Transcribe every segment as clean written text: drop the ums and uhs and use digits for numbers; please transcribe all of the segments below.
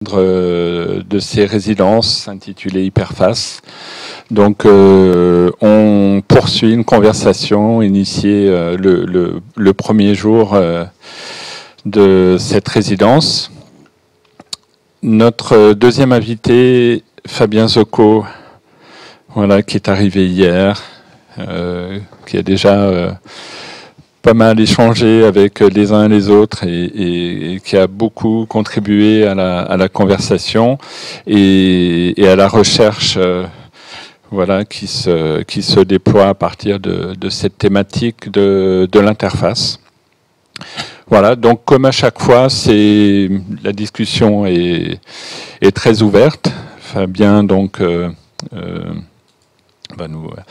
de ces résidences intitulées Hyperface. Donc on poursuit une conversation initiée le premier jour de cette résidence. Notre deuxième invité, Fabien Zocco, voilà, qui est arrivé hier, qui a déjà pas mal échangé avec les uns et les autres et qui a beaucoup contribué à la conversation et à la recherche voilà, qui se déploie à partir de cette thématique de l'interface. Voilà, donc comme à chaque fois, la discussion est très ouverte. Fabien donc va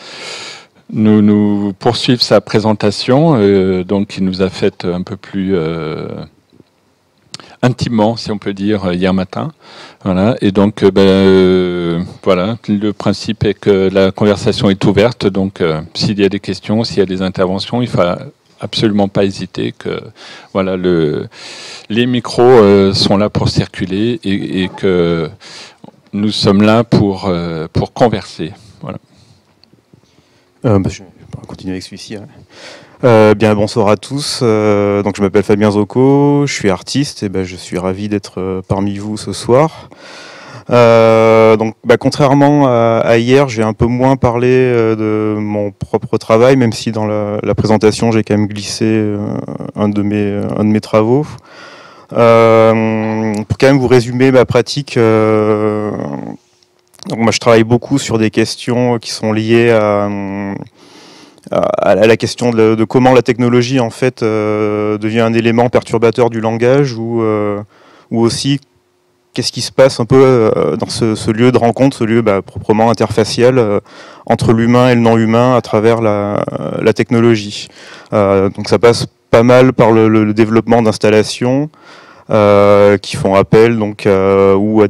nous poursuivre sa présentation, donc qui nous a fait un peu plus intimement, si on peut dire, hier matin. Voilà, et donc voilà, le principe est que la conversation est ouverte, donc s'il y a des questions, s'il y a des interventions, il faut absolument pas hésiter que voilà, les micros sont là pour circuler et que nous sommes là pour converser. Voilà. Je vais continuer avec celui-ci. Hein. Bien, bonsoir à tous. Donc, je m'appelle Fabien Zocco, je suis artiste et je suis ravi d'être parmi vous ce soir. Donc, contrairement à hier, j'ai un peu moins parlé de mon propre travail, même si dans la présentation, j'ai quand même glissé un de mes travaux. Pour quand même vous résumer ma pratique, donc moi je travaille beaucoup sur des questions qui sont liées à la question de comment la technologie en fait devient un élément perturbateur du langage ou aussi qu'est-ce qui se passe un peu dans ce lieu de rencontre, ce lieu proprement interfacial entre l'humain et le non-humain à travers la technologie. Donc ça passe pas mal par le développement d'installations qui font appel donc ou à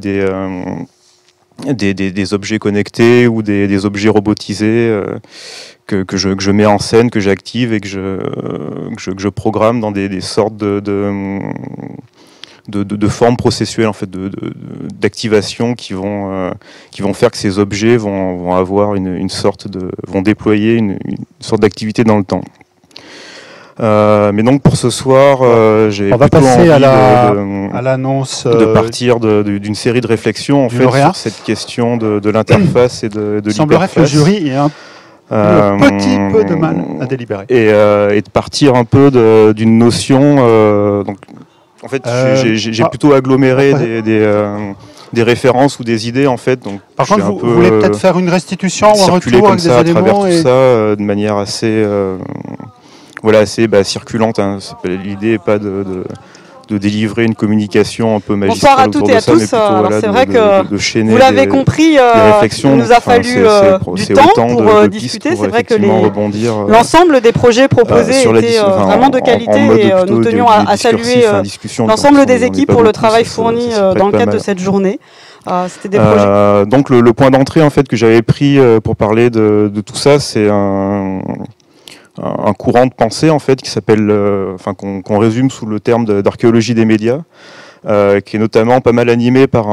des objets connectés ou des objets robotisés que je mets en scène, que j'active et que je programme dans des sortes de formes processuelles en fait, d'activation qui vont faire que ces objets vont avoir vont déployer une sorte d'activité dans le temps. Mais donc pour ce soir, j'ai plutôt envie à l'annonce de partir d'une série de réflexions en fait, sur cette question de l'interface et de l'hyperface. Il semblerait que le jury ait un petit peu de mal à délibérer. Et de partir un peu d'une notion. Donc, en fait, j'ai plutôt aggloméré des références ou des idées en fait. Donc, par contre, vous voulez peut-être faire une restitution ou un retour avec des éléments à travers tout ça de manière assez circulante. Hein. L'idée n'est pas de délivrer une communication un peu magistrale. Bonsoir à toutes et à tous. C'est vrai que vous l'avez compris, il nous a fallu du temps pour discuter. C'est vrai que l'ensemble des projets proposés étaient vraiment de qualité et nous tenions à saluer l'ensemble des équipes pour le travail fourni dans le cadre de cette journée. C'était des projets. Donc le point d'entrée en fait que j'avais pris pour parler de tout ça, c'est un courant de pensée en fait qui s'appelle, qu'on résume sous le terme d'archéologie des médias, qui est notamment pas mal animé par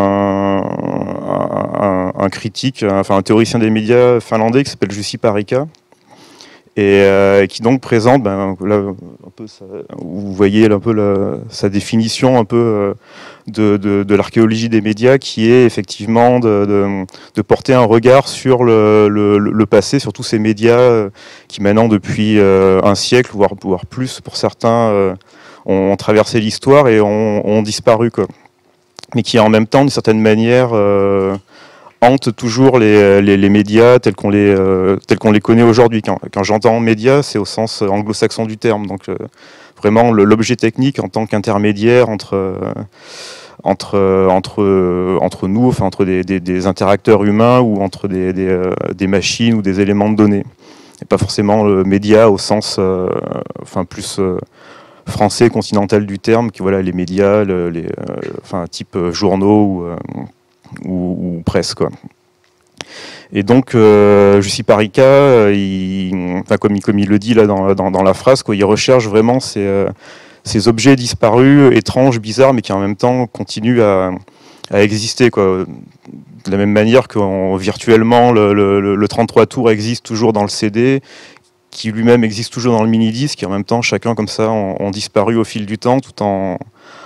un critique, un théoricien des médias finlandais qui s'appelle Jussi Parikka, et qui donc présente, là, un peu vous voyez un peu sa définition un peu de l'archéologie des médias, qui est effectivement de porter un regard sur le passé, sur tous ces médias qui maintenant depuis un siècle, voire plus pour certains, ont traversé l'histoire et ont disparu, quoi. Mais qui en même temps, d'une certaine manière, hante toujours les médias tels qu'on les connaît aujourd'hui. Quand j'entends médias, c'est au sens anglo-saxon du terme. Donc vraiment l'objet technique en tant qu'intermédiaire entre nous, enfin entre des interacteurs humains ou entre des machines ou des éléments de données. Et pas forcément le média au sens plus français continental du terme, qui voilà les médias, type journaux ou presse, quoi. Et donc Jussi Parikka, comme il le dit là dans la phrase, quoi, il recherche vraiment ces objets disparus, étranges, bizarres, mais qui en même temps continuent à exister, quoi. De la même manière que virtuellement le 33 tours existe toujours dans le CD, qui lui-même existe toujours dans le mini-disque, et en même temps chacun comme ça ont disparu au fil du temps, tout en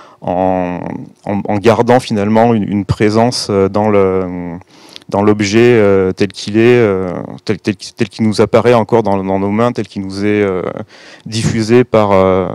gardant finalement une présence dans l'objet tel qu'il est, tel qu'il nous apparaît encore dans nos mains, tel qu'il nous est diffusé par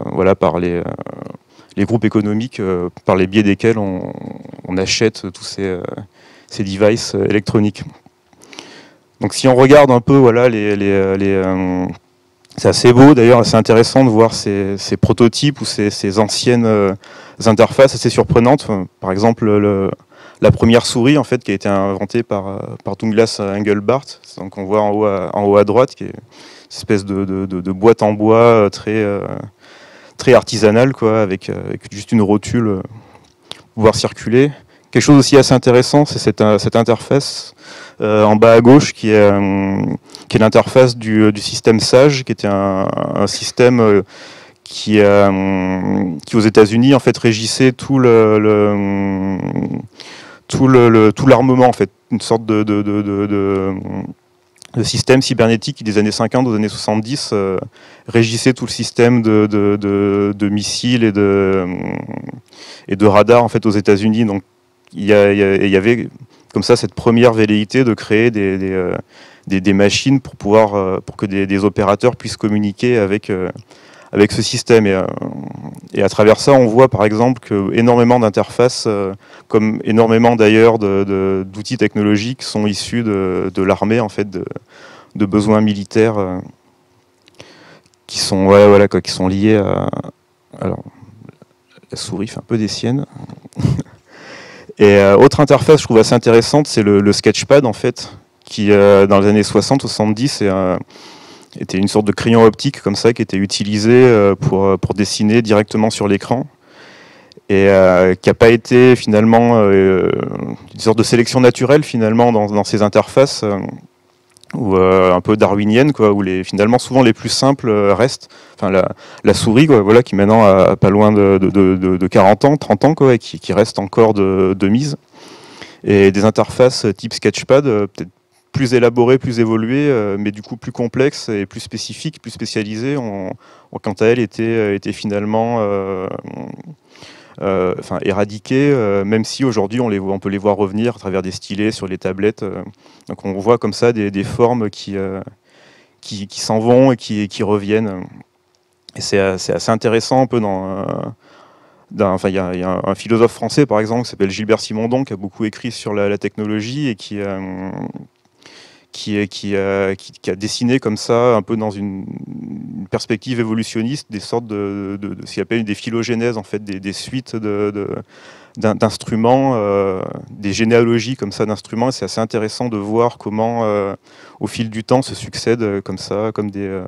les groupes économiques par les biais desquels on achète tous ces devices électroniques. Donc si on regarde un peu, voilà, c'est assez beau d'ailleurs, assez intéressant de voir ces prototypes ou ces anciennes interfaces assez surprenantes. Par exemple, la première souris en fait qui a été inventée par Douglas Engelbart, donc on voit en haut à droite, qui est une espèce de boîte en bois très artisanale, quoi, avec juste une rotule pour pouvoir circuler. Quelque chose aussi assez intéressant, c'est cette interface en bas à gauche qui est l'interface du système SAGE, qui était un système qui aux États-Unis en fait régissait tout l'armement, en fait, une sorte de système cybernétique qui des années 50 aux années 70 régissait tout le système de missiles et de radars en fait aux États-Unis. Donc il y avait comme ça cette première velléité de créer des machines pour que des opérateurs puissent communiquer avec ce système. Et à travers ça, on voit par exemple que énormément d'interfaces, comme énormément d'ailleurs d'outils technologiques, sont issus de l'armée, en fait, de besoins militaires qui sont liés à... Alors, la souris fait un peu des siennes. Et autre interface, je trouve assez intéressante, c'est le Sketchpad, en fait, qui, dans les années 60-70, était une sorte de crayon optique comme ça qui était utilisé pour dessiner directement sur l'écran et qui n'a pas été finalement une sorte de sélection naturelle finalement dans ces interfaces ou un peu darwinienne, quoi, où finalement souvent les plus simples restent. Enfin la souris, quoi, voilà, qui maintenant a pas loin de 40 ans, 30 ans, quoi, et qui reste encore de mise. Et des interfaces type Sketchpad, peut-être plus élaborées, plus évoluées, mais du coup plus complexes et plus spécifiques, plus spécialisées, ont quant à elles été finalement éradiquées, même si aujourd'hui on peut les voir revenir à travers des stylets sur les tablettes. Donc on voit comme ça des formes qui s'en vont et qui reviennent. Et c'est assez intéressant un peu il y a un philosophe français par exemple qui s'appelle Gilbert Simondon, qui a beaucoup écrit sur la technologie et qui a dessiné comme ça, un peu dans une perspective évolutionniste, des sortes de ce qu'il appelle des phylogénèses, en fait, des suites d'instruments, des généalogies comme ça d'instruments. Et c'est assez intéressant de voir comment, au fil du temps, se succèdent comme ça, comme des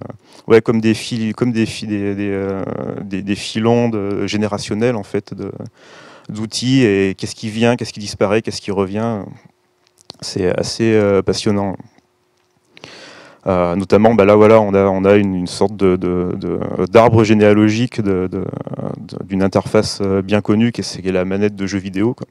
filons générationnels, en fait, d'outils, et qu'est-ce qui vient, qu'est-ce qui disparaît, qu'est-ce qui revient. C'est assez passionnant. Notamment, là, voilà, on a une sorte d'arbre généalogique d'une interface bien connue, qui est la manette de jeu vidéo, quoi.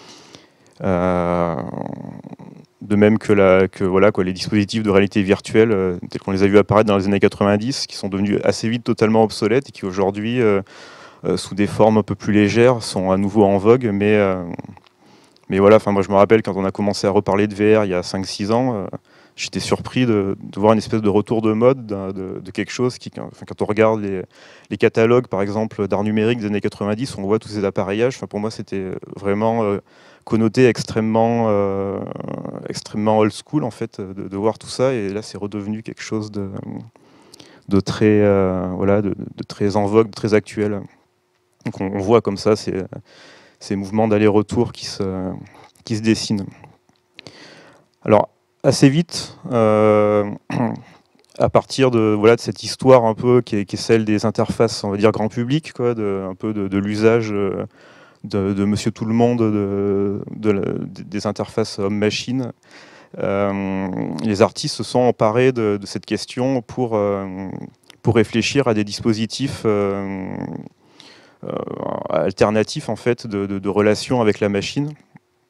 De même que les dispositifs de réalité virtuelle, tels qu'on les a vus apparaître dans les années 90, qui sont devenus assez vite totalement obsolètes et qui aujourd'hui, sous des formes un peu plus légères, sont à nouveau en vogue, mais voilà, moi je me rappelle quand on a commencé à reparler de VR il y a 5-6 ans, j'étais surpris de voir une espèce de retour de mode de quelque chose qui, quand on regarde les catalogues par exemple d'art numérique des années 90, on voit tous ces appareillages. Pour moi c'était vraiment connoté extrêmement old school, en fait, de voir tout ça, et là c'est redevenu quelque chose de très très en vogue, de très actuel. Donc on voit comme ça ces mouvements d'aller-retour qui se dessinent. Alors, assez vite, à partir de cette histoire un peu qui est celle des interfaces, on va dire, grand public, quoi, un peu de l'usage de Monsieur Tout-le-Monde, des interfaces homme-machine, les artistes se sont emparés de cette question pour réfléchir à des dispositifs alternatifs, en fait, de relation avec la machine.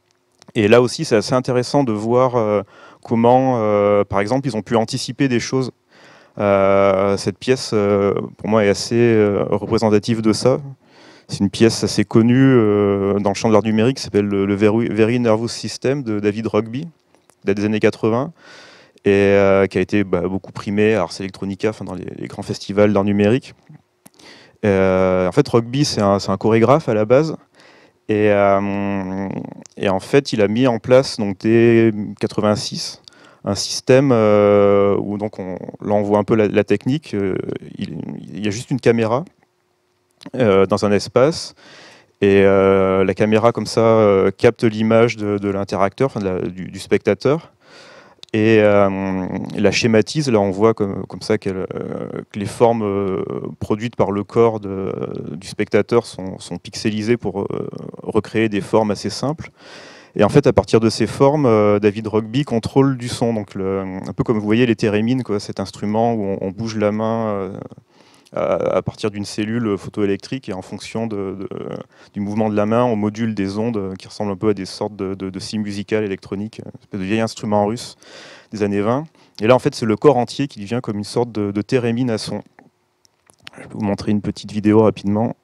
Et là aussi, c'est assez intéressant de voir comment, par exemple, ils ont pu anticiper des choses. Cette pièce, pour moi, est assez représentative de ça. C'est une pièce assez connue dans le champ de l'art numérique, qui s'appelle le Very Nervous System de David Rugby, date des années 80, et qui a été beaucoup primé à Ars Electronica, dans les grands festivals d'art numérique. En fait, Rugby, c'est un chorégraphe à la base, et en fait, il a mis en place, donc, dès 86, un système où donc là on voit un peu la technique. Il y a juste une caméra dans un espace, et la caméra comme ça capte l'image de l'interacteur, du spectateur, et la schématise. Là on voit comme ça que les formes produites par le corps du spectateur sont pixelisées pour recréer des formes assez simples. Et en fait, à partir de ces formes, David Rugby contrôle du son. Donc un peu comme vous voyez les thérémines, cet instrument où on bouge la main à partir d'une cellule photoélectrique, et en fonction du mouvement de la main, on module des ondes qui ressemblent un peu à des sortes de scies musicales électroniques, une espèce de vieil instrument russe des années 20. Et là, en fait, c'est le corps entier qui devient comme une sorte de thérémine à son. Je vais vous montrer une petite vidéo rapidement.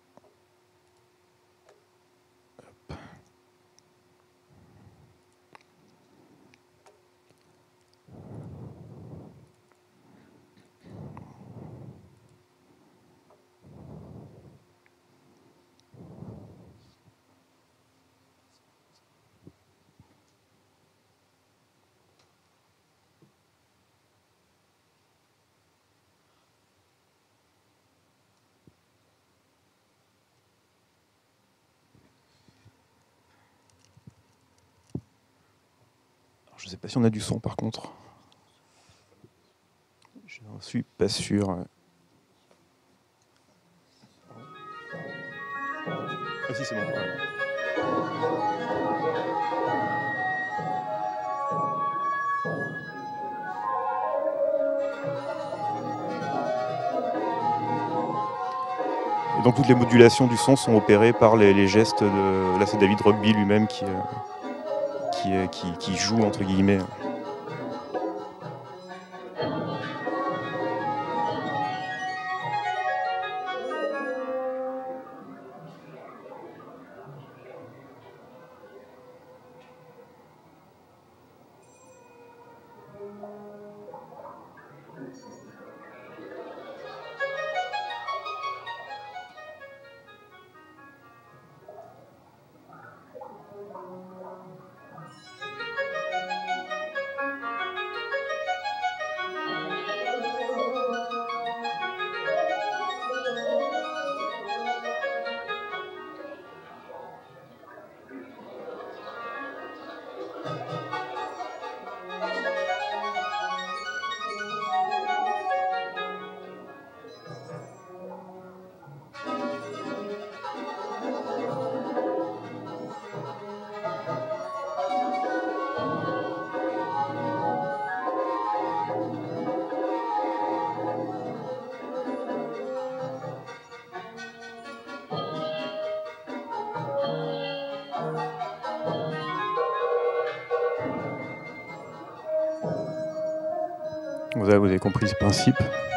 Je ne sais pas si on a du son par contre. Je n'en suis pas sûr. Ah si, c'est bon. Ouais. Et donc toutes les modulations du son sont opérées par les gestes de... Là c'est David Rugby lui-même qui joue entre guillemets. Vous avez compris ce principe.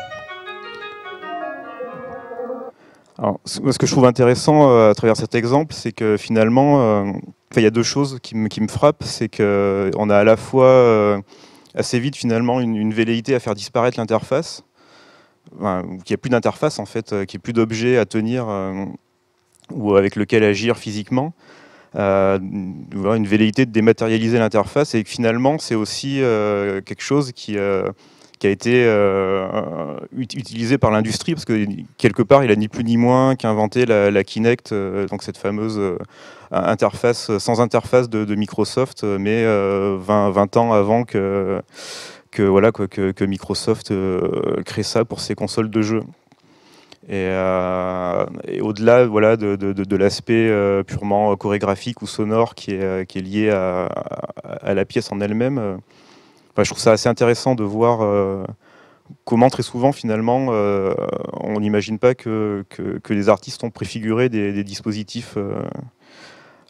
Alors, ce que je trouve intéressant à travers cet exemple, c'est que finalement, il y a deux choses qui me frappent. C'est qu'on a à la fois assez vite finalement une velléité à faire disparaître l'interface, qu'il n'y a plus d'interface en fait, qu'il n'y ait plus d'objet à tenir ou avec lequel agir physiquement. Une velléité de dématérialiser l'interface, et que finalement c'est aussi quelque chose qui a été utilisé par l'industrie, parce que quelque part il a ni plus ni moins qu'inventé la Kinect, donc cette fameuse interface sans interface de Microsoft, mais 20 ans avant que Microsoft crée ça pour ses consoles de jeux. Et au-delà de l'aspect purement chorégraphique ou sonore qui est lié à la pièce en elle-même, je trouve ça assez intéressant de voir comment très souvent finalement on n'imagine pas que les artistes ont préfiguré des dispositifs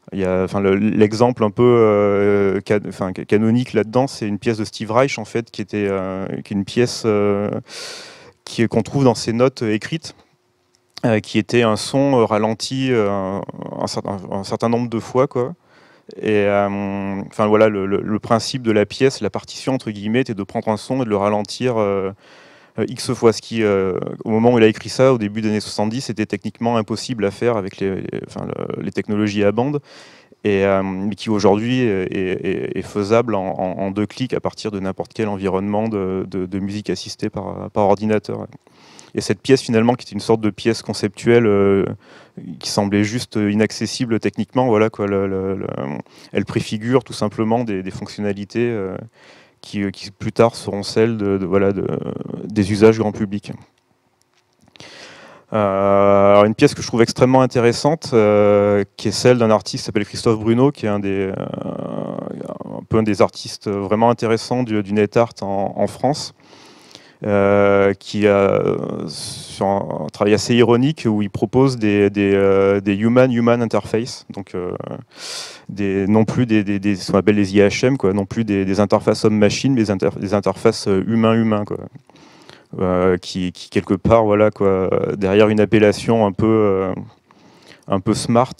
L'exemple un peu canonique là-dedans, c'est une pièce de Steve Reich, en fait, qui est une pièce qu'on trouve dans ses notes écrites, qui était un son ralenti un certain nombre de fois, quoi. Et voilà, le principe de la pièce, la partition entre guillemets, était de prendre un son et de le ralentir X fois, ce qui, au moment où il a écrit ça, au début des années 70, c'était techniquement impossible à faire avec les technologies à bande, mais qui aujourd'hui est faisable en 2 clics à partir de n'importe quel environnement de musique assistée par ordinateur. Et cette pièce, finalement, qui est une sorte de pièce conceptuelle qui semblait juste inaccessible techniquement, voilà, quoi, elle préfigure tout simplement des fonctionnalités qui plus tard seront celles des usages grand public. Alors une pièce que je trouve extrêmement intéressante, qui est celle d'un artiste qui s'appelle Christophe Bruno, qui est un des artistes vraiment intéressants du net art en France, qui a sur un travail assez ironique où il propose des human-human interface, donc non plus ce qu'on appelle les IHM, quoi, non plus des interfaces homme-machine, mais des interfaces humain-humain, quoi. Qui quelque part, voilà, quoi, derrière une appellation un peu smart,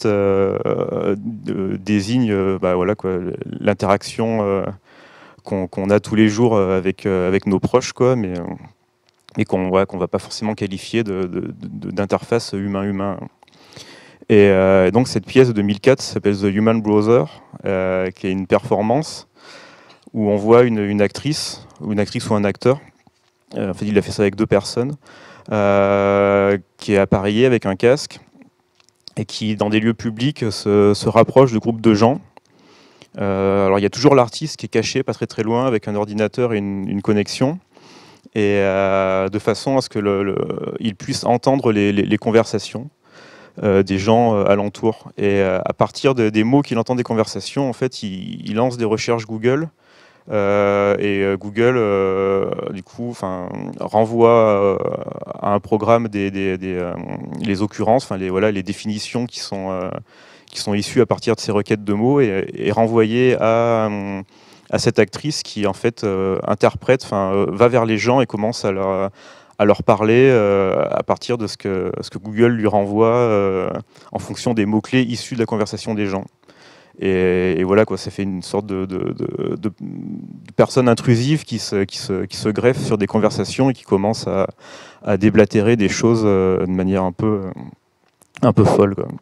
désigne voilà, quoi, l'interaction qu'on a tous les jours avec nos proches, quoi, mais qu'on va pas forcément qualifier d'interface humain-humain. Et donc cette pièce de 2004 s'appelle The Human Browser, qui est une performance où on voit une actrice ou un acteur. En fait, il a fait ça avec 2 personnes, qui est appareillé avec un casque et qui, dans des lieux publics, se rapproche de groupes de gens. Alors, il y a toujours l'artiste qui est caché, pas très loin, avec un ordinateur et une connexion, et de façon à ce qu'il puisse entendre les conversations des gens alentour. Et à partir des mots qu'il entend des conversations, en fait, il lance des recherches Google. Et Google, du coup, renvoie à un programme les occurrences, les définitions qui sont issues à partir de ces requêtes de mots, et renvoyées à cette actrice qui, en fait, interprète, va vers les gens et commence à leur parler à partir de ce que Google lui renvoie en fonction des mots-clés issus de la conversation des gens. Et voilà, quoi, ça fait une sorte de personne intrusive qui se greffe sur des conversations et qui commence à déblatérer des choses de manière un peu folle, quoi.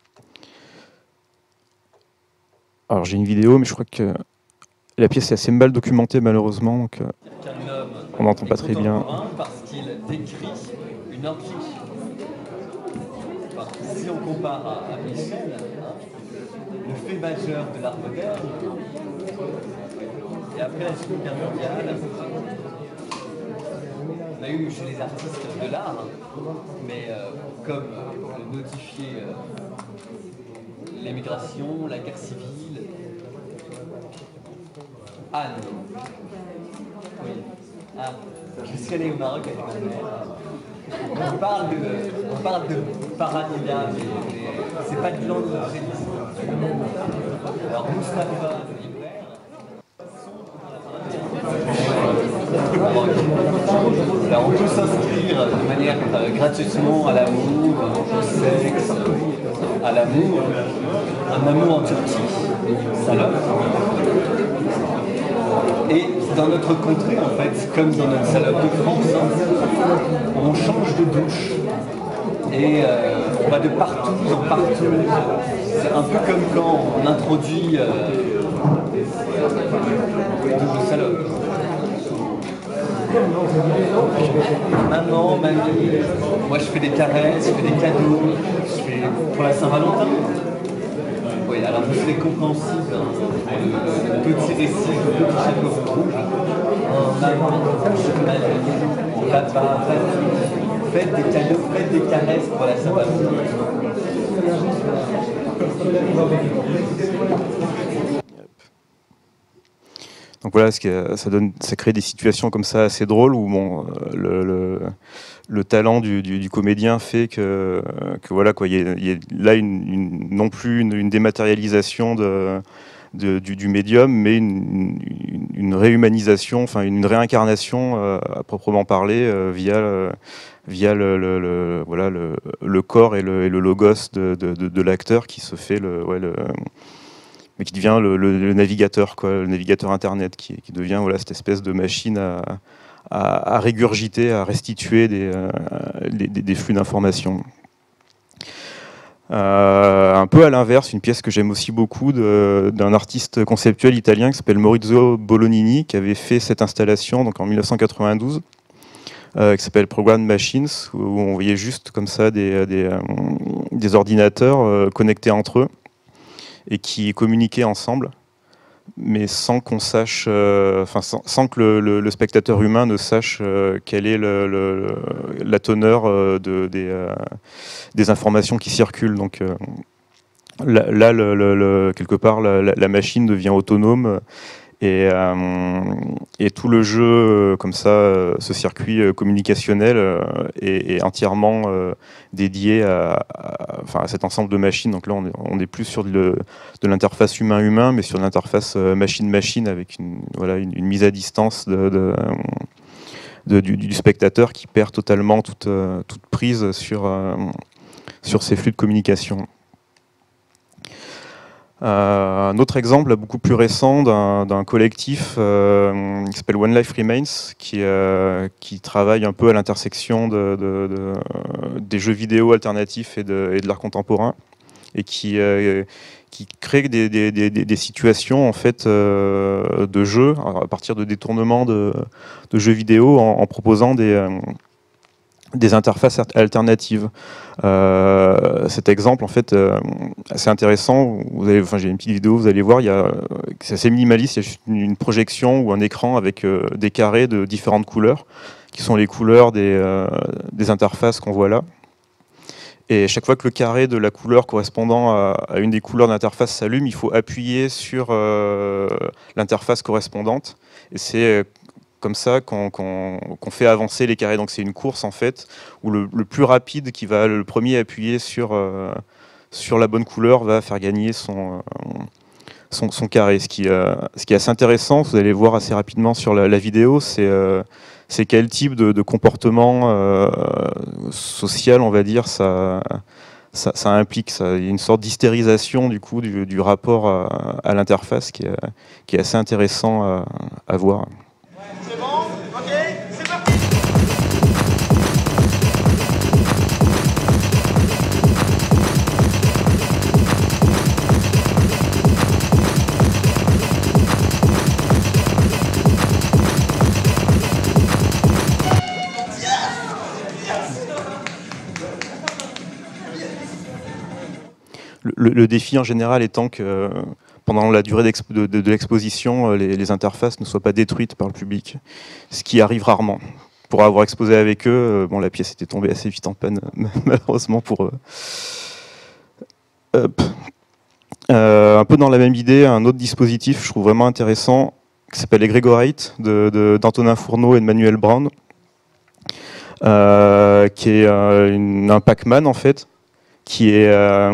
Alors j'ai une vidéo, mais je crois que la pièce est assez mal documentée malheureusement, donc on n'entend pas très bien. Parce qu'il décrit une intrigue. Si on compare à Michel, le fait majeur de l'art moderne, et après la Seconde Guerre mondiale, on a eu chez les artistes de l'art, mais comme le notifiait l'émigration, la guerre civile. Anne. Oui. Ah, je suis allé au Maroc avec ma mère. On parle de paranoïa, mais c'est pas de langue prédisant. Alors Moustapha, le libraire, alors on peut s'inscrire de manière gratuitement à l'amour, au sexe, à l'amour, un amour en Turquie, salope. Et dans notre contrée, en fait, comme dans notre salope de France, on change de douche. Et on va de partout en partout. C'est un peu comme quand on introduit double salope. Maman, mamie, moi je fais des caresses, je fais des cadeaux, je fais pour la Saint-Valentin. Oui, alors je suis compréhensible, le petit récit, le petit chapeau rouge. Maman, papa, faites des cadeaux, faites des caresses pour la Saint-Valentin. Donc voilà, ça crée des situations comme ça assez drôles où bon, le talent du comédien fait que voilà quoi, il y a là non plus une dématérialisation du médium, mais une réhumanisation, enfin une réincarnation à proprement parler via le corps et le logos de l'acteur qui se fait mais qui devient le navigateur, quoi, le navigateur internet, qui devient voilà, cette espèce de machine à régurgiter, à restituer des flux d'informations. Un peu à l'inverse, une pièce que j'aime aussi beaucoup d'un artiste conceptuel italien qui s'appelle Maurizio Bolognini, qui avait fait cette installation donc en 1992, qui s'appelle Program Machines, où on voyait juste comme ça des ordinateurs connectés entre eux et qui communiquaient ensemble, mais sans qu'on sache, sans que le spectateur humain ne sache quelle est la teneur des informations qui circulent. Donc là, quelque part, la machine devient autonome et tout le jeu, comme ça, ce circuit communicationnel est entièrement dédié à cet ensemble de machines. Donc là, on est plus sur de l'interface humain-humain, mais sur l'interface machine-machine avec une mise à distance du spectateur qui perd totalement toute prise sur ces flux de communication. Un autre exemple beaucoup plus récent d'un collectif qui s'appelle One Life Remains, qui travaille un peu à l'intersection des jeux vidéo alternatifs et de l'art contemporain, et qui crée des situations en fait de jeux à partir de détournements de jeux vidéo en proposant des interfaces alternatives. Cet exemple, en fait, assez intéressant. J'ai une petite vidéo, vous allez voir, c'est assez minimaliste. Il y a juste une projection ou un écran avec des carrés de différentes couleurs, qui sont les couleurs des interfaces qu'on voit là. Et chaque fois que le carré de la couleur correspondant à une des couleurs d'interface s'allume, il faut appuyer sur l'interface correspondante. Et c'est comme ça qu'on fait avancer les carrés. Donc c'est une course en fait où le plus rapide qui va le premier appuyer sur la bonne couleur va faire gagner son carré. Ce qui est assez intéressant, vous allez voir assez rapidement sur la vidéo, c'est quel type de comportement social, on va dire, ça implique. Il y a une sorte d'hystérisation du coup du rapport à l'interface qui est assez intéressant à voir. C'est bon? Ok, c'est parti! Le défi en général étant que pendant la durée de l'exposition, les interfaces ne soient pas détruites par le public, ce qui arrive rarement. Pour avoir exposé avec eux, la pièce était tombée assez vite en panne, malheureusement pour eux. Un peu dans la même idée, un autre dispositif, je trouve vraiment intéressant, qui s'appelle Egregorate, d'Antonin Fourneau et de Manuel Brown, qui est un Pac-Man en fait, qui est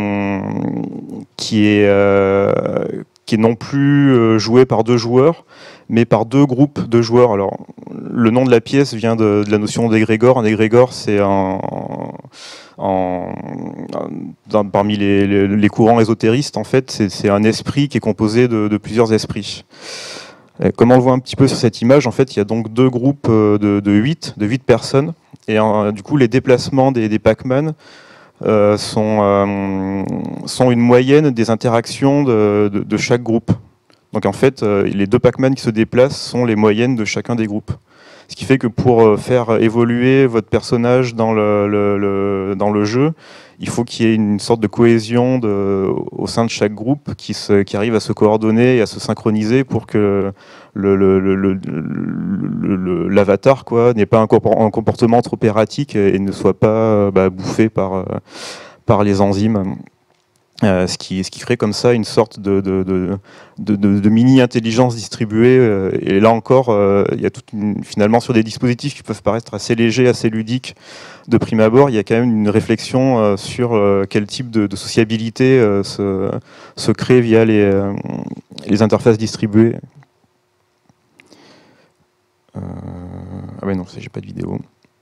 non plus joué par deux joueurs, mais par deux groupes de joueurs. Alors, le nom de la pièce vient de la notion d'égrégore. Un égrégore, c'est parmi les courants ésotéristes, en fait, c'est un esprit qui est composé de plusieurs esprits. Comme on le voit un petit peu sur cette image, en fait, il y a donc deux groupes de 8 personnes, et du coup, les déplacements des Pac-Man sont une moyenne des interactions de chaque groupe. Donc en fait, les deux Pac-Man qui se déplacent sont les moyennes de chacun des groupes. Ce qui fait que pour faire évoluer votre personnage dans le jeu, il faut qu'il y ait une sorte de cohésion au sein de chaque groupe qui arrive à se coordonner et à se synchroniser pour que l'avatar n'ait pas un comportement trop erratique et ne soit pas bouffé par les enzymes. Ce qui crée comme ça une sorte de mini-intelligence distribuée. Et là encore, il y a finalement sur des dispositifs qui peuvent paraître assez légers, assez ludiques de prime abord, il y a quand même une réflexion sur quel type de sociabilité se crée via les interfaces distribuées. Ah ouais non, j'ai pas de vidéo.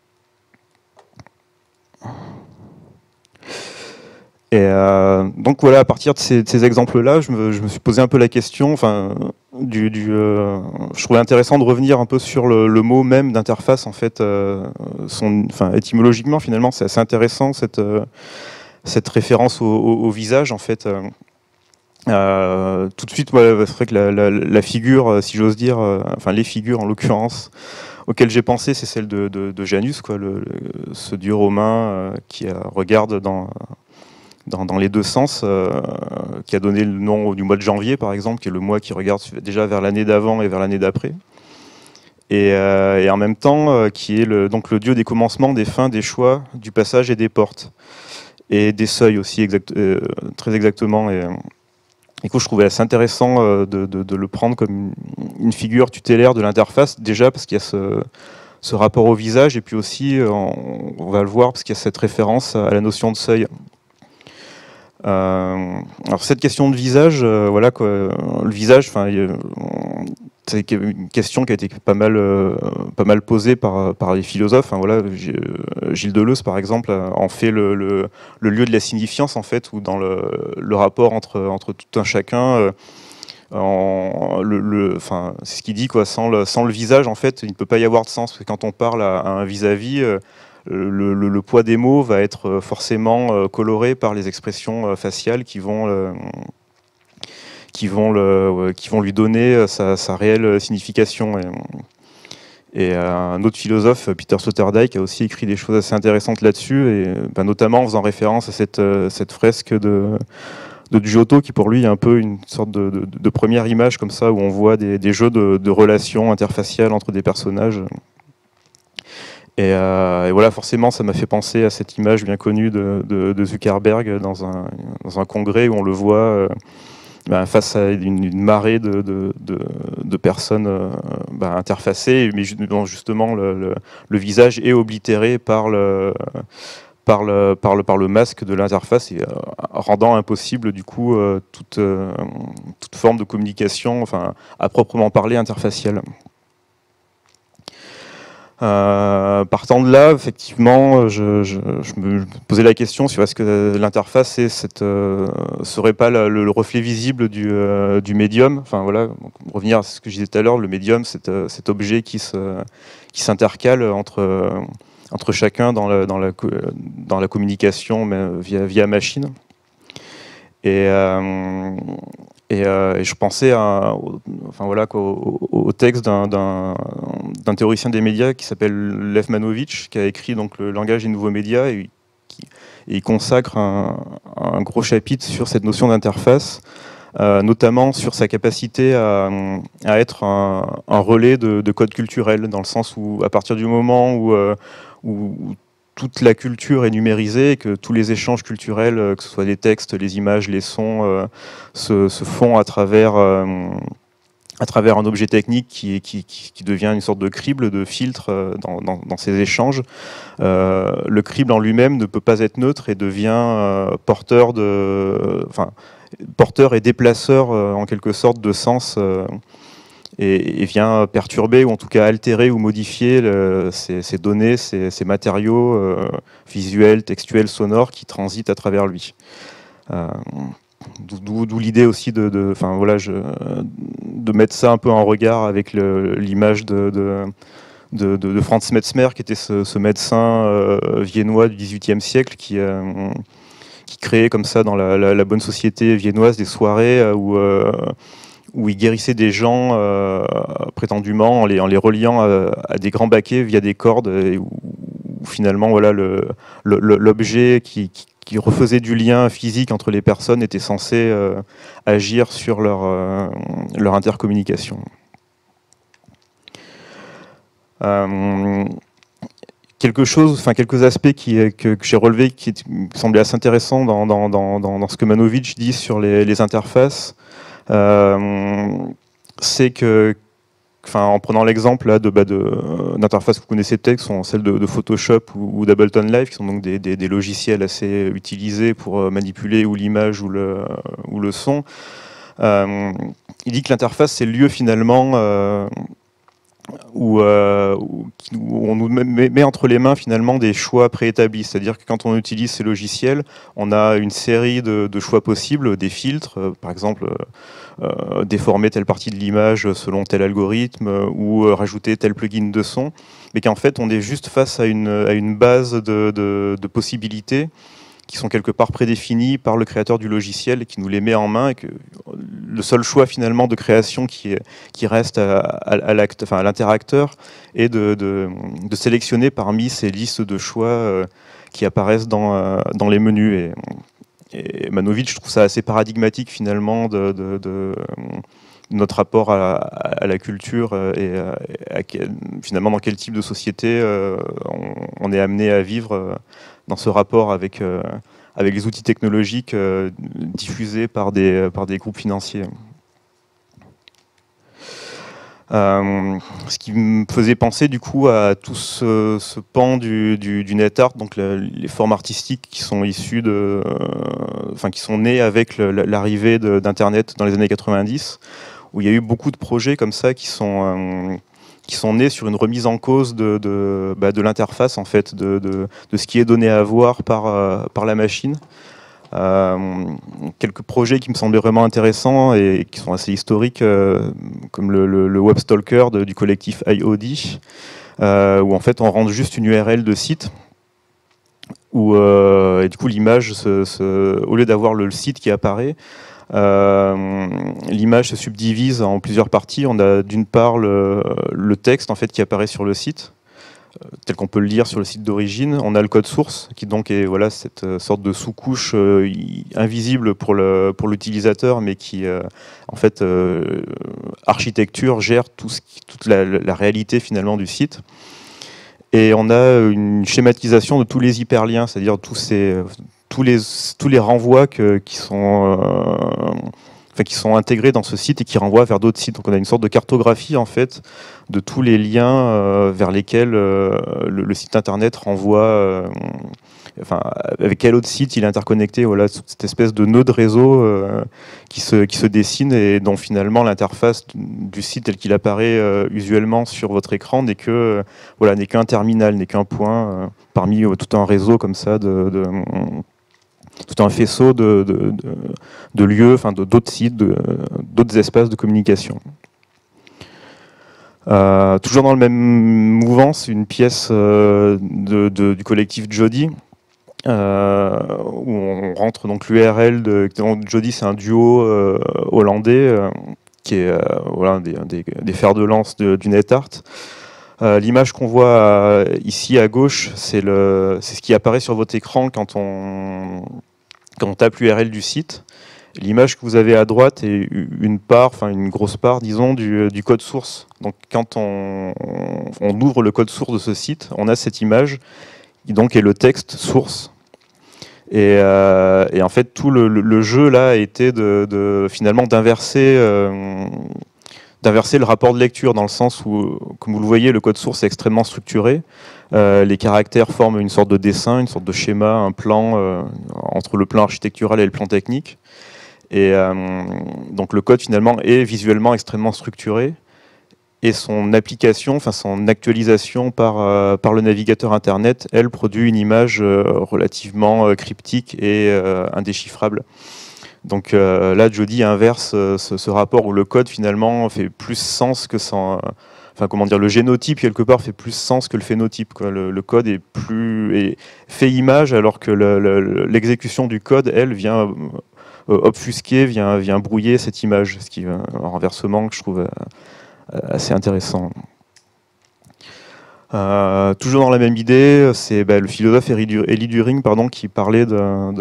Et donc voilà, à partir de ces exemples-là, je me suis posé un peu la question, enfin, je trouvais intéressant de revenir un peu sur le mot même d'interface, en fait, étymologiquement finalement, c'est assez intéressant cette référence au visage, en fait. Tout de suite, voilà, c'est vrai que la figure, si j'ose dire, enfin les figures en l'occurrence, auxquelles j'ai pensé, c'est celle de Janus, quoi, ce dieu romain qui regarde dans les deux sens, qui a donné le nom du mois de janvier, par exemple, qui est le mois qui regarde déjà vers l'année d'avant et vers l'année d'après. Et en même temps, qui est donc le dieu des commencements, des fins, des choix, du passage et des portes. Et des seuils aussi, très exactement. Et du coup, je trouvais assez intéressant de le prendre comme une figure tutélaire de l'interface, déjà parce qu'il y a ce rapport au visage, et puis aussi, on va le voir, parce qu'il y a cette référence à la notion de seuil. Alors cette question de visage, voilà quoi, le visage, c'est une question qui a été pas mal posée par les philosophes. Hein, voilà, Gilles Deleuze par exemple en fait le lieu de la signifiance en fait, où dans le rapport entre tout un chacun, c'est ce qu'il dit quoi, sans le visage en fait, il ne peut pas y avoir de sens. Parce que quand on parle à un vis-à-vis, le poids des mots va être forcément coloré par les expressions faciales qui vont lui donner sa réelle signification. Et un autre philosophe, Peter Sloterdijk, a aussi écrit des choses assez intéressantes là-dessus, et notamment en faisant référence à cette fresque de Giotto, qui pour lui est un peu une sorte de première image comme ça, où on voit des jeux de relations interfaciales entre des personnages. Et voilà, forcément, ça m'a fait penser à cette image bien connue de Zuckerberg dans un congrès où on le voit face à une marée de personnes interfacées, mais justement le visage est oblitéré par le masque de l'interface, et rendant impossible du coup toute forme de communication, enfin à proprement parler interfaciale. Partant de là, effectivement, je me posais la question sur est-ce que l'interface serait pas le reflet visible du médium. Enfin voilà, donc, revenir à ce que je disais tout à l'heure, le médium, cet objet qui s'intercale entre chacun dans la communication, mais via machine. Et je pensais au texte d'un théoricien des médias qui s'appelle Lev Manovich, qui a écrit donc le langage des nouveaux médias, et il consacre un gros chapitre sur cette notion d'interface, notamment sur sa capacité à être un relais de code culturel, dans le sens où à partir du moment où toute la culture est numérisée, que tous les échanges culturels, que ce soit les textes, les images, les sons, se font à travers un objet technique qui devient une sorte de crible, de filtre dans ces échanges. Le crible en lui-même ne peut pas être neutre et devient porteur et déplaceur en quelque sorte de sens, et vient perturber ou en tout cas altérer ou modifier ces données, ces matériaux visuels, textuels, sonores qui transitent à travers lui. D'où l'idée aussi de mettre ça un peu en regard avec l'image de Franz Metzmer, qui était ce médecin viennois du XVIIIe siècle qui créait comme ça dans la bonne société viennoise des soirées où il guérissait des gens prétendument en les reliant à des grands baquets via des cordes, et où finalement voilà, l'objet qui refaisait du lien physique entre les personnes était censé agir sur leur intercommunication. quelques aspects que j'ai relevés qui semblaient assez intéressants dans ce que Manovic dit sur les interfaces. C'est que, en prenant l'exemple d'interfaces que vous connaissez peut-être, qui sont celles de Photoshop ou d'Ableton Live, qui sont donc des logiciels assez utilisés pour manipuler ou l'image ou le son. Il dit que l'interface, c'est le lieu finalement où on nous met entre les mains finalement des choix préétablis. C'est-à-dire que quand on utilise ces logiciels, on a une série de choix possibles, des filtres, par exemple déformer telle partie de l'image selon tel algorithme ou rajouter tel plugin de son, mais qu'en fait on est juste face à une base de possibilités qui sont quelque part prédéfinis par le créateur du logiciel et qui nous les met en main, et que le seul choix finalement de création qui reste à l'interacteur est de sélectionner parmi ces listes de choix qui apparaissent dans les menus. Et Manovic, je trouve ça assez paradigmatique finalement de notre rapport à la culture et finalement dans quel type de société on est amené à vivre dans ce rapport avec les outils technologiques diffusés par des groupes financiers. Ce qui me faisait penser du coup à tout ce pan du net art, donc les formes artistiques qui sont issues qui sont nées avec l'arrivée d'Internet dans les années 90, où il y a eu beaucoup de projets comme ça qui sont nés sur une remise en cause de l'interface, en fait, de ce qui est donné à voir par la machine. Quelques projets qui me semblaient vraiment intéressants et qui sont assez historiques, comme le Webstalker du collectif IOD, où en fait on rentre juste une URL de site, et du coup l'image, au lieu d'avoir le site qui apparaît, l'image se subdivise en plusieurs parties. On a d'une part le texte en fait qui apparaît sur le site, tel qu'on peut le lire sur le site d'origine. On a le code source qui donc est cette sorte de sous-couche invisible pour l'utilisateur, mais qui en fait architecture gère toute la réalité finalement du site. Et on a une schématisation de tous les hyperliens, c'est-à-dire tous les renvois qui sont intégrés dans ce site et qui renvoient vers d'autres sites. Donc on a une sorte de cartographie en fait de tous les liens vers lesquels le site internet renvoie, avec quel autre site il est interconnecté. Voilà, cette espèce de nœud de réseau qui se dessine et dont finalement l'interface du site tel qu'il apparaît usuellement sur votre écran n'est qu'un terminal, n'est qu'un point parmi tout un réseau comme ça tout un faisceau de lieux, d'autres sites, d'autres espaces de communication. Toujours dans le même mouvance, une pièce du collectif Jody, où on rentre donc l'URL Jody, c'est un duo hollandais qui est des fers de lance du net art. L'image qu'on voit ici à gauche, c'est ce qui apparaît sur votre écran quand on tape l'URL du site. L'image que vous avez à droite est une grosse part, disons, du code source. Donc quand on ouvre le code source de ce site, on a cette image, qui donc est le texte source. Et en fait, tout le jeu là a été finalement d'inverser le rapport de lecture, dans le sens où, comme vous le voyez, le code source est extrêmement structuré. Les caractères forment une sorte de dessin, une sorte de schéma, un plan entre le plan architectural et le plan technique. Et donc le code finalement est visuellement extrêmement structuré. Et son application, son actualisation par le navigateur Internet, elle produit une image relativement cryptique et indéchiffrable. Donc là, Jody inverse ce rapport où le code finalement fait plus sens que le génotype quelque part fait plus sens que le phénotype, quoi. Le code est fait image, alors que l'exécution du code, elle, vient obfusquer, vient brouiller cette image, ce qui est un renversement que je trouve assez intéressant. Toujours dans la même idée, c'est le philosophe Élie During qui parlait d'un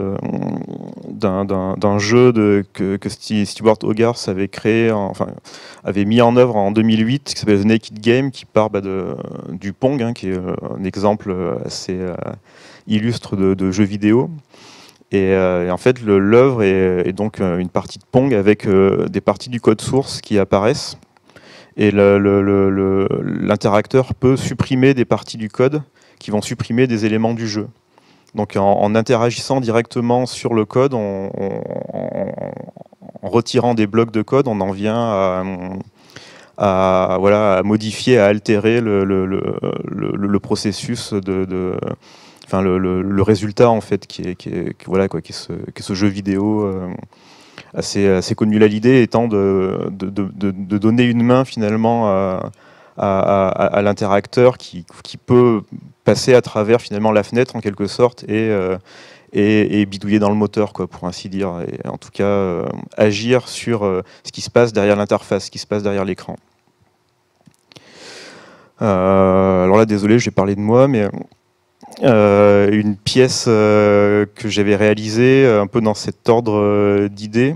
jeu que Stewart Hogarth avait créé, avait mis en œuvre en 2008, qui s'appelle The Naked Game, qui part du Pong, qui est un exemple assez illustre de jeu vidéo. Et en fait, l'œuvre est donc une partie de Pong avec des parties du code source qui apparaissent. Et l'interacteur peut supprimer des parties du code qui vont supprimer des éléments du jeu. Donc en interagissant directement sur le code, en retirant des blocs de code, on en vient à modifier, à altérer le processus le résultat en fait qui est ce jeu vidéo assez connu. Là, l'idée étant de donner une main finalement à l'interacteur qui peut passer à travers finalement la fenêtre en quelque sorte et bidouiller dans le moteur, pour ainsi dire, et en tout cas agir sur ce qui se passe derrière l'interface, ce qui se passe derrière l'écran. Alors là, désolé, j'ai parlé de moi, mais une pièce que j'avais réalisée un peu dans cet ordre d'idées,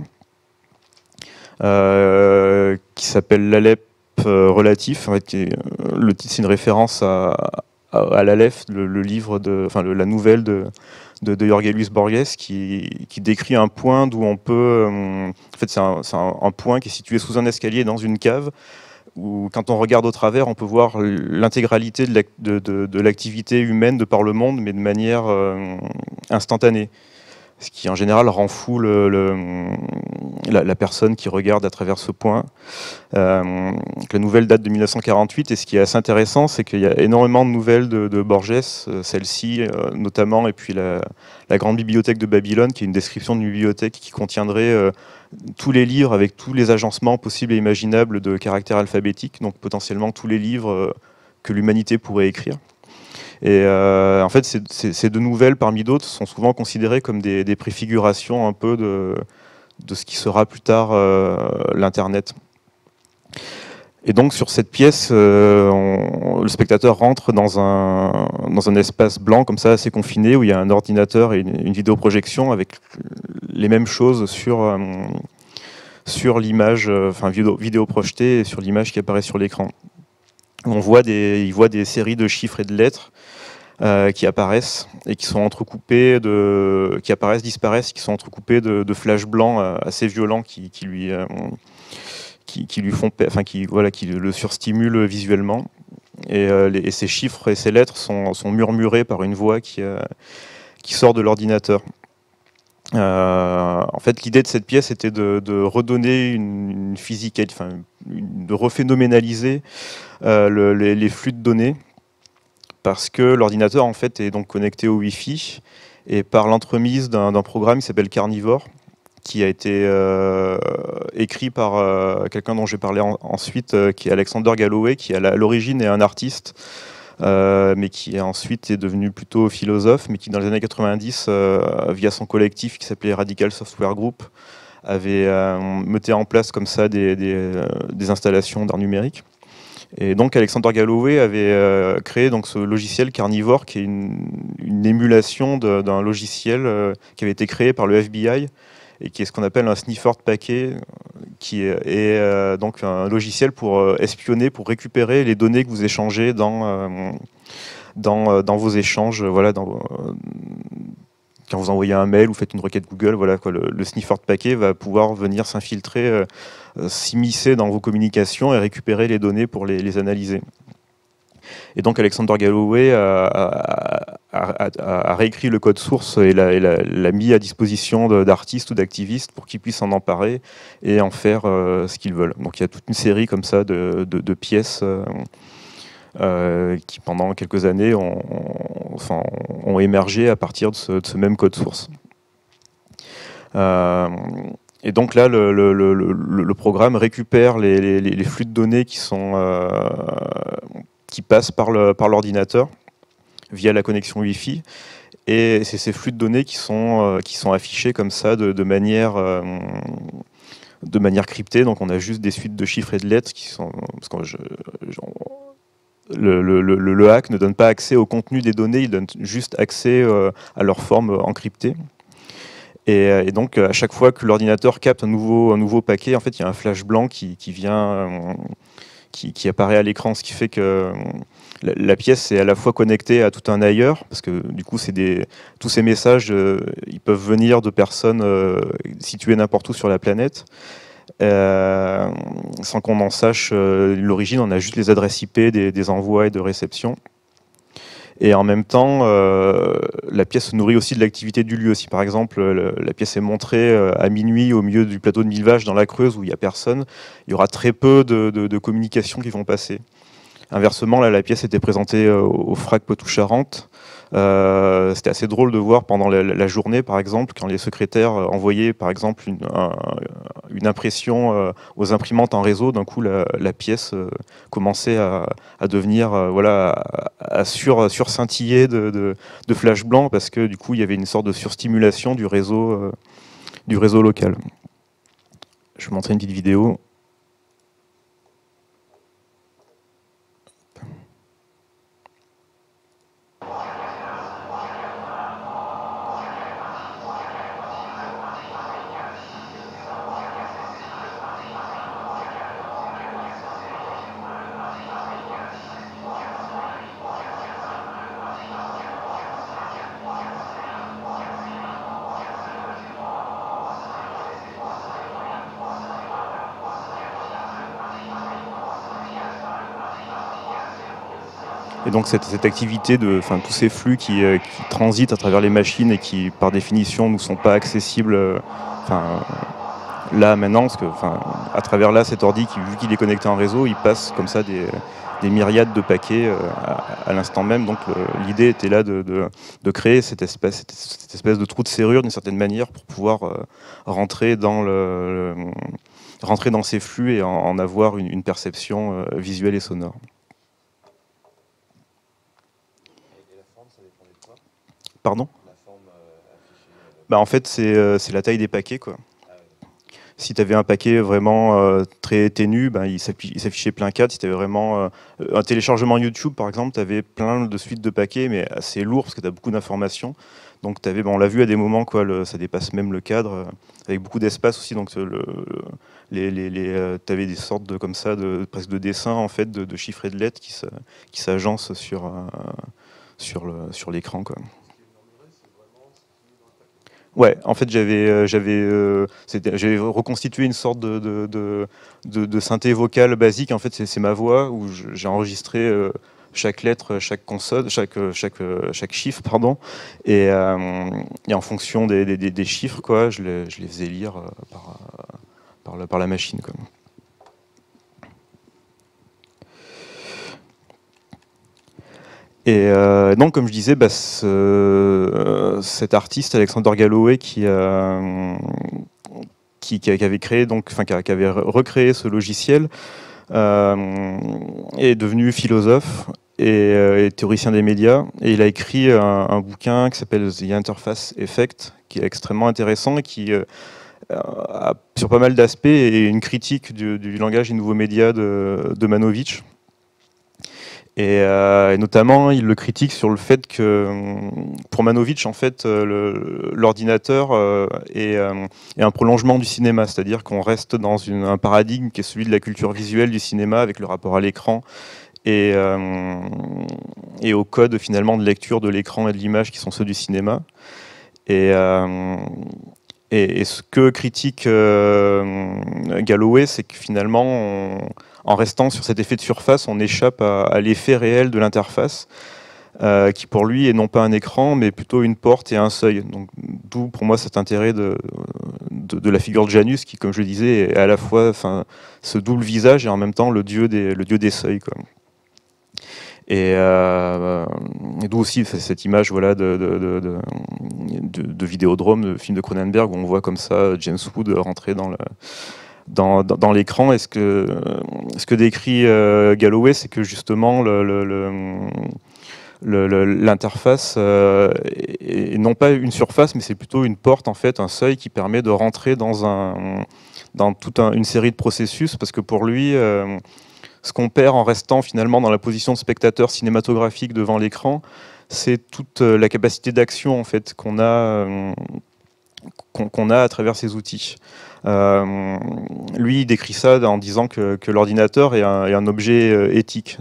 qui s'appelle l'Alep relatif. En fait, le titre, c'est une référence à l'Aleph, le livre la nouvelle de Jorge Luis Borges, qui décrit un point d'où on peut. En fait, c'est un point qui est situé sous un escalier dans une cave, où quand on regarde au travers, on peut voir l'intégralité de l'activité humaine de par le monde, mais de manière instantanée. Ce qui, en général, rend fou la personne qui regarde à travers ce point. La nouvelle date de 1948, et ce qui est assez intéressant, c'est qu'il y a énormément de nouvelles de Borges, celle-ci notamment, et puis la grande bibliothèque de Babylone, qui est une description d'une bibliothèque qui contiendrait tous les livres avec tous les agencements possibles et imaginables de caractères alphabétiques, donc potentiellement tous les livres que l'humanité pourrait écrire. Et en fait, ces deux nouvelles, parmi d'autres, sont souvent considérées comme des préfigurations un peu de ce qui sera plus tard l'Internet. Et donc sur cette pièce, le spectateur rentre dans un espace blanc comme ça, assez confiné, où il y a un ordinateur et une vidéoprojection avec les mêmes choses sur l'image, vidéo projetée et sur l'image qui apparaît sur l'écran. Il voit des séries de chiffres et de lettres qui apparaissent et qui sont entrecoupées disparaissent, qui sont entrecoupées de flashs blancs assez violents qui le surstimulent visuellement. Et ces chiffres et ces lettres sont murmurés par une voix qui sort de l'ordinateur. En fait, l'idée de cette pièce était de redonner une physique, de rephénoménaliser les flux de données, parce que l'ordinateur en fait est donc connecté au Wi-Fi, et par l'entremise d'un programme qui s'appelle Carnivore, qui a été écrit par quelqu'un dont je vais parler ensuite, qui est Alexander Galloway, qui à l'origine est un artiste, mais qui ensuite est devenu plutôt philosophe, mais qui dans les années 90, via son collectif qui s'appelait Radical Software Group, avait mis en place comme ça des installations d'art numérique. Et donc Alexander Galloway avait créé donc ce logiciel Carnivore, qui est une émulation d'un logiciel qui avait été créé par le FBI, et qui est ce qu'on appelle un sniffer de paquet, qui est donc un logiciel pour espionner, pour récupérer les données que vous échangez dans vos échanges. Quand vous envoyez un mail ou faites une requête Google, le sniffer de paquet va pouvoir venir s'infiltrer, s'immiscer dans vos communications et récupérer les données pour les analyser. Et donc Alexander Galloway a réécrit le code source et l'a mis à disposition d'artistes ou d'activistes pour qu'ils puissent en emparer et en faire ce qu'ils veulent. Donc il y a toute une série comme ça de pièces qui pendant quelques années ont émergé à partir de ce même code source. Et donc là, le programme récupère les flux de données qui passent par l'ordinateur via la connexion Wi-Fi, et c'est ces flux de données qui sont affichés comme ça de manière cryptée. Donc on a juste des suites de chiffres et de lettres qui sont, parce que le hack ne donne pas accès au contenu des données, il donne juste accès à leur forme encryptée. Et donc, à chaque fois que l'ordinateur capte un nouveau paquet, en fait, il y a un flash blanc qui apparaît à l'écran, ce qui fait que la pièce est à la fois connectée à tout un ailleurs, parce que du coup, tous ces messages, ils peuvent venir de personnes situées n'importe où sur la planète, sans qu'on en sache l'origine. On a juste les adresses IP des envois et de réception. Et en même temps, la pièce se nourrit aussi de l'activité du lieu. Si par exemple, la pièce est montrée à minuit au milieu du plateau de Millevaches dans la Creuse où il n'y a personne, il y aura très peu de communications qui vont passer. Inversement, là, la pièce était présentée au FRAC Poitou-Charentes. C'était assez drôle de voir pendant la journée, par exemple, quand les secrétaires envoyaient, par exemple, une impression aux imprimantes en réseau, d'un coup, la pièce commençait à devenir, voilà, à surscintiller de flash blanc, parce que du coup, il y avait une sorte de surstimulation du réseau local. Je vais vous montrer une petite vidéo. Et donc cette activité tous ces flux qui transitent à travers les machines et qui, par définition, ne sont pas accessibles là maintenant, parce que à travers là, cet ordi, vu qu'il est connecté en réseau, il passe comme ça des myriades de paquets à l'instant même. Donc l'idée était là de créer cette espèce de trou de serrure d'une certaine manière pour pouvoir rentrer dans ces flux et en avoir une perception visuelle et sonore. Pardon ? La forme affichée. En fait, c'est la taille des paquets, quoi. Ah ouais. Si tu avais un paquet vraiment très ténu, il s'affichait plein cadre. Si tu avais vraiment un téléchargement YouTube, par exemple, tu avais plein de suites de paquets, mais assez lourd parce que tu as beaucoup d'informations. Donc, on l'a vu à des moments, quoi, ça dépasse même le cadre, avec beaucoup d'espace aussi. Donc, tu avais des sortes presque de dessins, en fait, de chiffres et de lettres qui s'agencent sur l'écran, quoi. Ouais, en fait, j'avais reconstitué une sorte de synthé vocale basique. En fait, c'est ma voix où j'ai enregistré chaque lettre, chaque consonne, chaque chiffre, pardon, et en fonction des chiffres, quoi, je les faisais lire par la machine, quoi. Et donc, comme je disais, cet artiste, Alexander Galloway, qui avait recréé ce logiciel, est devenu philosophe et théoricien des médias. Et il a écrit un bouquin qui s'appelle The Interface Effect, qui est extrêmement intéressant et qui a, sur pas mal d'aspects, est une critique du langage des nouveaux médias de Manovich. Et notamment, il le critique sur le fait que, pour Manovich, en fait, l'ordinateur est un prolongement du cinéma, c'est-à-dire qu'on reste dans un paradigme qui est celui de la culture visuelle du cinéma, avec le rapport à l'écran et au code finalement de lecture de l'écran et de l'image qui sont ceux du cinéma. Et ce que critique Galloway, c'est que finalement, en restant sur cet effet de surface, on échappe à l'effet réel de l'interface, qui pour lui est non pas un écran, mais plutôt une porte et un seuil. Donc, d'où pour moi cet intérêt de la figure de Janus, qui, comme je le disais, est à la fois ce double visage et en même temps le dieu des seuils, quoi. Et d'où aussi cette image, voilà, de Vidéodrome, de film de Cronenberg, où on voit comme ça James Wood rentrer dans l'écran. Et ce que décrit Galloway, c'est que justement l'interface est non pas une surface, mais c'est plutôt une porte, en fait, un seuil qui permet de rentrer dans toute une série de processus, parce que pour lui, ce qu'on perd en restant finalement dans la position de spectateur cinématographique devant l'écran, c'est toute la capacité d'action en fait qu'on a à travers ces outils. Lui, il décrit ça en disant que l'ordinateur est un objet éthique.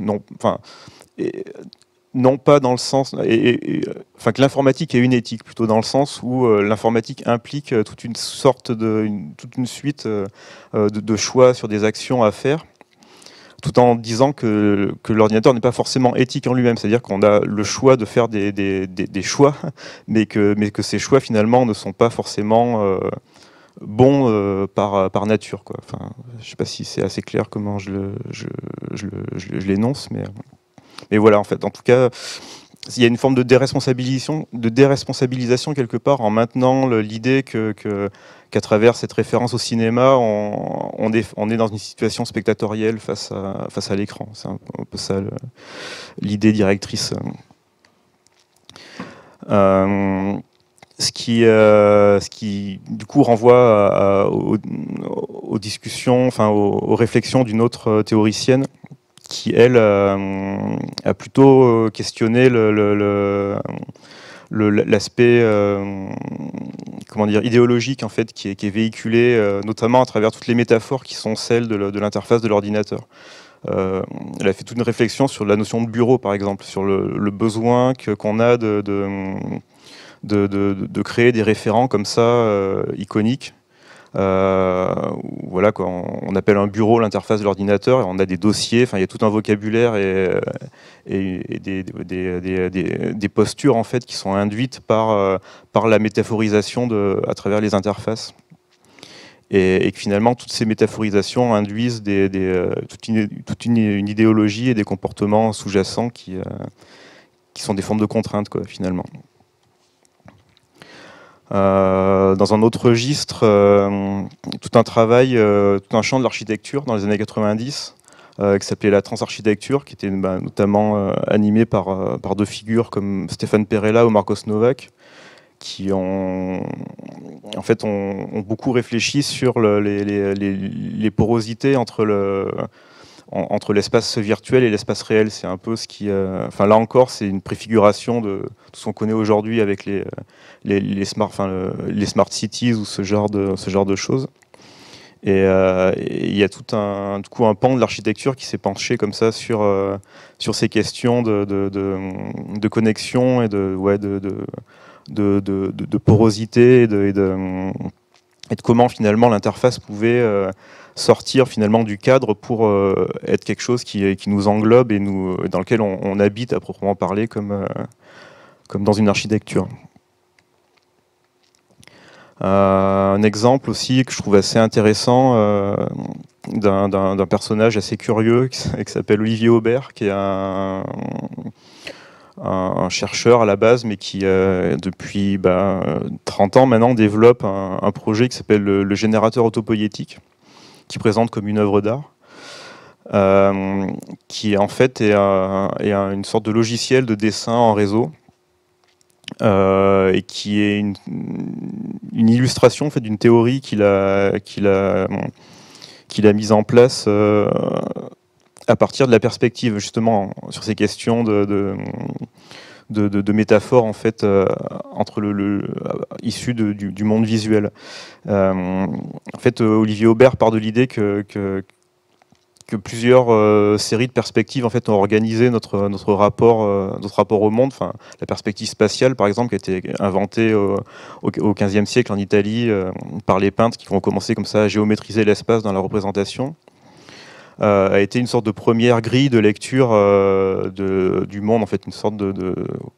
Non pas dans le sens, que l'informatique est une éthique, plutôt dans le sens où l'informatique implique toute une suite de choix sur des actions à faire, tout en disant que l'ordinateur n'est pas forcément éthique en lui-même, c'est-à-dire qu'on a le choix de faire des choix, mais que ces choix finalement ne sont pas forcément bons par nature, quoi. Enfin, je ne sais pas si c'est assez clair comment je l'énonce, mais voilà, en fait, en tout cas, il y a une forme de déresponsabilisation quelque part en maintenant l'idée qu'à travers cette référence au cinéma, on est dans une situation spectatorielle face à l'écran. C'est un peu ça l'idée directrice. Ce qui du coup renvoie aux discussions, enfin aux réflexions d'une autre théoricienne qui, elle, a plutôt questionné l'aspect idéologique en fait, qui est véhiculé notamment à travers toutes les métaphores qui sont celles de l'interface de l'ordinateur. Elle a fait toute une réflexion sur la notion de bureau, par exemple, sur le besoin qu'on a de créer des référents comme ça, iconiques. Voilà, quoi, on appelle un bureau l'interface de l'ordinateur, et on a des dossiers, enfin il y a tout un vocabulaire et des postures en fait qui sont induites par la métaphorisation à travers les interfaces, et que finalement toutes ces métaphorisations induisent toute une idéologie et des comportements sous-jacents qui sont des formes de contraintes, quoi, finalement. Dans un autre registre, tout un travail, tout un champ de l'architecture dans les années 90, qui s'appelait la transarchitecture, qui était notamment animé par deux figures comme Stéphane Perella ou Marcos Novak, qui ont beaucoup réfléchi sur les porosités entre l'espace virtuel et l'espace réel. C'est un peu ce qui... là encore, c'est une préfiguration de tout ce qu'on connaît aujourd'hui avec les smart cities ou ce genre de choses. Et il y a tout un pan de l'architecture qui s'est penché comme ça sur ces questions de connexion et de porosité et de comment finalement l'interface pouvait sortir finalement du cadre pour être quelque chose qui nous englobe et dans lequel on habite à proprement parler comme dans une architecture. Un exemple aussi que je trouve assez intéressant d'un personnage assez curieux qui s'appelle Olivier Aubert, qui est un chercheur à la base, mais qui depuis 30 ans maintenant développe un projet qui s'appelle le générateur autopoïétique, qui présente comme une œuvre d'art, qui en fait est une sorte de logiciel de dessin en réseau, et qui est une illustration en fait, d'une théorie qu'il a mise en place à partir de la perspective, justement, sur ces questions de métaphores en fait, issues du monde visuel. En fait, Olivier Aubert part de l'idée que plusieurs séries de perspectives en fait, ont organisé notre rapport au monde. Enfin, la perspective spatiale, par exemple, qui a été inventée au XVe siècle en Italie par les peintres qui ont commencé comme ça à géométriser l'espace dans la représentation, a été une sorte de première grille de lecture du monde, en fait, une sorte de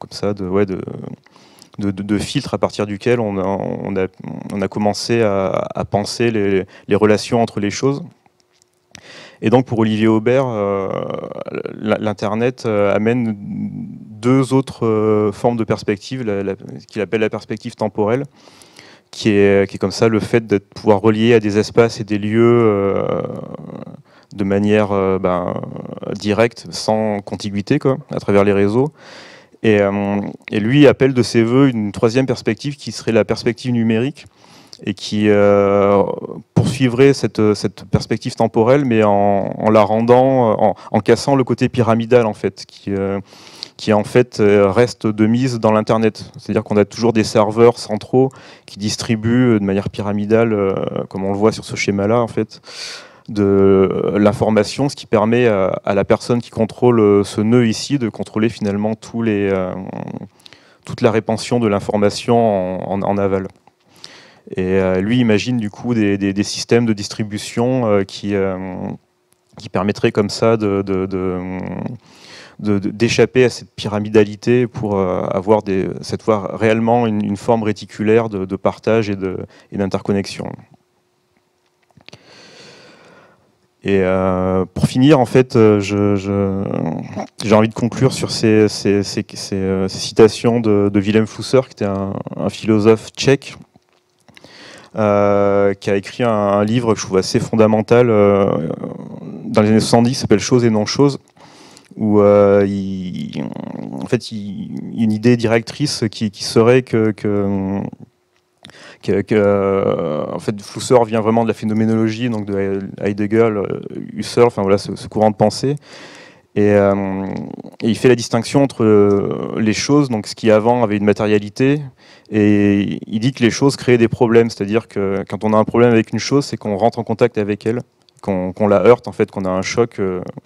filtre à partir duquel on a commencé à penser les relations entre les choses. Et donc pour Olivier Aubert, l'Internet amène deux autres formes de perspectives, qu'il appelle la perspective temporelle, qui est comme ça le fait de pouvoir relier à des espaces et des lieux de manière directe, sans contiguïté, quoi, à travers les réseaux. Et lui appelle de ses voeux une troisième perspective qui serait la perspective numérique, et qui poursuivrait cette perspective temporelle, mais en la rendant, en cassant le côté pyramidal en fait, qui en fait reste de mise dans l'Internet. C'est-à-dire qu'on a toujours des serveurs centraux qui distribuent de manière pyramidale, comme on le voit sur ce schéma-là en fait, de l'information, ce qui permet à la personne qui contrôle ce nœud ici de contrôler finalement toute la répansion de l'information en aval. Et lui imagine du coup des systèmes de distribution qui permettraient comme ça d'échapper à cette pyramidalité pour avoir cette fois réellement une forme réticulaire de partage et d'interconnexion. Et pour finir, en fait, j'ai envie de conclure sur ces citations de Wilhelm Flusser, qui était un philosophe tchèque, qui a écrit un livre que je trouve assez fondamental dans les années 70, qui s'appelle « Choses et non-choses », où en fait, il y a une idée directrice qui serait en fait, Flusser vient vraiment de la phénoménologie, donc de Heidegger, Husserl, enfin voilà, ce courant de pensée. Et il fait la distinction entre les choses, donc ce qui avant avait une matérialité, et il dit que les choses créent des problèmes, c'est-à-dire que quand on a un problème avec une chose, c'est qu'on rentre en contact avec elle, qu'on la heurte en fait, qu'on a un choc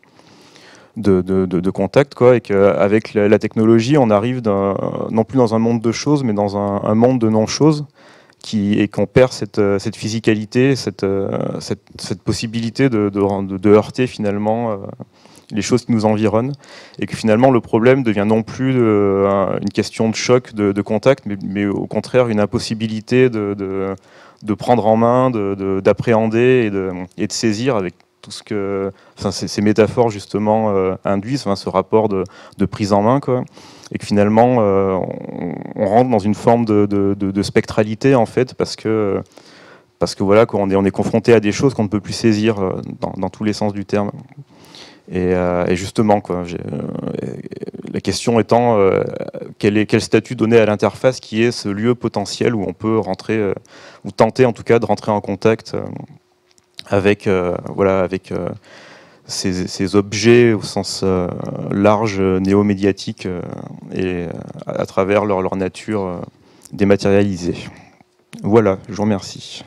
de contact, quoi, et qu'avec la technologie, on arrive non plus dans un monde de choses, mais dans un monde de non-choses, et qu'on perd cette physicalité, cette possibilité de heurter finalement les choses qui nous environnent, et que finalement le problème devient non plus une question de choc, de contact, mais au contraire une impossibilité de prendre en main, d'appréhender et de saisir avec tout ce que ces métaphores justement induisent, ce rapport de prise en main, quoi. Et que finalement on rentre dans une forme de spectralité en fait, parce que voilà, on est confronté à des choses qu'on ne peut plus saisir dans tous les sens du terme. Et justement, quoi, la question étant quel statut donner à l'interface, qui est ce lieu potentiel où on peut rentrer, ou tenter en tout cas de rentrer en contact avec ces objets au sens large, néo-médiatique, et à travers leur nature dématérialisée. Voilà, je vous remercie.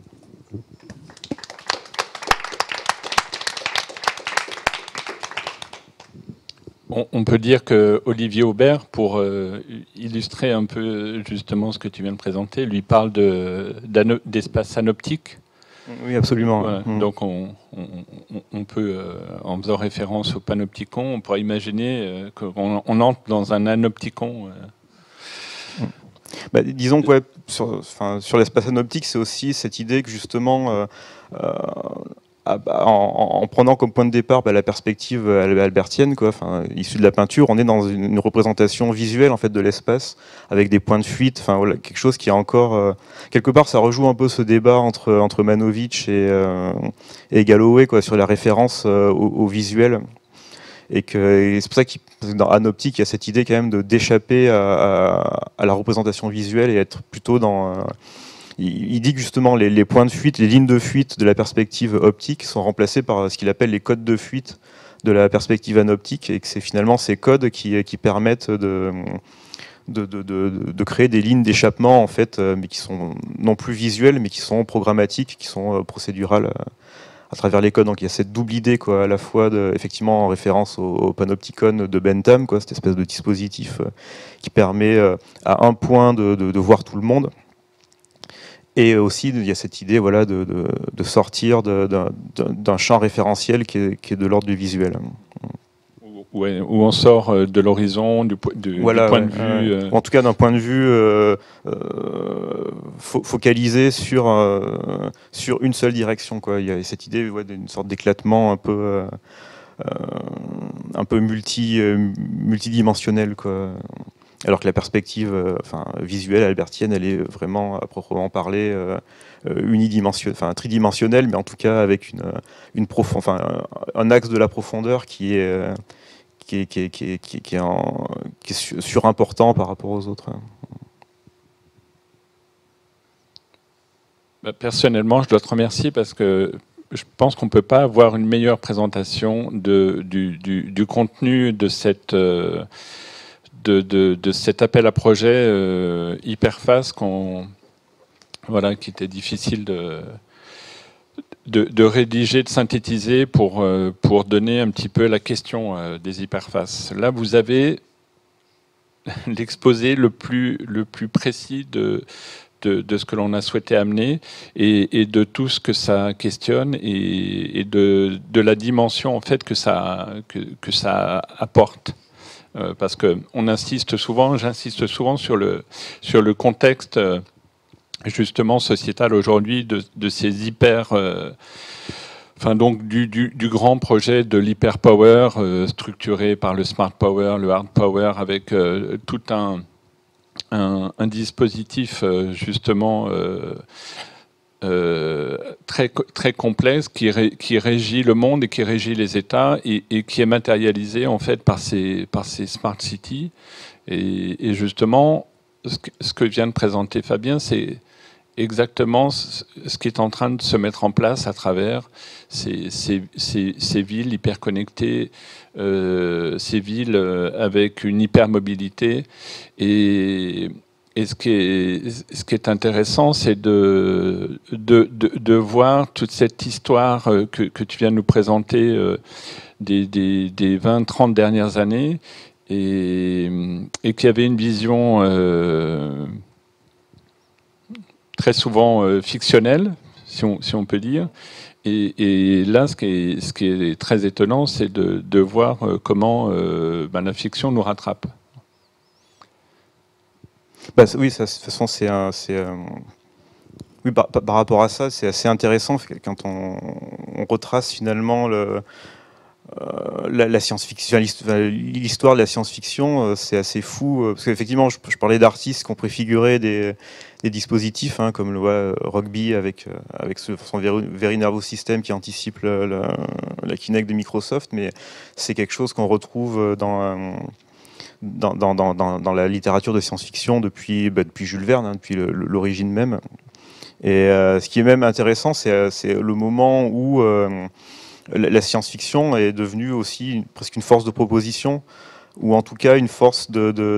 On peut dire que Olivier Aubert, pour illustrer un peu justement ce que tu viens de présenter, lui parle d'espace synoptique. Oui, absolument. Voilà. Donc on peut, en faisant référence au panopticon, on pourrait imaginer qu'on entre dans un anopticon. Disons que sur l'espace anoptique, c'est aussi cette idée que justement, en prenant comme point de départ la perspective albertienne, quoi, issue de la peinture, on est dans une représentation visuelle en fait de l'espace, avec des points de fuite, voilà, quelque chose qui est encore quelque part, ça rejoue un peu ce débat entre Manovitch et Galloway, quoi, sur la référence au visuel, et c'est pour ça que dans Anoptique, il y a cette idée quand même d'échapper à la représentation visuelle et être plutôt dans il dit que justement les points de fuite, les lignes de fuite de la perspective optique sont remplacées par ce qu'il appelle les codes de fuite de la perspective anoptique, et que c'est finalement ces codes qui permettent de créer des lignes d'échappement en fait, mais qui sont non plus visuelles, mais qui sont programmatiques, qui sont procédurales à travers les codes. Donc il y a cette double idée, quoi, à la fois effectivement en référence au panopticon de Bentham, quoi, cette espèce de dispositif qui permet à un point de voir tout le monde. Et aussi, il y a cette idée, voilà, de sortir d'un champ référentiel qui est de l'ordre du visuel. Ouais, où on sort de l'horizon, du point de vue... En tout cas, d'un point de vue focalisé sur une seule direction, quoi. Il y a cette idée, d'une sorte d'éclatement un peu multidimensionnel, quoi. Alors que la perspective visuelle albertienne, elle est vraiment, à proprement parler, tridimensionnelle, mais en tout cas avec un axe de la profondeur qui est surimportant par rapport aux autres. Personnellement, je dois te remercier parce que je pense qu'on ne peut pas avoir une meilleure présentation du contenu de cet appel à projet Hyperface qui était difficile de rédiger, de synthétiser pour donner un petit peu la question des hyperfaces. Là, vous avez l'exposé le plus précis de ce que l'on a souhaité amener et de tout ce que ça questionne et de la dimension en fait que ça apporte. Parce que j'insiste souvent sur le contexte justement sociétal aujourd'hui de ces donc du grand projet de l'hyper power structuré par le smart power, le hard power avec tout un dispositif justement très complexe qui régit le monde et qui régit les États et qui est matérialisé en fait par ces smart cities et justement ce que vient de présenter Fabien, c'est exactement ce qui est en train de se mettre en place à travers ces villes hyper connectées, ces villes avec une hypermobilité. Et ce qui est intéressant, c'est de voir toute cette histoire que tu viens de nous présenter des 20-30 dernières années et qui avait une vision très souvent fictionnelle, si on peut dire. Et là, ce qui est très étonnant, c'est de voir comment la fiction nous rattrape. Oui, ça, de toute façon, oui, par rapport à ça, c'est assez intéressant quand on retrace finalement la science-fiction, l'histoire de la science-fiction, c'est assez fou parce qu'effectivement, je parlais d'artistes qui ont préfiguré des dispositifs comme le Rugby avec son Very Nervous System qui anticipe la Kinect de Microsoft, mais c'est quelque chose qu'on retrouve dans la littérature de science-fiction depuis Jules Verne, depuis l'origine même. Et ce qui est même intéressant, c'est le moment où la science-fiction est devenue aussi presque une force de proposition, ou en tout cas une force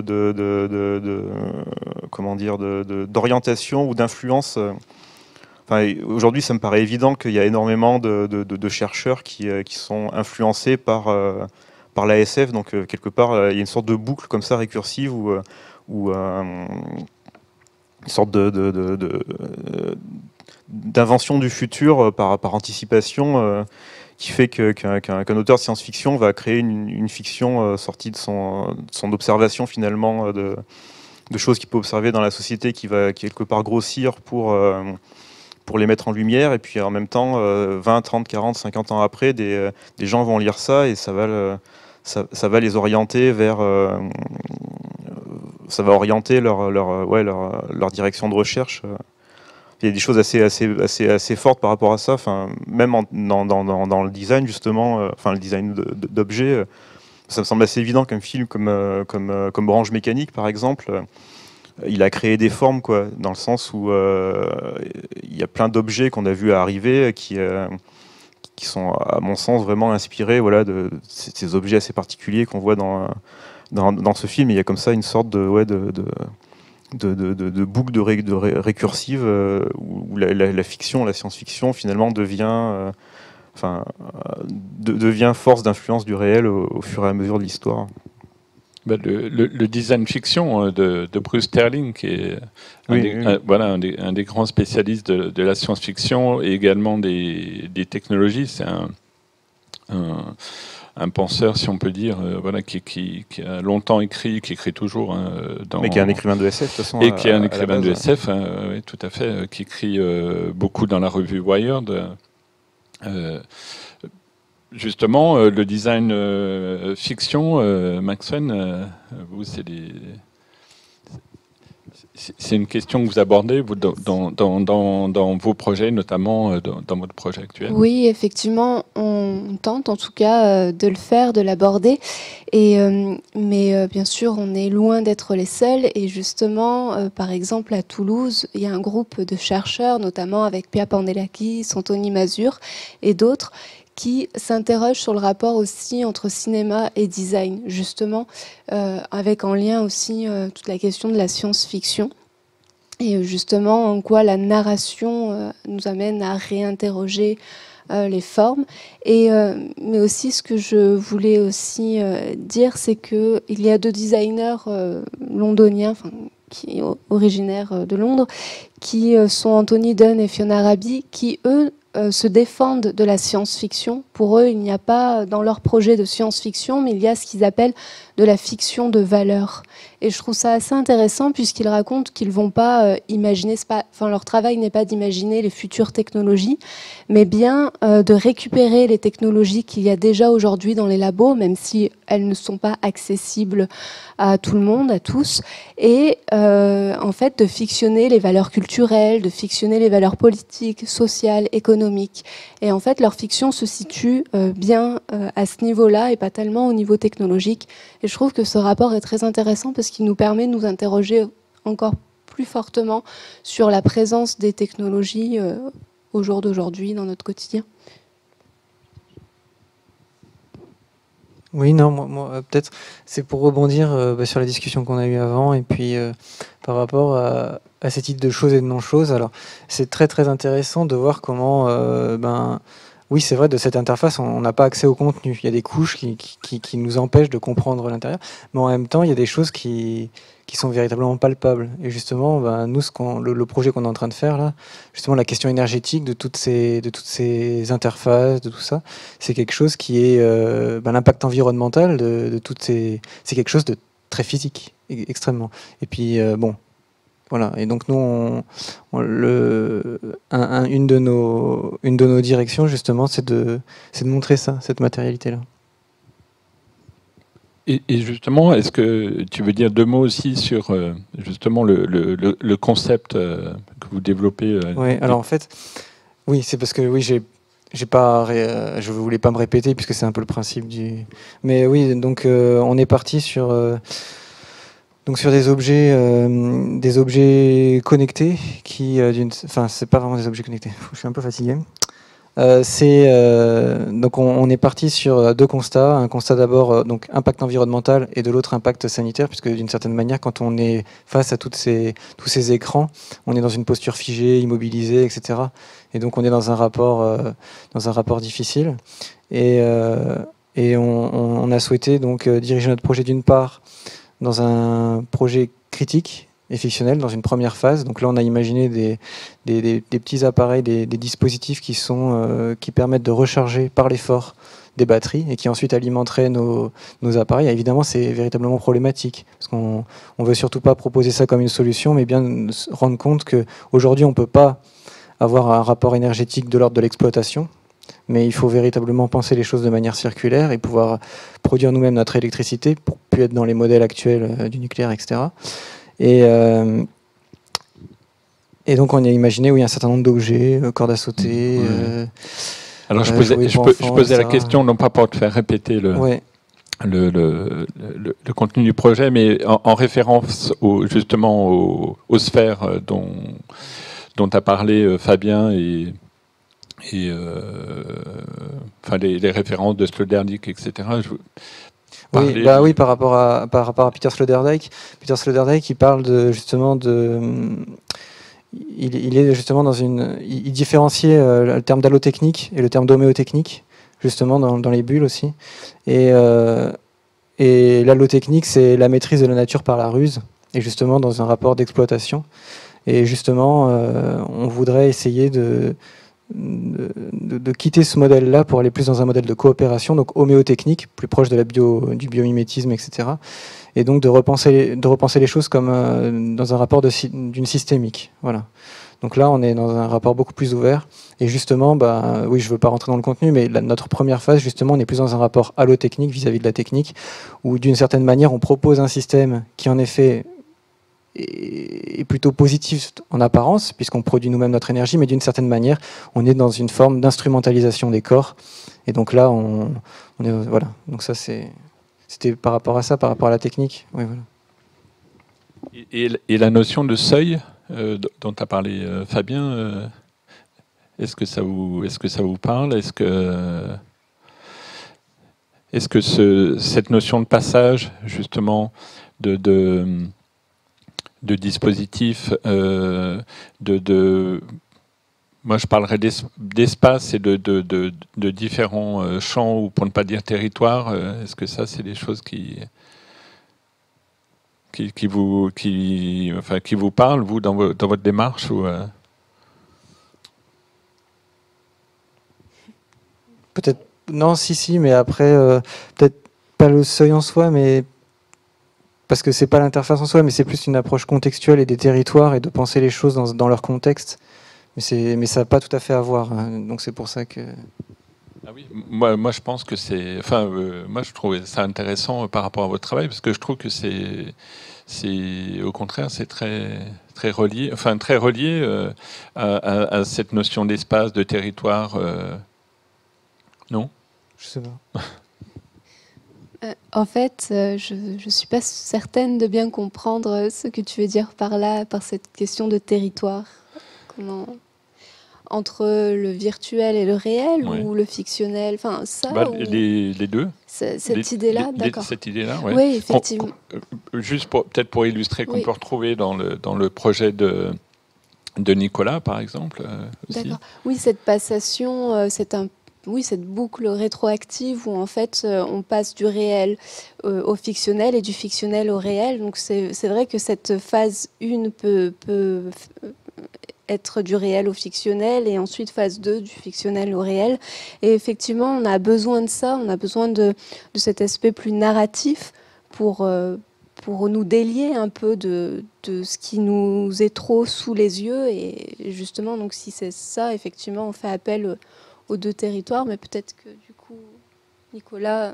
d'orientation ou d'influence. Aujourd'hui, ça me paraît évident qu'il y a énormément de chercheurs qui sont influencés par l'ASF, donc quelque part, il y a une sorte de boucle comme ça récursive où une sorte d'invention du futur par anticipation qui fait qu'un auteur de science-fiction va créer une fiction sortie de son observation finalement de choses qu'il peut observer dans la société, qui va quelque part grossir pour les mettre en lumière, et puis en même temps 20, 30, 40, 50 ans après, des gens vont lire ça et ça va les orienter vers ça va orienter leur direction de recherche. Il y a des choses assez fortes par rapport à ça. Même dans le design justement, le design d'objets, ça me semble assez évident qu'un film comme Orange Mécanique par exemple, il a créé des formes dans le sens où il y a plein d'objets qu'on a vu arriver qui sont à mon sens vraiment inspirés de ces objets assez particuliers qu'on voit dans ce film. Il y a comme ça une sorte de boucle récursive où la fiction, la science-fiction finalement devient force d'influence du réel au fur et à mesure de l'histoire. Le design fiction de Bruce Sterling, qui est un des grands spécialistes de la science-fiction et également des technologies, c'est un penseur, si on peut dire, qui a longtemps écrit, qui écrit toujours. Mais qui est un écrivain de SF, de toute façon. Et qui est un écrivain de SF, oui, tout à fait, qui écrit beaucoup dans la revue Wired. Justement, le design fiction, Maxwell, vous, C'est une question que vous abordez dans vos projets, notamment dans votre projet actuel. Oui, effectivement, on tente en tout cas de le faire, de l'aborder. Mais bien sûr, on est loin d'être les seuls. Et justement, par exemple, à Toulouse, il y a un groupe de chercheurs, notamment avec Pia Pandelakis, Anthony Mazur et d'autres, qui s'interrogent sur le rapport aussi entre cinéma et design, justement, avec en lien aussi toute la question de la science-fiction. Et justement, en quoi la narration nous amène à réinterroger les formes. Mais aussi, ce que je voulais aussi dire, c'est qu'il y a 2 designers londoniens, qui sont originaires de Londres, qui sont Anthony Dunn et Fiona Raby, qui, eux, se défendent de la science-fiction. Pour eux, il n'y a pas dans leur projet de science-fiction, mais il y a ce qu'ils appellent de la fiction de valeur. Et je trouve ça assez intéressant puisqu'ils racontent qu'ils ne vont pas imaginer, leur travail n'est pas d'imaginer les futures technologies, mais bien de récupérer les technologies qu'il y a déjà aujourd'hui dans les labos, même si elles ne sont pas accessibles à tout le monde, à tous, et en fait de fictionner les valeurs culturelles, de fictionner les valeurs politiques, sociales, économiques. Et en fait, leur fiction se situe bien à ce niveau-là et pas tellement au niveau technologique. Et je trouve que ce rapport est très intéressant parce qu'il nous permet de nous interroger encore plus fortement sur la présence des technologies au jour d'aujourd'hui dans notre quotidien. Oui, non, moi peut-être, c'est pour rebondir sur la discussion qu'on a eue avant, et puis par rapport à ces types de choses et de non-choses. Alors, c'est très très intéressant de voir comment, oui, c'est vrai, de cette interface, on n'a pas accès au contenu. Il y a des couches qui nous empêchent de comprendre l'intérieur, mais en même temps, il y a des choses qui sont véritablement palpables. Et justement, nous, le projet qu'on est en train de faire là, justement, la question énergétique de toutes ces interfaces, de tout ça, c'est quelque chose qui est l'impact environnemental de toutes ces, c'est quelque chose de très physique, extrêmement. Et puis voilà. Et donc nous, une de nos directions justement, c'est de montrer ça, cette matérialité-là. Et justement, est-ce que tu veux dire 2 mots aussi sur justement le concept que vous développez Oui, alors en fait, oui, c'est parce que oui, je voulais pas me répéter puisque c'est un peu le principe du. Mais oui, donc on est parti sur des objets connectés qui, c'est pas vraiment des objets connectés. Je suis un peu fatigué. Donc on est parti sur 2 constats. Un constat d'abord donc impact environnemental et de l'autre impact sanitaire, puisque d'une certaine manière, quand on est face à tous ces écrans, on est dans une posture figée, immobilisée, etc. Et donc on est dans un rapport difficile. Et on a souhaité donc diriger notre projet d'une part dans un projet critique et fictionnel dans une première phase. Donc là, on a imaginé des petits appareils, des dispositifs qui permettent de recharger par l'effort des batteries et qui ensuite alimenteraient nos appareils. Et évidemment, c'est véritablement problématique parce qu'on veut surtout pas proposer ça comme une solution, mais bien se rendre compte qu'aujourd'hui, on peut pas avoir un rapport énergétique de l'ordre de l'exploitation. Mais il faut véritablement penser les choses de manière circulaire et pouvoir produire nous-mêmes notre électricité pour ne plus être dans les modèles actuels du nucléaire, etc. Et donc on a imaginé un certain nombre d'objets, cordes à sauter. Alors je posais la question non pas pour te faire répéter le contenu du projet, mais en référence justement aux sphères dont a parlé Fabien et les références de Sloterdijk, etc. Oui, par rapport à Peter Sloterdijk. Peter Sloterdijk, il parle il est justement il différenciait le terme d'allotechnique et le terme d'homéotechnique, justement dans les bulles aussi. Et l'allotechnique, c'est la maîtrise de la nature par la ruse, et justement dans un rapport d'exploitation. Et justement, on voudrait essayer de quitter ce modèle-là pour aller plus dans un modèle de coopération, donc homéotechnique, plus proche de du biomimétisme, etc. Et donc de repenser les choses comme dans un rapport d'une systémique. Voilà. Donc là, on est dans un rapport beaucoup plus ouvert. Et justement, oui, je ne veux pas rentrer dans le contenu, mais notre première phase, justement, on est plus dans un rapport allotechnique vis-à-vis de la technique, où d'une certaine manière, on propose un système qui, en effet, est plutôt positif en apparence, puisqu'on produit nous-mêmes notre énergie, mais d'une certaine manière, on est dans une forme d'instrumentalisation des corps. Et donc là, on est... Voilà. Donc ça, c'était par rapport à ça, par rapport à la technique. Oui, voilà. Et la notion de seuil dont tu as parlé, Fabien, est-ce que ça vous parle? Est-ce que cette notion de passage, justement, de dispositif, moi je parlerais d'espace et de différents champs, ou pour ne pas dire territoires, est-ce que ça, c'est des choses qui vous parlent, vous, dans votre démarche, ou Peut-être, non, si, mais après, peut-être pas le seuil en soi, mais parce que c'est pas l'interface en soi, mais c'est plus une approche contextuelle et des territoires et de penser les choses dans leur contexte. Mais ça n'a pas tout à fait à voir, hein, donc c'est pour ça que... Ah oui, moi je pense que c'est... Enfin, moi je trouvais ça intéressant par rapport à votre travail, parce que je trouve que c'est au contraire, c'est très relié, à cette notion d'espace, de territoire. Non ? Je sais pas. En fait, je ne suis pas certaine de bien comprendre ce que tu veux dire par là, par cette question de territoire. Entre le virtuel et le réel, ouais, ou le fictionnel, enfin ça, les deux. Cette idée-là, d'accord. Cette idée-là, ouais. Oui, effectivement. Juste peut-être pour illustrer, qu'on peut retrouver dans le projet de Nicolas, par exemple. Aussi. D'accord. Oui, cette passation, cette boucle rétroactive où en fait on passe du réel au fictionnel et du fictionnel au réel. Donc c'est vrai que cette phase 1 peut être du réel au fictionnel, et ensuite phase 2 du fictionnel au réel. Et effectivement, on a besoin de ça, on a besoin de cet aspect plus narratif pour nous délier un peu de ce qui nous est trop sous les yeux. Et justement, donc si c'est ça, effectivement, on fait appel aux deux territoires, mais peut-être que du coup, Nicolas...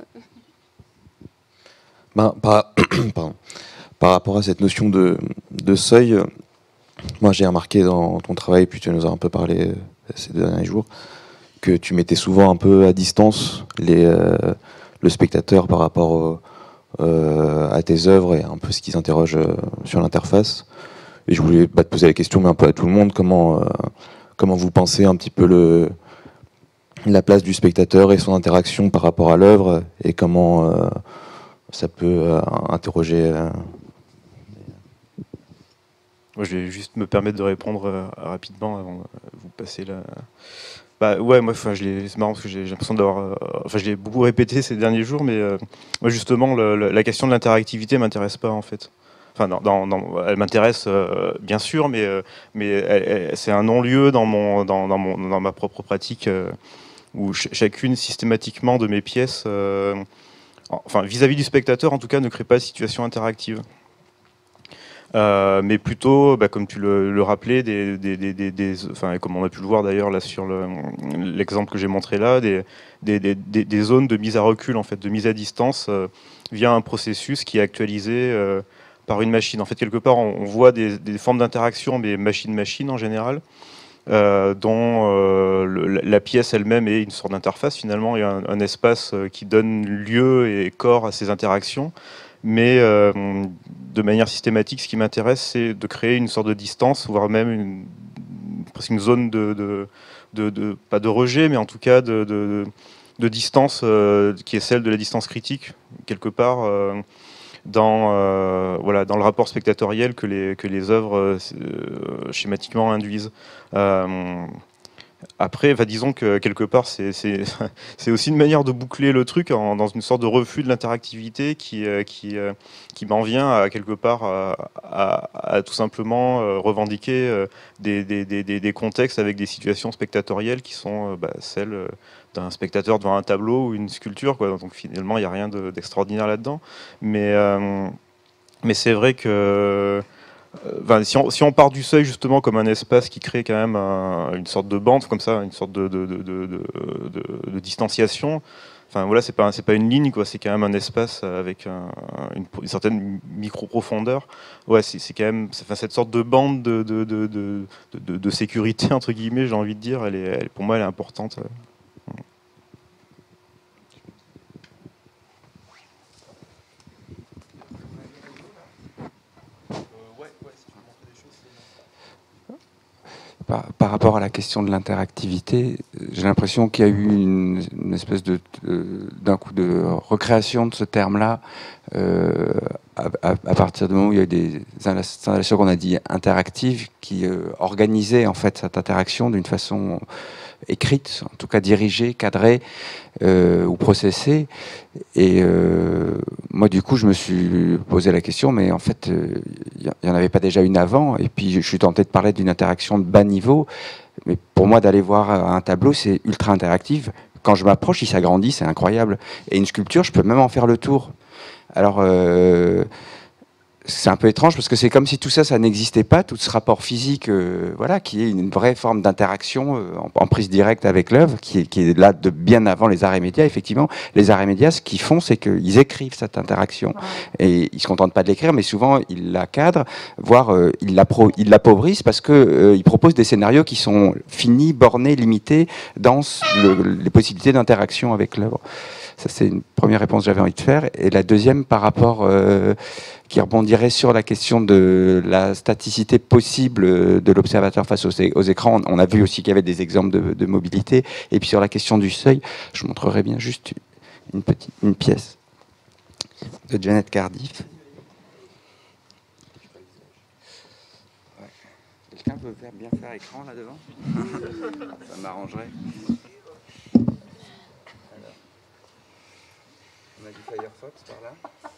Par rapport à cette notion de seuil, moi j'ai remarqué dans ton travail, puis tu nous as un peu parlé ces derniers jours, que tu mettais souvent un peu à distance le spectateur par rapport à tes œuvres et un peu ce qui s'interroge sur l'interface. Et je voulais te poser la question, mais un peu à tout le monde, comment vous pensez un petit peu la place du spectateur et son interaction par rapport à l'œuvre, et comment ça peut interroger... Moi, je vais juste me permettre de répondre rapidement avant de vous passer la... Ouais, moi, c'est marrant parce que j'ai l'impression d'avoir... je l'ai beaucoup répété ces derniers jours, mais moi, justement, la question de l'interactivité m'intéresse pas, en fait. Enfin, elle m'intéresse bien sûr, mais c'est un non-lieu dans ma propre pratique, où chacune systématiquement de mes pièces, vis-à-vis du spectateur, en tout cas, ne crée pas de situation interactive. Mais plutôt, comme tu le rappelais, et comme on a pu le voir d'ailleurs là sur l'exemple que j'ai montré là, des zones de mise à recul, en fait, de mise à distance via un processus qui est actualisé par une machine. En fait, quelque part, on voit des formes d'interaction, mais machine-machine en général, dont la pièce elle-même est une sorte d'interface. Finalement, il y a un espace qui donne lieu et corps à ces interactions. Mais de manière systématique, ce qui m'intéresse, c'est de créer une sorte de distance, voire même presque une zone pas de rejet, mais en tout cas de distance qui est celle de la distance critique, quelque part, dans le rapport spectatoriel que les œuvres schématiquement induisent. Après, disons que quelque part, c'est aussi une manière de boucler le truc dans une sorte de refus de l'interactivité qui m'en vient à quelque part à tout simplement revendiquer des contextes avec des situations spectatorielles qui sont celles d'un spectateur devant un tableau ou une sculpture, quoi. Donc finalement, il n'y a rien d'extraordinaire là-dedans. Mais c'est vrai que... si on part du seuil justement comme un espace qui crée quand même une sorte de bande comme ça, une sorte de distanciation, Enfin voilà, c'est pas une ligne, quoi. C'est quand même un espace avec une certaine micro-profondeur. Ouais, c'est quand même, cette sorte de bande de sécurité entre guillemets, j'ai envie de dire. Pour moi, elle est importante. Par rapport à la question de l'interactivité, j'ai l'impression qu'il y a eu une espèce d'un coup de recréation de ce terme-là à partir du moment où il y a eu des installations qu'on a dit interactives qui organisaient en fait cette interaction d'une façon écrite, en tout cas dirigée, cadrée ou processée. Et moi, du coup, je me suis posé la question, mais en fait, il n'y en avait pas déjà une avant. Et puis, je suis tenté de parler d'une interaction de bas niveau. Mais pour moi, d'aller voir un tableau, c'est ultra interactif. Quand je m'approche, il s'agrandit, c'est incroyable. Et une sculpture, je peux même en faire le tour. Alors, c'est un peu étrange parce que c'est comme si tout ça, ça n'existait pas, tout ce rapport physique, voilà, qui est une vraie forme d'interaction en prise directe avec l'œuvre, qui est là de bien avant les arts et médias. Effectivement, les arts et médias, ce qu'ils font, c'est qu'ils écrivent cette interaction. Et ils se contentent pas de l'écrire, mais souvent ils la cadrent, voire ils l'appauvrissent parce que ils proposent des scénarios qui sont finis, bornés, limités dans les possibilités d'interaction avec l'œuvre. Ça, c'est une première réponse que j'avais envie de faire. Et la deuxième, par rapport, qui rebondirait sur la question de la staticité possible de l'observateur face aux écrans. On a vu aussi qu'il y avait des exemples de mobilité. Et puis sur la question du seuil, je montrerai bien juste une pièce de Janet Cardiff. Ouais. Quelqu'un peut bien faire écran là devant? Ça m'arrangerait. On a du Firefox par là.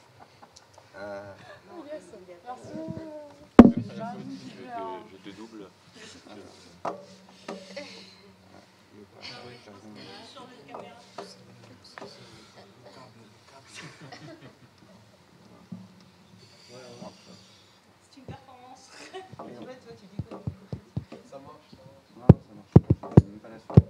Je te double. C'est une performance. Ça marche. Non, ça marche pas. Je n'ai même pas la suite.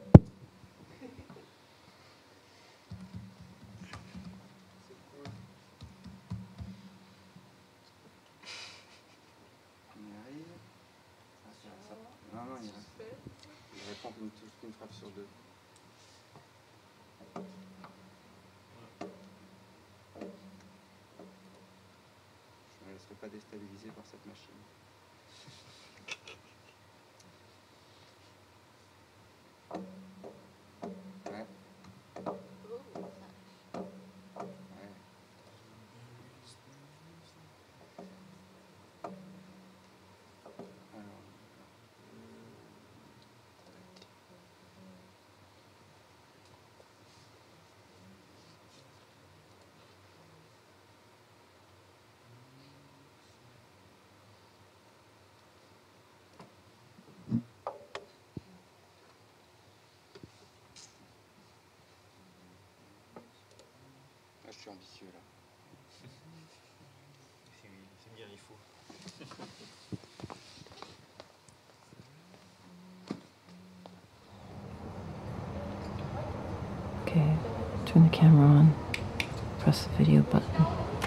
Non, il répond qu'une frappe sur deux. Je ne me laisserai pas déstabiliser par cette machine. Ouais. Je suis ambitieux là. C'est bien, il faut. Okay, turn the camera on. Press the video button.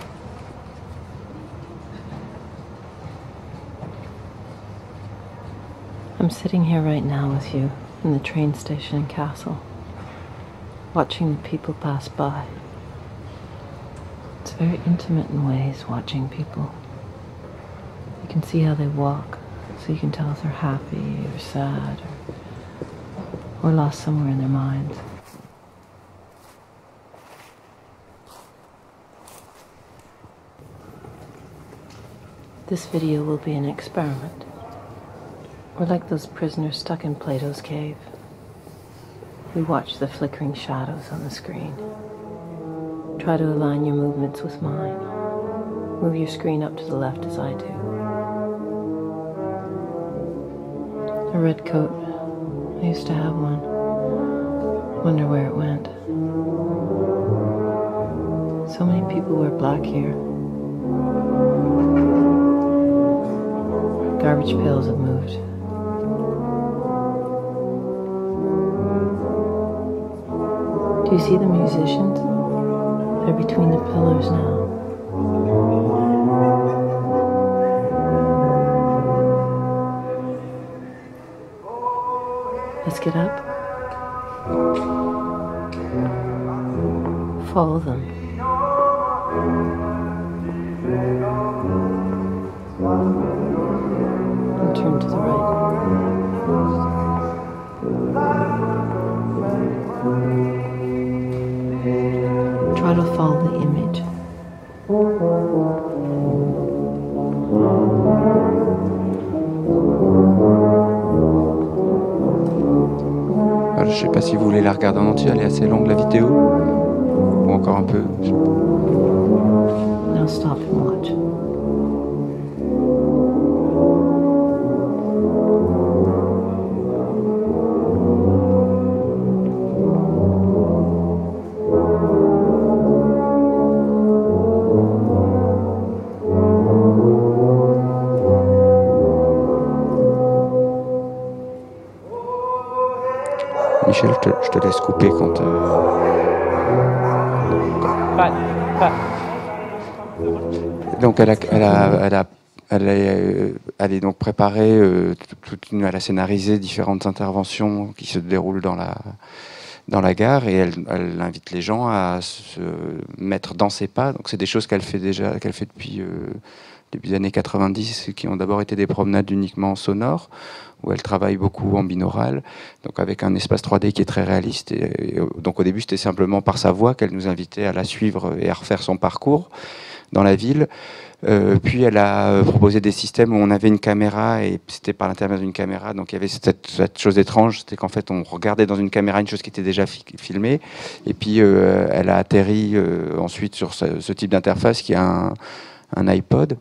I'm sitting here right now with you in the train station in Kassel, watching the people pass by. It's very intimate in ways, watching people. You can see how they walk, so you can tell if they're happy or sad or lost somewhere in their minds. This video will be an experiment. We're like those prisoners stuck in Plato's cave. We watch the flickering shadows on the screen. Try to align your movements with mine. Move your screen up to the left as I do. A red coat. I used to have one. Wonder where it went. So many people wear black here. Garbage pails have moved. Do Do you see the musicians? They're between the pillars now. Let's get up. Follow them. And turn to the right. Try to follow the image. Alors, je sais pas si vous voulez la regarder en entier, elle est assez longue la vidéo. Ou encore un peu. Now stop and watch. Michel, je te laisse couper quand... Donc elle est donc préparée, elle a scénarisé différentes interventions qui se déroulent dans la gare, et elle invite les gens à se mettre dans ses pas. Donc c'est des choses qu'elle fait depuis début des années 90, qui ont d'abord été des promenades uniquement sonores, où elle travaille beaucoup en binaural, donc avec un espace 3D qui est très réaliste. Et donc au début, c'était simplement par sa voix qu'elle nous invitait à la suivre et à refaire son parcours dans la ville. Puis elle a proposé des systèmes où on avait une caméra, et c'était par l'intermédiaire d'une caméra. Donc il y avait cette chose étrange, c'était qu'en fait on regardait dans une caméra une chose qui était déjà filmée, et puis elle a atterri ensuite sur ce type d'interface qui est un iPod.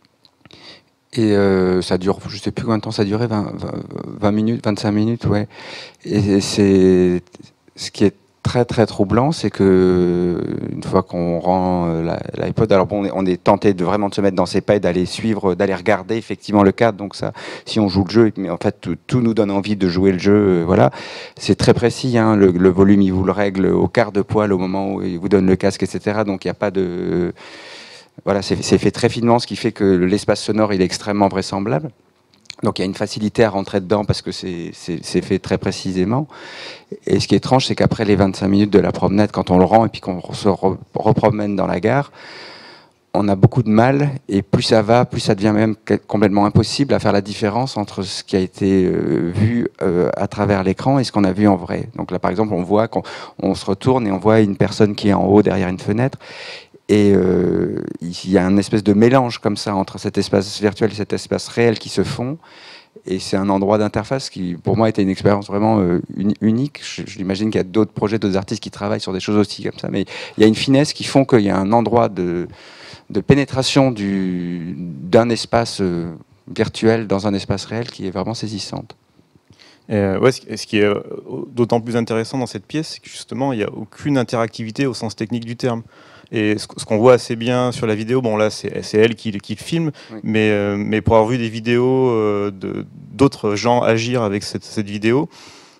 Et ça dure, je sais plus combien de temps ça durait, 20 minutes, 25 minutes, ouais. Et c'est ce qui est très très troublant, c'est que une fois qu'on rend l'iPod, alors bon, on est tenté de vraiment de se mettre dans ses pas et d'aller suivre, d'aller regarder effectivement le cadre. Donc ça, si on joue le jeu, mais en fait tout nous donne envie de jouer le jeu. Voilà, c'est très précis. Hein, le volume, il vous le règle au quart de poil au moment où il vous donne le casque, etc. Donc il n'y a pas de Voilà, c'est fait très finement, ce qui fait que l'espace sonore il est extrêmement vraisemblable. Donc il y a une facilité à rentrer dedans parce que c'est fait très précisément. Et ce qui est étrange, c'est qu'après les 25 minutes de la promenade, quand on le rend et puis qu'on se repromène dans la gare, on a beaucoup de mal, et plus ça va, plus ça devient même complètement impossible à faire la différence entre ce qui a été vu à travers l'écran et ce qu'on a vu en vrai. Donc là, par exemple, on voit qu'on se retourne et on voit une personne qui est en haut derrière une fenêtre. Et il y a un espèce de mélange comme ça entre cet espace virtuel et cet espace réel qui se font. Et c'est un endroit d'interface qui, pour moi, était une expérience vraiment unique. J'imagine qu'il y a d'autres projets, d'autres artistes qui travaillent sur des choses aussi comme ça. Mais il y a une finesse qui font qu'il y a un endroit de pénétration d'un espace virtuel dans un espace réel qui est vraiment saisissante. Ouais, ce qui est d'autant plus intéressant dans cette pièce, c'est que justement, il n'y a aucune interactivité au sens technique du terme. Et ce qu'on voit assez bien sur la vidéo, bon là c'est elle qui le filme, oui. mais pour avoir vu des vidéos d'autres gens agir avec cette vidéo,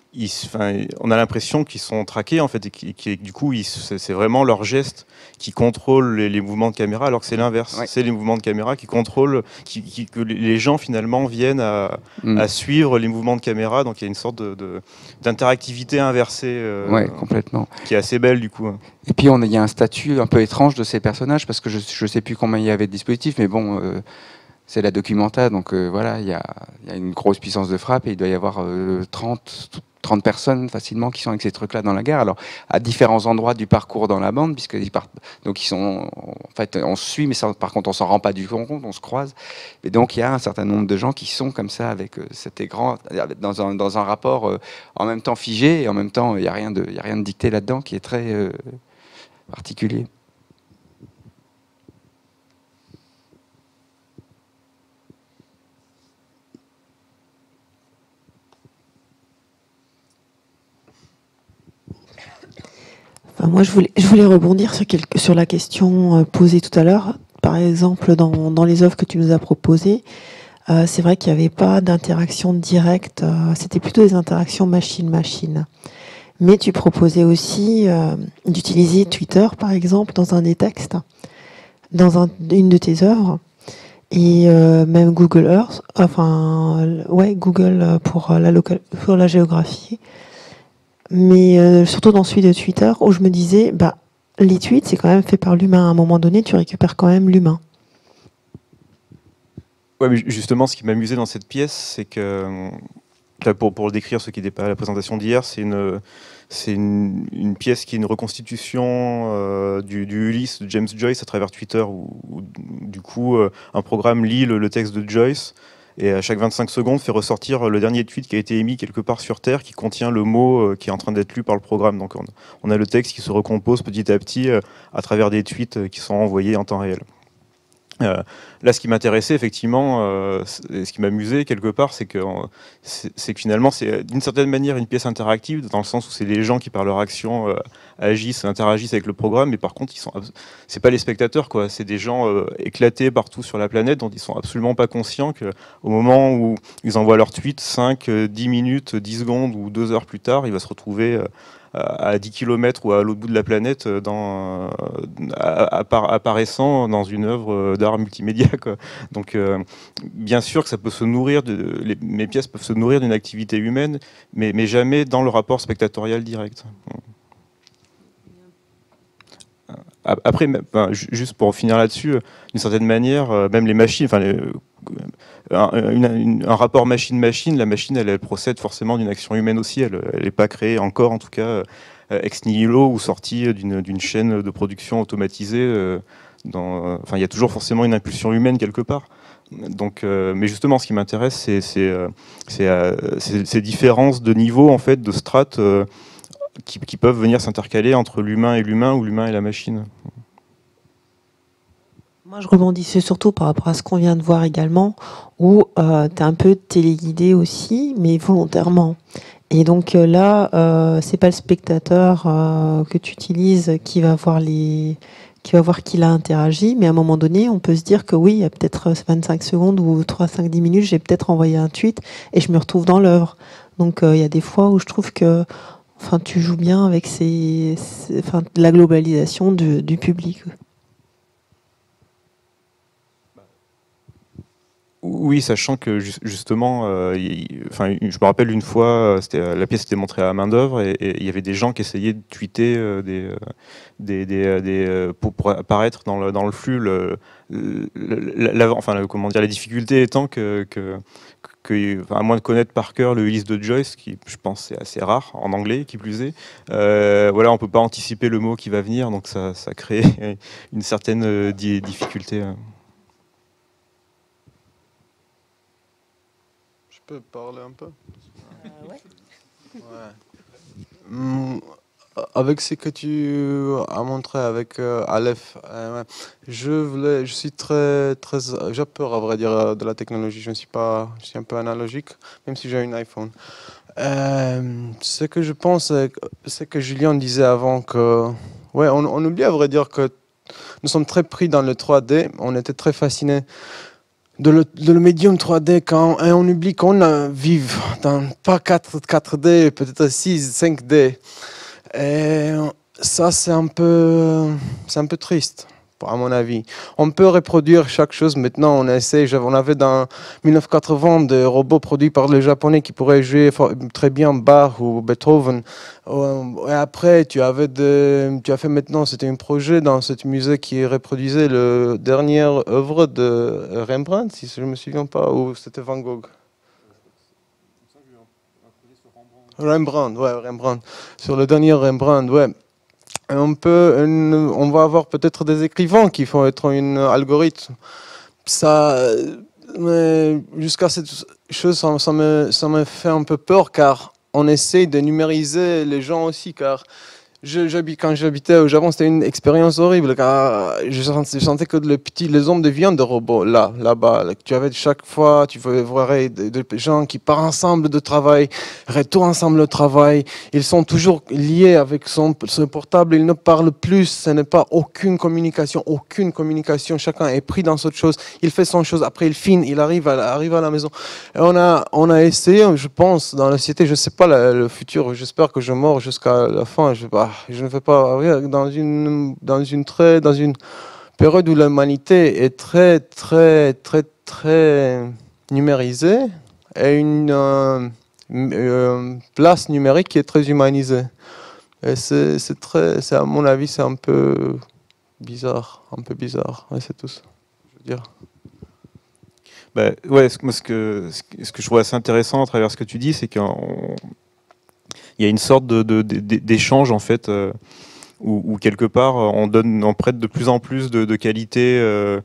on a l'impression qu'ils sont traqués en fait, et du coup c'est vraiment leurs gestes qui contrôlent les mouvements de caméra, alors que c'est l'inverse. Ouais. C'est les mouvements de caméra qui contrôlent, que les gens finalement viennent à suivre les mouvements de caméra. Donc il y a une sorte d'interactivité inversée ouais, complètement. Qui est assez belle du coup. Et puis il y a un statut un peu étrange de ces personnages, parce que je ne sais plus combien il y avait de dispositifs, mais bon... c'est la documenta, donc voilà, il y a une grosse puissance de frappe, et il doit y avoir 30 personnes facilement qui sont avec ces trucs-là dans la gare. Alors, à différents endroits du parcours dans la bande, puisqu'ils partent, donc ils sont, en fait, on se suit, mais ça, par contre, on s'en rend pas du tout compte, on se croise. Et donc, il y a un certain nombre de gens qui sont comme ça, avec cet écran, dans un rapport en même temps figé, et en même temps, il n'y a rien de dicté là-dedans, qui est très particulier. Enfin, moi, je voulais rebondir sur la question posée tout à l'heure. Par exemple, dans les œuvres que tu nous as proposées, c'est vrai qu'il n'y avait pas d'interaction directe. C'était plutôt des interactions machine-machine. mais tu proposais aussi d'utiliser Twitter, par exemple, dans un des textes, dans une de tes œuvres, et même Google Earth, Google pour la géographie, mais surtout dans celui de Twitter, où je me disais, les tweets, c'est quand même fait par l'humain. À un moment donné, tu récupères quand même l'humain. Ouais, mais justement, ce qui m'amusait dans cette pièce, c'est que, pour le décrire, ce qui n'était pas à la présentation d'hier, c'est une pièce qui est une reconstitution du Ulysse de James Joyce à travers Twitter, où du coup, un programme lit le texte de Joyce, et à chaque 25 secondes fait ressortir le dernier tweet qui a été émis quelque part sur Terre, qui contient le mot qui est en train d'être lu par le programme. Donc on a le texte qui se recompose petit à petit à travers des tweets qui sont envoyés en temps réel. Là, ce qui m'intéressait effectivement, ce qui m'amusait quelque part, c'est que finalement, c'est d'une certaine manière une pièce interactive, dans le sens où c'est les gens qui, par leur action, interagissent avec le programme, mais par contre, c'est pas les spectateurs, quoi. C'est des gens éclatés partout sur la planète, dont ils sont absolument pas conscients qu'au moment où ils envoient leur tweet, 5, 10 minutes, 10 secondes ou 2 heures plus tard, il va se retrouver à 10 km ou à l'autre bout de la planète apparaissant dans une œuvre d'art multimédia, quoi. Donc bien sûr que ça peut se nourrir mes pièces peuvent se nourrir d'une activité humaine, mais jamais dans le rapport spectatorial direct. Après, juste pour finir là-dessus, d'une certaine manière, même les machines, un rapport machine-machine, la machine, elle procède forcément d'une action humaine aussi. Elle n'est pas créée encore, en tout cas, ex nihilo ou sortie d'une chaîne de production automatisée. Il y a toujours forcément une impulsion humaine quelque part. Donc, mais justement, ce qui m'intéresse, c'est ces différences de niveau, en fait, de strates qui peuvent venir s'intercaler entre l'humain et l'humain ou l'humain et la machine. Moi, je rebondissais surtout par rapport à ce qu'on vient de voir également, où tu es un peu téléguidé aussi, mais volontairement. Et donc là, c'est pas le spectateur que tu utilises qui va voir qu'il a interagi, mais à un moment donné, on peut se dire que oui, il y a peut-être 25 secondes ou 3-5-10 minutes, j'ai peut-être envoyé un tweet et je me retrouve dans l'œuvre. Donc il y a des fois où je trouve que tu joues bien avec la globalisation du public. Oui, sachant que justement, je me rappelle une fois, la pièce était montrée à main d'œuvre et il y avait des gens qui essayaient de tweeter pour apparaître dans le flux. La difficulté étant que à moins de connaître par cœur le Ulysse de Joyce, qui je pense est assez rare en anglais, qui plus est, on peut pas anticiper le mot qui va venir, donc ça crée une certaine difficulté. Je peux parler un peu? Ouais. Avec ce que tu as montré avec Aleph, je suis j'ai peur à vrai dire de la technologie. Je suis un peu analogique, même si j'ai un iPhone. Ce que je pense, c'est que Julien disait avant que, on oublie à vrai dire que nous sommes très pris dans le 3D. On était très fascinés de le médium 3D et on oublie qu'on vive dans pas 4D, peut-être 6, 5D. Et ça, c'est un peu triste, à mon avis. On peut reproduire chaque chose. Maintenant, on avait dans 1980 des robots produits par les Japonais qui pourraient jouer très bien Bach ou Beethoven. Et après, tu as fait maintenant, c'était un projet dans ce musée qui reproduisait la dernière œuvre de Rembrandt, si je ne me souviens pas, ou c'était Van Gogh. Rembrandt. Sur le dernier Rembrandt, ouais. On va avoir peut-être des écrivains qui vont être un algorithme. Mais jusqu'à cette chose, ça me fait un peu peur, car on essaie de numériser les gens aussi, car Quand j'habitais au Japon, c'était une expérience horrible. Car je sentais que les ombres de viande de robots, là-bas, tu avais chaque fois, tu voyais des gens qui partent ensemble de travail, retournent ensemble au travail. Ils sont toujours liés avec son portable, ils ne parlent plus. Ce n'est pas aucune communication. Chacun est pris dans cette chose. Il fait son chose, après il finit, il arrive à la maison. Et on a essayé, je pense, dans la société, je ne sais pas le futur, j'espère que je meurs jusqu'à la fin. Je ne veux pas dans une période où l'humanité est très numérisée et une place numérique qui est très humanisée. Et c'est à mon avis c'est un peu bizarre, ouais, c'est tout ça, je veux dire. Bah, ouais, ce que je trouve assez intéressant à travers ce que tu dis, c'est qu'il y a une sorte d'échange en fait, où quelque part on prête de plus en plus de qualités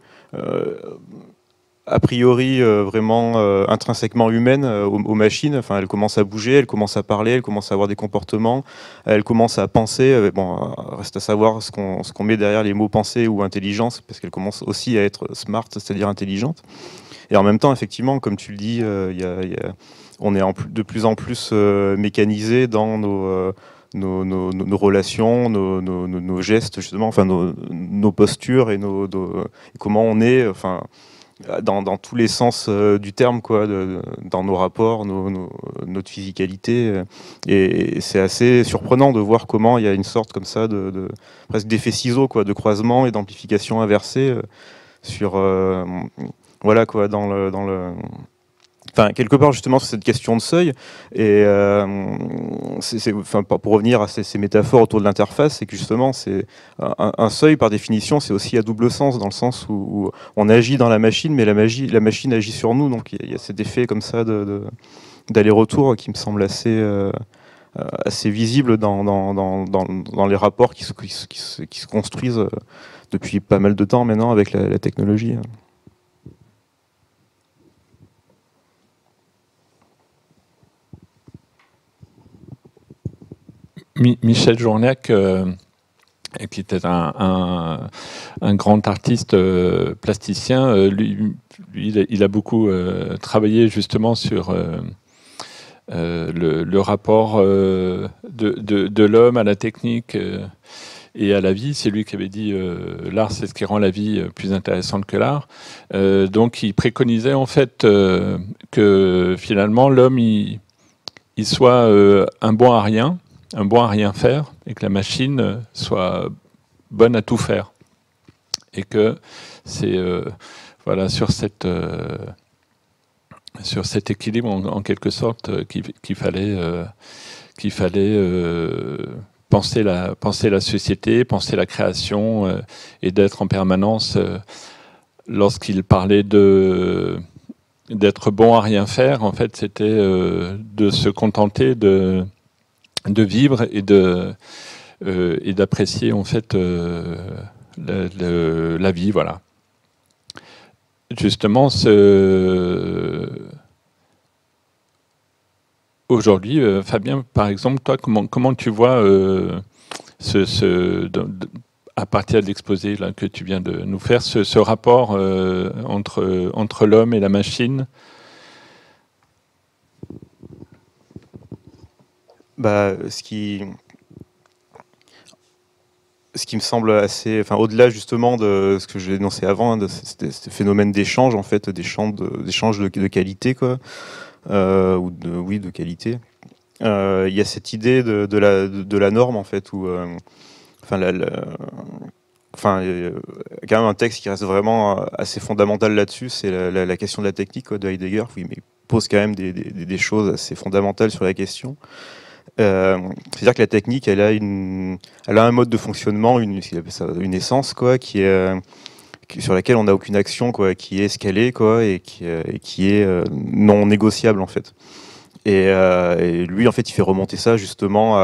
a priori vraiment intrinsèquement humaines aux machines. Enfin, elles commencent à bouger, elles commencent à parler, elles commencent à avoir des comportements, elles commencent à penser. Bon, reste à savoir ce qu'on met derrière les mots penser ou intelligence, parce qu'elles commencent aussi à être smart, c'est-à-dire intelligentes. Et en même temps, effectivement, comme tu le dis, on est de plus en plus mécanisé dans nos relations, nos gestes, justement, enfin nos postures et comment on est, enfin, dans tous les sens du terme, quoi, dans nos rapports, notre physicalité. Et c'est assez surprenant de voir comment il y a une sorte comme ça presque d'effet ciseau, quoi, de croisement et d'amplification inversée sur voilà, quoi, enfin, quelque part justement sur cette question de seuil. Et enfin, pour revenir à ces métaphores autour de l'interface, c'est que justement c'est un seuil par définition, c'est aussi à double sens, dans le sens où on agit dans la machine, mais la machine agit sur nous. Donc il y a cet effet comme ça d'aller-retour qui me semble assez visible dans les rapports qui se construisent depuis pas mal de temps maintenant avec la technologie. Michel Journiac, qui était un grand artiste plasticien, lui, il a beaucoup travaillé justement sur le rapport de l'homme à la technique et à la vie. C'est lui qui avait dit l'art, c'est ce qui rend la vie plus intéressante que l'art. Donc il préconisait en fait que finalement l'homme il soit un bon à rien faire, et que la machine soit bonne à tout faire. Et que c'est voilà, sur cet équilibre en quelque sorte qu'il fallait penser la société, penser la création, et d'être en permanence, lorsqu'il parlait d'être bon à rien faire, en fait c'était de se contenter de vivre et d'apprécier en fait la vie, voilà. Justement, aujourd'hui, Fabien, par exemple, toi, comment tu vois à partir de l'exposé là que tu viens de nous faire, ce rapport entre l'homme et la machine? Bah, ce qui me semble assez, enfin, au-delà justement de ce que j'ai énoncé avant, de ce phénomène d'échange, en fait, d'échange de qualité, quoi, de qualité. Il y a cette idée de la norme, en fait, où, enfin, il y a quand même un texte qui reste vraiment assez fondamental là-dessus, c'est la question de la technique, quoi, de Heidegger, où il pose quand même des choses assez fondamentales sur la question. C'est-à-dire que la technique, elle a un mode de fonctionnement, une essence, quoi, sur laquelle on n'a aucune action, quoi, qui est ce qu'elle est, quoi, et qui est non négociable, en fait. Et lui, en fait, il fait remonter ça justement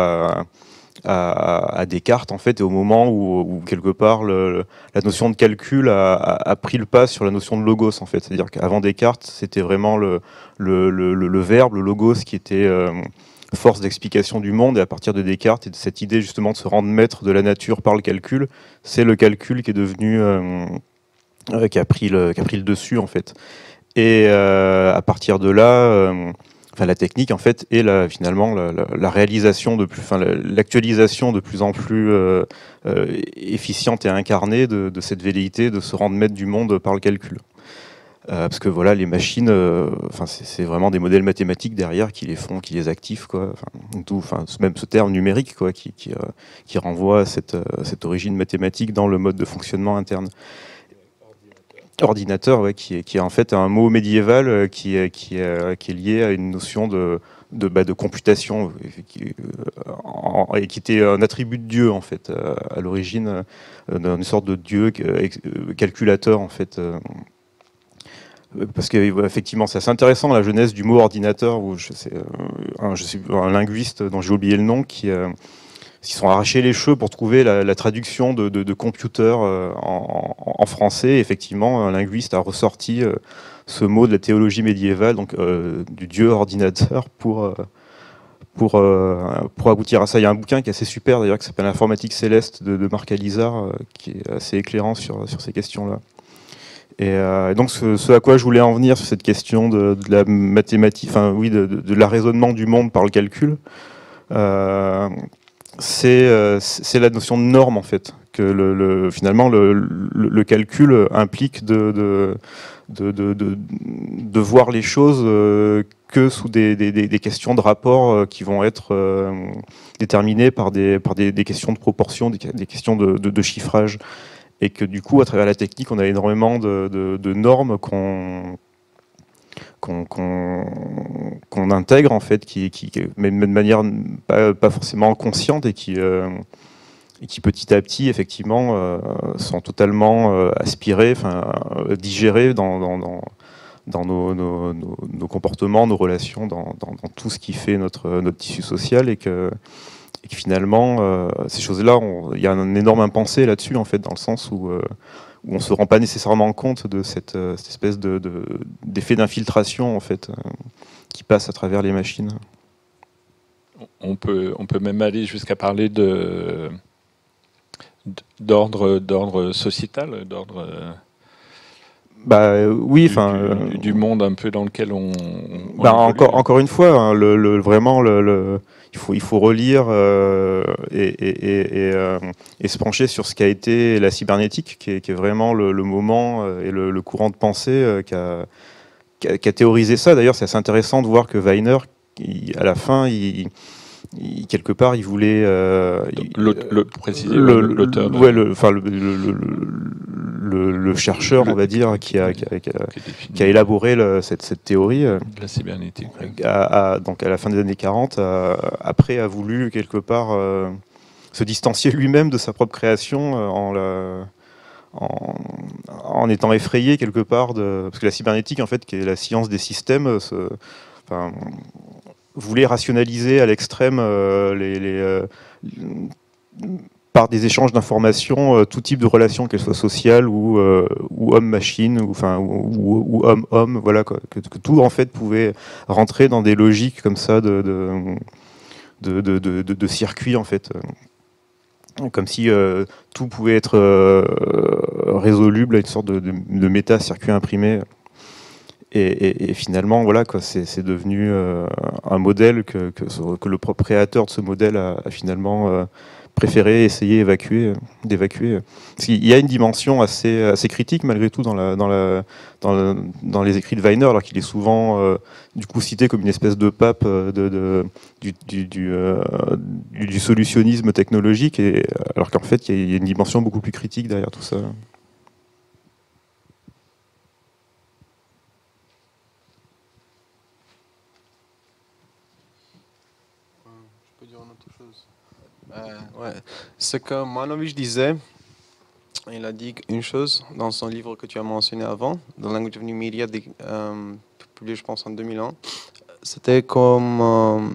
à Descartes, en fait, et au moment où quelque part la notion de calcul a pris le pas sur la notion de logos, en fait. C'est-à-dire qu'avant Descartes, c'était vraiment le verbe, le logos, qui était force d'explication du monde, et à partir de Descartes et de cette idée justement de se rendre maître de la nature par le calcul, c'est le calcul qui est devenu qui a pris le dessus en fait. Et à partir de là, la technique en fait est finalement la réalisation l'actualisation de plus en plus efficiente et incarnée de cette velléité de se rendre maître du monde par le calcul. Parce que voilà, les machines, c'est vraiment des modèles mathématiques derrière qui les font, qui les activent, quoi. Même ce terme numérique, quoi, qui renvoie à cette origine mathématique dans le mode de fonctionnement interne. Ordinateur, ouais, qui est en fait un mot médiéval qui est lié à une notion de computation et qui était un attribut de Dieu en fait à l'origine, d'une sorte de Dieu calculateur en fait. Parce que effectivement, c'est assez intéressant la genèse du mot ordinateur, où je suis un linguiste dont j'ai oublié le nom qui sont arrachés les cheveux pour trouver la traduction de computer en français. effectivement, un linguiste a ressorti ce mot de la théologie médiévale, donc du dieu ordinateur, pour aboutir à ça. Il y a un bouquin qui est assez super d'ailleurs, qui s'appelle Informatique céleste de Marc Alizard, qui est assez éclairant sur ces questions-là. Et donc ce à quoi je voulais en venir sur cette question de la mathématique, de l'arraisonnement du monde par le calcul, c'est la notion de norme en fait, que finalement le calcul implique de voir les choses que sous des questions de rapport qui vont être déterminées par des questions de proportion, des questions de chiffrage. Et que du coup, à travers la technique, on a énormément de normes qu'on intègre en fait, mais de manière pas forcément consciente, et qui petit à petit, effectivement, sont totalement aspirées, digérées dans nos comportements, nos relations, dans tout ce qui fait notre tissu social, et que finalement, ces choses-là, il y a un énorme impensé là-dessus, en fait, dans le sens où on ne se rend pas nécessairement compte de cette espèce d'effet d'infiltration, en fait, qui passe à travers les machines. On peut même aller jusqu'à parler d'ordre sociétal, d'ordre... oui, du monde un peu dans lequel on encore une fois, hein, vraiment il faut relire et se pencher sur ce qu'a été la cybernétique, qui est vraiment le moment et le courant de pensée qui a théorisé ça. D'ailleurs, c'est assez intéressant de voir que Weiner, à la fin, quelque part, il voulait préciser l'auteur. Le chercheur, on va dire, qui a élaboré cette théorie. De la cybernétique. Donc à la fin des années 40, après a voulu quelque part se distancier lui-même de sa propre création en étant effrayé quelque part parce que la cybernétique, en fait, qui est la science des systèmes, voulait rationaliser à l'extrême par des échanges d'informations, tout type de relations, qu'elles soient sociales ou homme-machine, ou homme-homme, voilà, quoi, que tout en fait pouvait rentrer dans des logiques comme ça de circuits, en fait, comme si tout pouvait être résoluble à une sorte de méta-circuit imprimé. Et finalement, voilà, quoi, c'est devenu un modèle que le propre créateur de ce modèle a finalement préféré essayer d'évacuer. Parce qu'il y a une dimension assez critique malgré tout dans les écrits de Weiner, alors qu'il est souvent du coup cité comme une espèce de pape du solutionnisme technologique, alors qu'en fait il y a une dimension beaucoup plus critique derrière tout ça. Ouais. Ce que Manovich disait, il a dit une chose dans son livre que tu as mentionné avant, The Language of New Media, publié je pense en 2001. C'était comme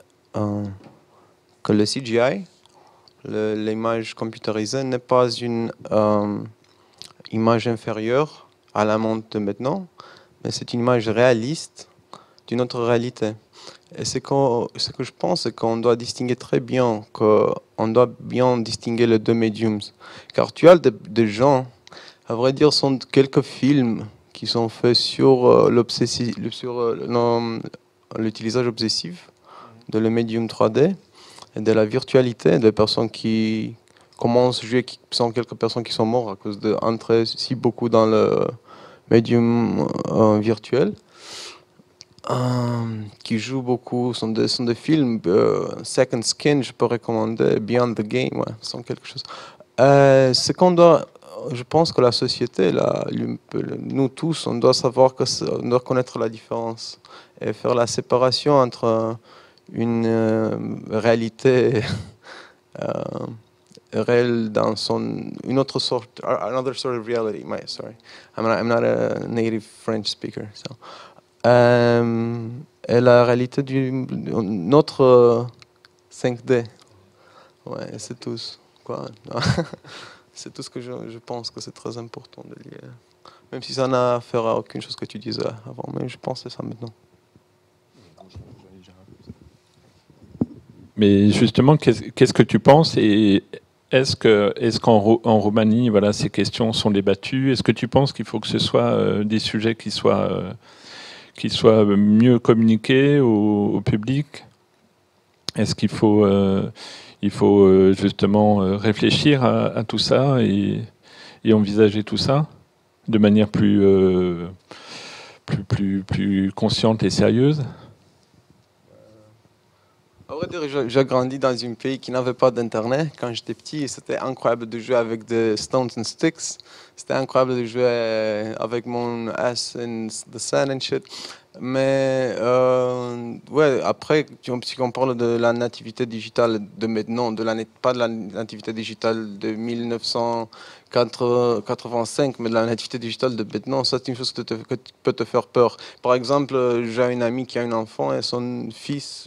que le CGI, l'image computerisée, n'est pas une image inférieure à la monde de maintenant, mais c'est une image réaliste d'une autre réalité. Et ce que je pense, c'est qu'on doit distinguer très bien, qu'on doit bien distinguer les deux médiums. Car tu as des gens, à vrai dire, sont quelques films qui sont faits sur l'utilisation obsessive de le médium 3D et de la virtualité, des personnes qui commencent à jouer, qui sont quelques personnes qui sont mortes à cause d'entrer si beaucoup dans le médium virtuel. Qui jouent beaucoup, sont des films. Second Skin, je peux recommander. Beyond the Game, ouais, sont quelque chose. Ce qu'on doit, je pense que la société, là, nous tous, on doit savoir on doit connaître la différence et faire la séparation entre une réalité réelle dans une autre sorte, another sort of reality. Sorry, I'm not a native French speaker, so. Et la réalité notre 5D. Ouais, c'est tout. Quoi. C'est tout ce que je pense que c'est très important de lier. Même si ça n'a affaire à aucune chose que tu disais avant, mais je pense que c'est ça maintenant. Mais justement, qu'est-ce que tu penses et est-ce qu'en Roumanie, voilà, ces questions sont débattues? Est-ce que tu penses qu'il faut que ce soit des sujets qui soient mieux communiqués au public? Est-ce qu'il faut, justement réfléchir à tout ça et envisager tout ça de manière plus consciente et sérieuse? À vrai dire, j'ai grandi dans un pays qui n'avait pas d'internet quand j'étais petit. C'était incroyable de jouer avec des stones and sticks. C'était incroyable de jouer avec mon ass in the sand and shit. Mais ouais, après, si on parle de la nativité digitale de maintenant, pas de la nativité digitale de 1985, mais de la nativité digitale de maintenant, ça c'est une chose qui peut te faire peur. Par exemple, j'ai une amie qui a un enfant et son fils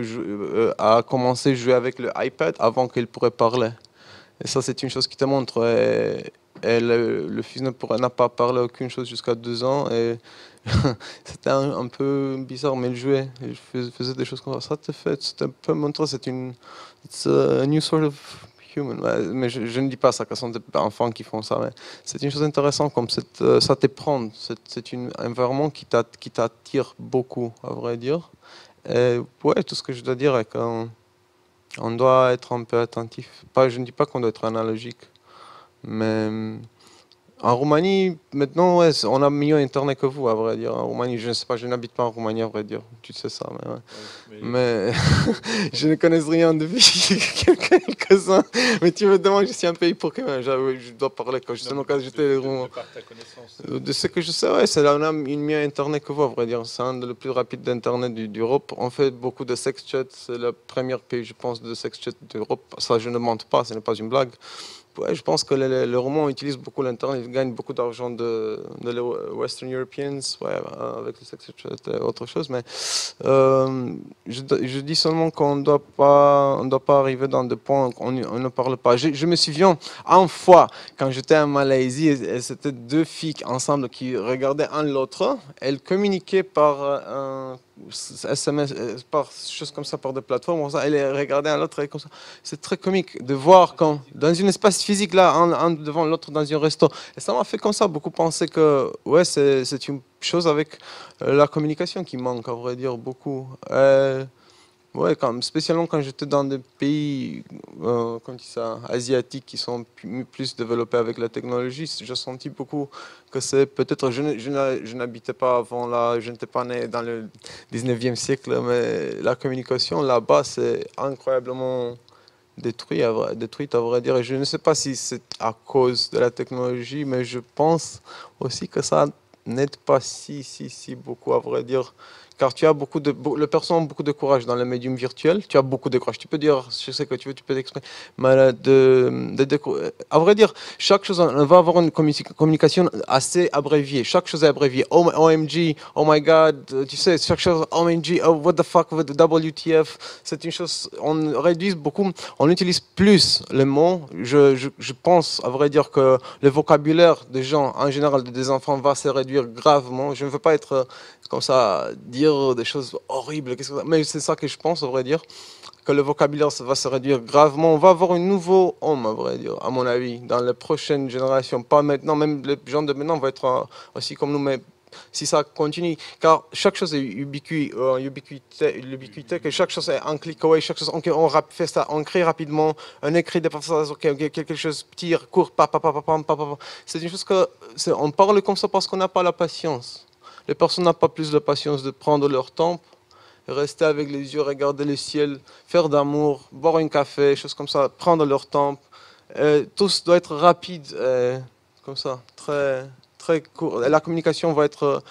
a commencé à jouer avec le iPad avant qu'il pourrait parler. Et ça, c'est une chose qui te montre. Et le fils n'a pas parlé aucune chose jusqu'à 2 ans. Et c'était un peu bizarre, mais il jouait. Il faisait des choses comme ça. Ça te peut montrer, it's a new sort of human. Mais je ne dis pas ça, que ce sont des enfants qui font ça. Mais c'est une chose intéressante, comme ça te prend. C'est un environnement qui t'attire beaucoup, à vrai dire. Et ouais, tout ce que je dois dire est qu'on doit être un peu attentif. Je ne dis pas qu'on doit être analogique, mais en Roumanie, maintenant, ouais, on a mieux Internet que vous, à vrai dire. En Roumanie, je ne sais pas, je n'habite pas en Roumanie, à vrai dire. Tu sais ça, mais ouais. Mais je ne connais rien depuis quelques-uns. Mais tu me demandes, je suis un pays pour que je dois parler justement quand j'étais roumain. De ce que je sais, ouais, c'est là on a une mieux Internet que vous, à vrai dire. C'est un des plus rapides d'Internet d'Europe. On fait beaucoup de sex chat. C'est le premier pays, je pense, de sex chat d'Europe. Ça, je ne monte pas, ce n'est pas une blague. Ouais, je pense que les Roumains utilisent beaucoup l'Internet, ils gagnent beaucoup d'argent de les Western Europeans, ouais, avec le sex chat et autre chose. Mais je dis seulement qu'on ne doit pas arriver dans des points où on ne parle pas. Je me souviens, une fois, quand j'étais en Malaisie, et c'était 2 filles ensemble qui regardaient un l'autre, elles communiquaient par SMS, par choses comme ça, par des plateformes, elles regardaient un l'autre comme ça. C'est très comique de voir quand, dans un espace physique, là, un devant l'autre dans un resto. Et ça m'a fait comme ça beaucoup penser que ouais, c'est une chose avec la communication qui manque, à vrai dire, beaucoup. Ouais, spécialement quand j'étais dans des pays asiatiques qui sont plus développés avec la technologie, j'ai senti beaucoup que c'est peut-être, je n'habitais pas avant là, je n'étais pas né dans le 19e siècle, mais la communication là-bas, c'est incroyablement détruite, à vrai dire. Et je ne sais pas si c'est à cause de la technologie, mais je pense aussi que ça n'aide pas si beaucoup, à vrai dire. Car tu as les personnes ont beaucoup de courage dans le médium virtuel. Tu as beaucoup de courage. Tu peux dire, je sais que tu veux, tu peux t'exprimer. Mais à vrai dire, chaque chose, on va avoir une communication assez abréviée. Chaque chose est abréviée. OMG, oh my God, tu sais, chaque chose, OMG, oh what the fuck, WTF. C'est une chose, on réduit beaucoup, on utilise plus les mots. Je pense, à vrai dire, que le vocabulaire des gens, en général des enfants, va se réduire gravement. Je ne veux pas être comme ça, dire dire des choses horribles. Mais c'est ça que je pense, à vrai dire, que le vocabulaire va se réduire gravement. On va avoir un nouveau homme, à vrai dire, à mon avis, dans les prochaines générations. Pas maintenant, même les gens de maintenant vont être aussi comme nous, mais si ça continue, car chaque chose est ubiquité, que chaque chose est un click away, chaque chose, on fait ça, on crée rapidement, on écrit des passages, quelque chose petit, court, c'est une chose que, on parle comme ça parce qu'on n'a pas la patience. Les personnes n'ont pas plus de patience de prendre leur temps, rester avec les yeux, regarder le ciel, faire d'amour, boire un café, choses comme ça, prendre leur temps. Tout doit être rapide, comme ça, très court. La communication va être,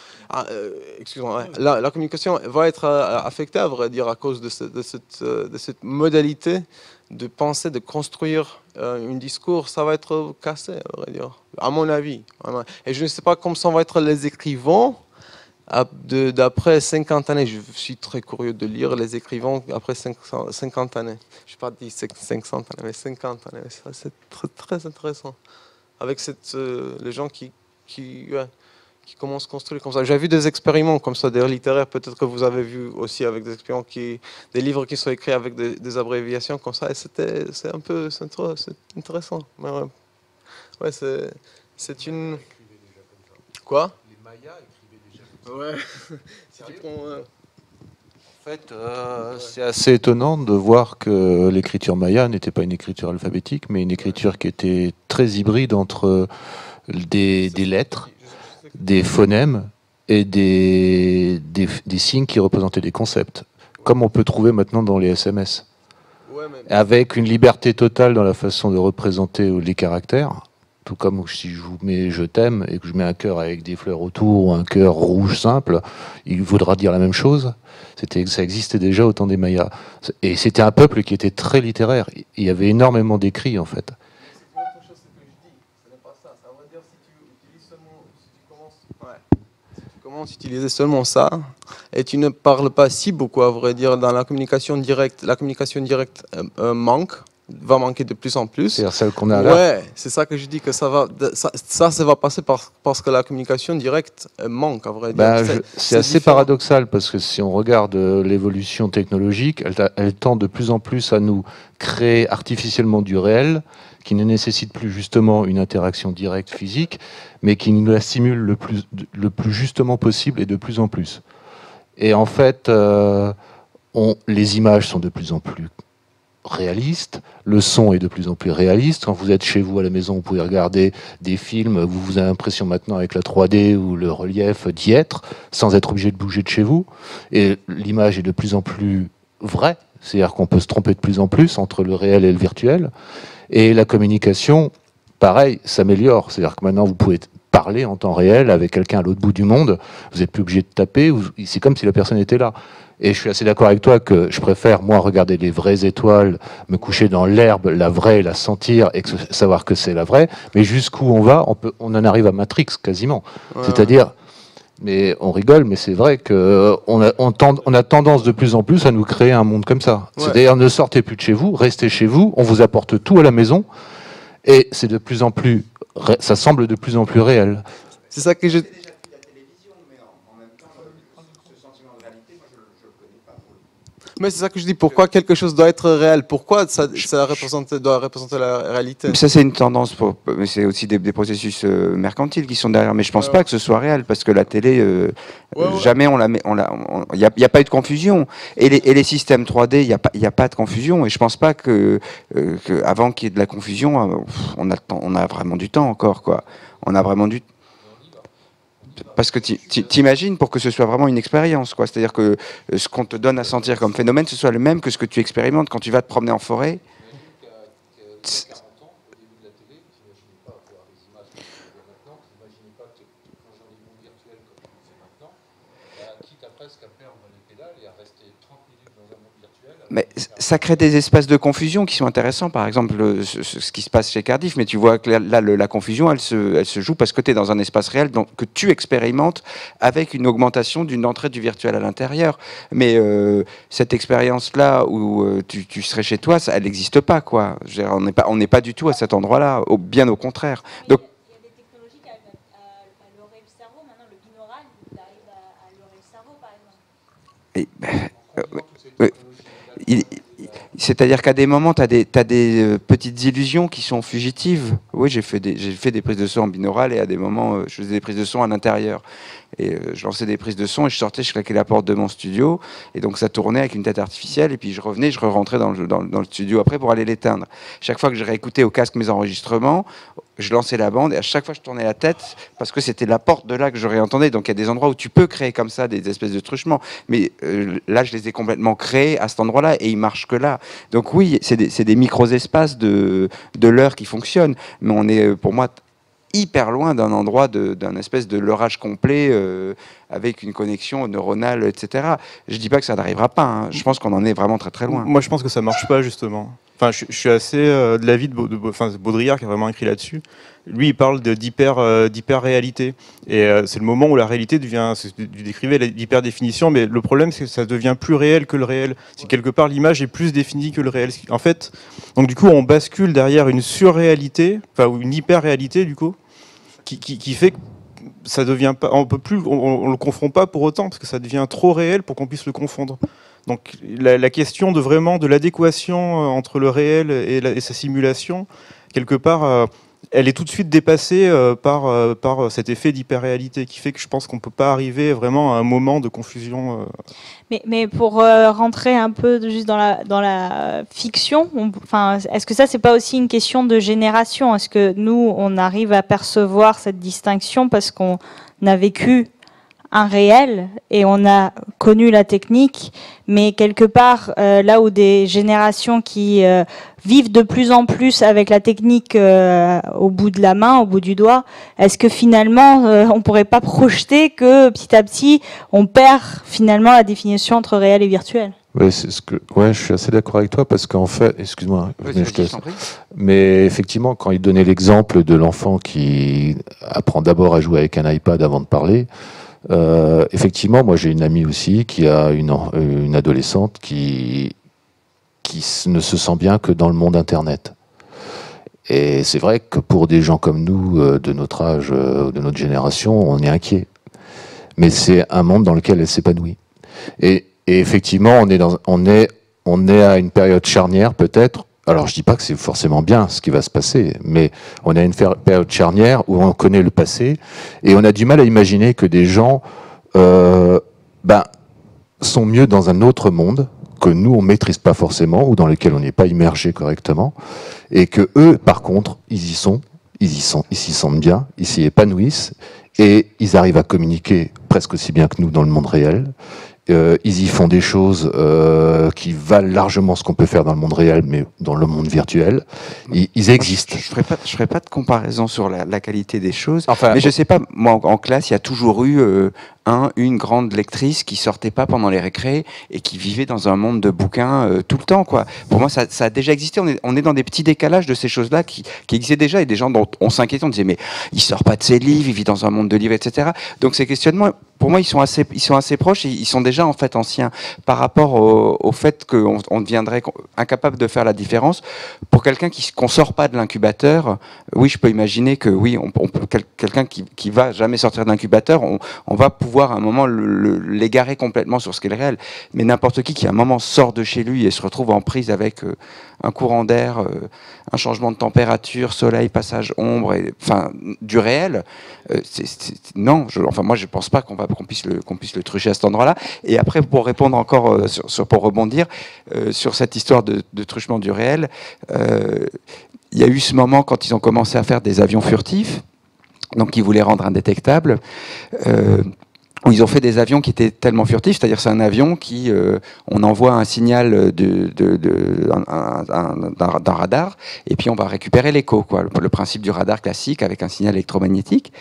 la communication va être affectée, à vrai dire, à cause de cette modalité de penser, de construire un discours. Ça va être cassé, à vrai dire, à mon avis. Et je ne sais pas comment ça va être les écrivains. D'après 50 années, je suis très curieux de lire les écrivains après 50 années. Je n'ai pas dit 500 années, mais 50 années. C'est très intéressant. Avec les gens qui commencent à construire comme ça. J'ai vu des expériments comme ça, des littéraires, peut-être que vous avez vu aussi avec des expériments, des livres qui sont écrits avec des abréviations comme ça. Et c'est intéressant. Mais ouais, c'est une... Quoi? Les Mayas écrivaient déjà. Ouais. Si tu prends, En fait, c'est assez étonnant de voir que l'écriture maya n'était pas une écriture alphabétique, mais une écriture qui était très hybride entre des lettres, des phonèmes et des signes qui représentaient des concepts, comme on peut trouver maintenant dans les SMS. Avec une liberté totale dans la façon de représenter les caractères. Tout comme si je vous mets « je t'aime » et que je mets un cœur avec des fleurs autour ou un cœur rouge simple, il voudra dire la même chose. Ça existait déjà au temps des Mayas. Et c'était un peuple qui était très littéraire. Il y avait énormément d'écrits, en fait. C'est autre chose que je dis. Ce n'est pas ça. Ça veut dire si tu commences à utiliser seulement ça, et tu ne parles pas si beaucoup, à vrai dire, dans la communication directe va manquer de plus en plus. C'est-à-dire celle qu'on a là. Ouais, c'est ça que je dis que ça va passer parce que la communication directe manque, à vrai dire. C'est assez paradoxal parce que si on regarde l'évolution technologique, elle tend de plus en plus à nous créer artificiellement du réel qui ne nécessite plus justement une interaction directe physique, mais qui nous la simule le plus justement possible et de plus en plus. Et en fait, les images sont de plus en plus réaliste, le son est de plus en plus réaliste. Quand vous êtes chez vous à la maison, vous pouvez regarder des films, vous avez l'impression maintenant avec la 3D ou le relief d'y être, sans être obligé de bouger de chez vous. Et l'image est de plus en plus vraie, c'est-à-dire qu'on peut se tromper de plus en plus entre le réel et le virtuel. Et la communication, pareil, s'améliore. C'est-à-dire que maintenant, vous pouvez parler en temps réel avec quelqu'un à l'autre bout du monde, vous n'êtes plus obligé de taper, c'est comme si la personne était là. Et je suis assez d'accord avec toi que je préfère, moi, regarder les vraies étoiles, me coucher dans l'herbe, la vraie, la sentir, et savoir que c'est la vraie. Mais jusqu'où on va, on en arrive à Matrix, quasiment. Ouais, c'est-à-dire, mais on rigole, mais c'est vrai qu'on a tendance de plus en plus à nous créer un monde comme ça. Ouais. C'est-à-dire, ne sortez plus de chez vous, restez chez vous, on vous apporte tout à la maison, et c'est de plus en plus, ça semble de plus en plus réel. C'est ça que je... Mais c'est ça que je dis, pourquoi quelque chose doit être réel? Pourquoi ça doit représenter la réalité? Ça, c'est une tendance, mais c'est aussi des processus mercantiles qui sont derrière. Mais je ne pense pas que ce soit réel, parce que la télé, jamais on la met. Il n'y a pas eu de confusion. Et les systèmes 3D, il n'y a pas de confusion. Et je ne pense pas qu'avant qu'il y ait de la confusion, on a vraiment du temps encore, quoi. On a vraiment du temps. Parce que t'imagines pour que ce soit vraiment une expérience, quoi. C'est-à-dire que ce qu'on te donne à sentir comme phénomène, ce soit le même que ce que tu expérimentes quand tu vas te promener en forêt. Mais ça crée des espaces de confusion qui sont intéressants. Par exemple, ce qui se passe chez Cardiff, mais tu vois que là, la confusion, elle se joue parce que tu es dans un espace réel que tu expérimentes avec une augmentation d'une entrée du virtuel à l'intérieur. Mais cette expérience-là où tu serais chez toi, elle n'existe pas, quoi. Je veux dire, on n'est pas du tout à cet endroit-là, bien au contraire. Donc, C'est-à-dire qu'à des moments, tu as des petites illusions qui sont fugitives. Oui, j'ai fait des prises de son en binaural et à des moments, je faisais des prises de son à l'intérieur. Et je lançais des prises de son et je sortais, je claquais la porte de mon studio. Et donc ça tournait avec une tête artificielle. Et puis je revenais, je re-rentrais dans le studio après pour aller l'éteindre. Chaque fois que je réécoutais au casque mes enregistrements, je lançais la bande et à chaque fois je tournais la tête parce que c'était la porte de là que je réentendais. Donc il y a des endroits où tu peux créer comme ça des espèces de truchements. Mais là, je les ai complètement créés à cet endroit-là et ils marchent que là. Donc oui, c'est des micro-espaces de l'heure qui fonctionnent. Mais on est, pour moi, hyper loin d'un endroit d'un espèce de leurrage complet avec une connexion neuronale, etc. Je dis pas que ça n'arrivera pas, hein. Je pense qu'on en est vraiment très très loin. Moi je pense que ça marche pas justement. Enfin, je suis assez de l'avis de Baudrillard qui a vraiment écrit là-dessus. Lui, il parle d'hyper-réalité. Et c'est le moment où la réalité devient, tu décrivais l'hyper-définition, mais le problème, c'est que ça devient plus réel que le réel. C'est quelque part, l'image est plus définie que le réel. En fait, donc du coup, on bascule derrière une surréalité, enfin, ou une hyper-réalité, du coup, qui fait que ça devient pas, on le confond pas pour autant, parce que ça devient trop réel pour qu'on puisse le confondre. Donc la question de l'adéquation entre le réel et sa simulation, quelque part, elle est tout de suite dépassée par cet effet d'hyper-réalité qui fait que je pense qu'on ne peut pas arriver vraiment à un moment de confusion. Mais pour rentrer un peu juste dans la fiction, est-ce que ça, c'est pas aussi une question de génération? Est-ce que nous, on arrive à percevoir cette distinction parce qu'on a vécu un réel et on a connu la technique, mais quelque part, là où des générations qui vivent de plus en plus avec la technique au bout de la main, au bout du doigt, est-ce que finalement, on pourrait pas projeter que petit à petit, on perd finalement la définition entre réel et virtuel? Oui, je suis assez d'accord avec toi parce qu'en fait, excuse-moi, mais effectivement, quand il donnait l'exemple de l'enfant qui apprend d'abord à jouer avec un iPad avant de parler, effectivement, moi j'ai une amie aussi qui a une adolescente qui ne se sent bien que dans le monde Internet. Et c'est vrai que pour des gens comme nous, de notre âge, de notre génération, on est inquiet. Mais c'est un monde dans lequel elle s'épanouit. Et effectivement, on est à une période charnière peut-être. Alors je dis pas que c'est forcément bien ce qui va se passer, mais on a une période charnière où on connaît le passé et on a du mal à imaginer que des gens sont mieux dans un autre monde que nous on maîtrise pas forcément ou dans lequel on n'est pas immergé correctement et que eux par contre ils s'y sentent bien, ils s'y épanouissent et ils arrivent à communiquer presque aussi bien que nous dans le monde réel. Ils y font des choses qui valent largement ce qu'on peut faire dans le monde réel, mais dans le monde virtuel, ils existent. Je ferai pas de comparaison sur la qualité des choses, mais je sais pas, moi en classe, il y a toujours eu une grande lectrice qui sortait pas pendant les récrés et qui vivait dans un monde de bouquins tout le temps, quoi. Pour moi, ça a déjà existé. On est dans des petits décalages de ces choses-là qui existaient déjà et des gens dont on s'inquiétait, on disait mais il sort pas de ses livres, il vit dans un monde de livres, etc. Donc ces questionnements, pour moi, ils sont assez proches et ils sont déjà en fait anciens par rapport au fait qu'on deviendrait incapable de faire la différence. Pour quelqu'un qu'on sort pas de l'incubateur, oui, je peux imaginer que oui, quelqu'un qui va jamais sortir de l'incubateur, on va pouvoir à un moment l'égarer complètement sur ce qu'est le réel. Mais n'importe qui à un moment sort de chez lui et se retrouve en prise avec un courant d'air, un changement de température, soleil, passage, ombre, du réel, non. Moi, je pense pas qu'on puisse le trucher à cet endroit-là. Et après, pour répondre encore, pour rebondir sur cette histoire de truchement du réel, il y a eu ce moment quand ils ont commencé à faire des avions furtifs, donc ils voulaient rendre indétectables. Où ils ont fait des avions qui étaient tellement furtifs, c'est-à-dire c'est un avion qui, on envoie un signal d'un radar, et puis on va récupérer l'écho, quoi. Le principe du radar classique avec un signal électromagnétique.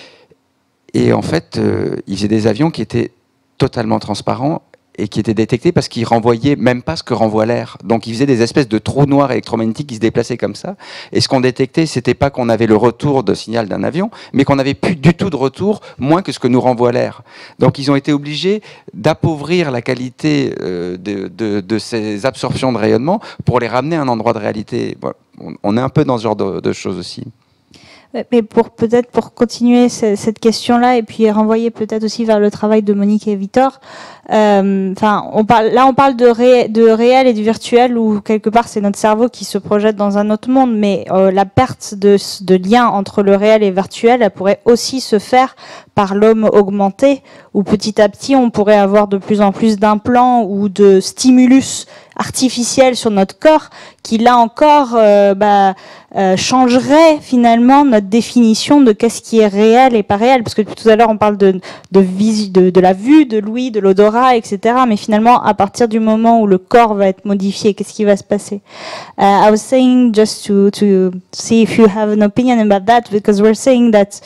Et en fait, ils faisaient des avions qui étaient totalement transparents et qui étaient détectés parce qu'ils renvoyaient même pas ce que renvoie l'air. Donc ils faisaient des espèces de trous noirs électromagnétiques qui se déplaçaient comme ça. Et ce qu'on détectait, c'était pas qu'on avait le retour de signal d'un avion, mais qu'on n'avait plus du tout de retour, moins que ce que nous renvoie l'air. Donc ils ont été obligés d'appauvrir la qualité de ces absorptions de rayonnement pour les ramener à un endroit de réalité. Voilà. On est un peu dans ce genre de choses aussi. Mais peut-être pour continuer cette question-là et puis renvoyer peut-être aussi vers le travail de Monique et Victor, on parle de réel et du virtuel, où quelque part c'est notre cerveau qui se projette dans un autre monde, mais la perte de lien entre le réel et le virtuel, elle pourrait aussi se faire par l'homme augmenté, où petit à petit on pourrait avoir de plus en plus d'implants ou de stimulus artificiels sur notre corps, qui là encore changerait finalement notre définition de qu'est-ce qui est réel et pas réel, parce que tout à l'heure on parle de la vue, de l'ouïe, de l'odorat, etc. Mais finalement, à partir du moment où le corps va être modifié, qu'est-ce qui va se passer? I was saying just to see if you have an opinion about that, because we're saying that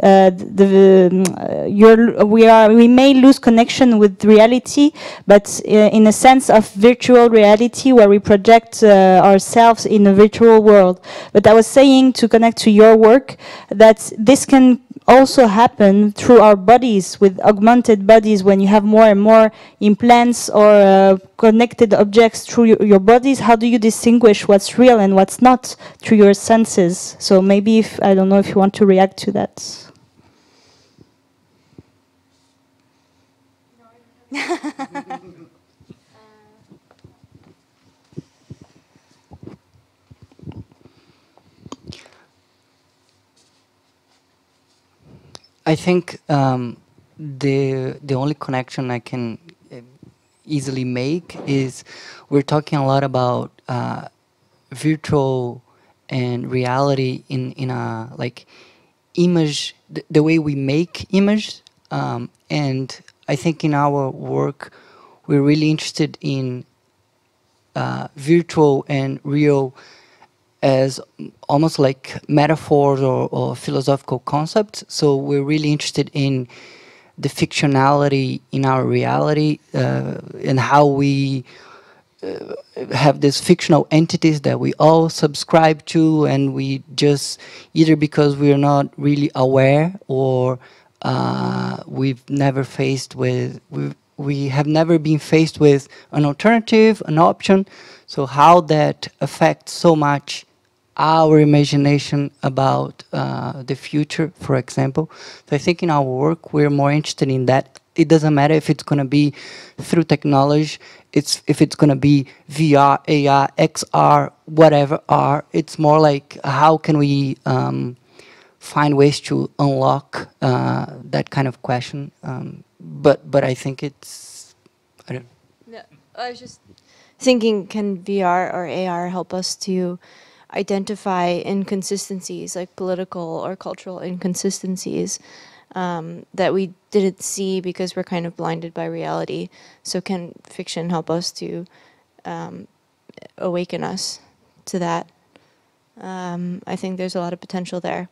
we may lose connection with reality, but in a sense of virtual reality where we project ourselves in a virtual world. But I was saying, to connect to your work, that this can also happen through our bodies, with augmented bodies, when you have more and more implants or connected objects through your bodies. How do you distinguish what's real and what's not through your senses? So maybe, I don't know if you want to react to that. I think the only connection I can easily make is we're talking a lot about virtual and reality in a like image, the way we make image, and I think in our work we're really interested in virtual and real as almost like metaphors or philosophical concepts. So we're really interested in the fictionality in our reality and how we have these fictional entities that we all subscribe to, and we just, either because we're not really aware or we've never faced with, we have never been faced with an alternative, an option. So how that affects so much our imagination about the future, for example. So I think in our work, we're more interested in that. It doesn't matter if it's going to be through technology, if it's going to be VR, AR, XR, whatever R. It's more like how can we find ways to unlock that kind of question. But I think it's, I don't know. No, I was just thinking, can VR or AR help us to identify inconsistencies, like political or cultural inconsistencies that we didn't see because we're kind of blinded by reality? So can fiction help us to awaken us to that? I think there's a lot of potential there.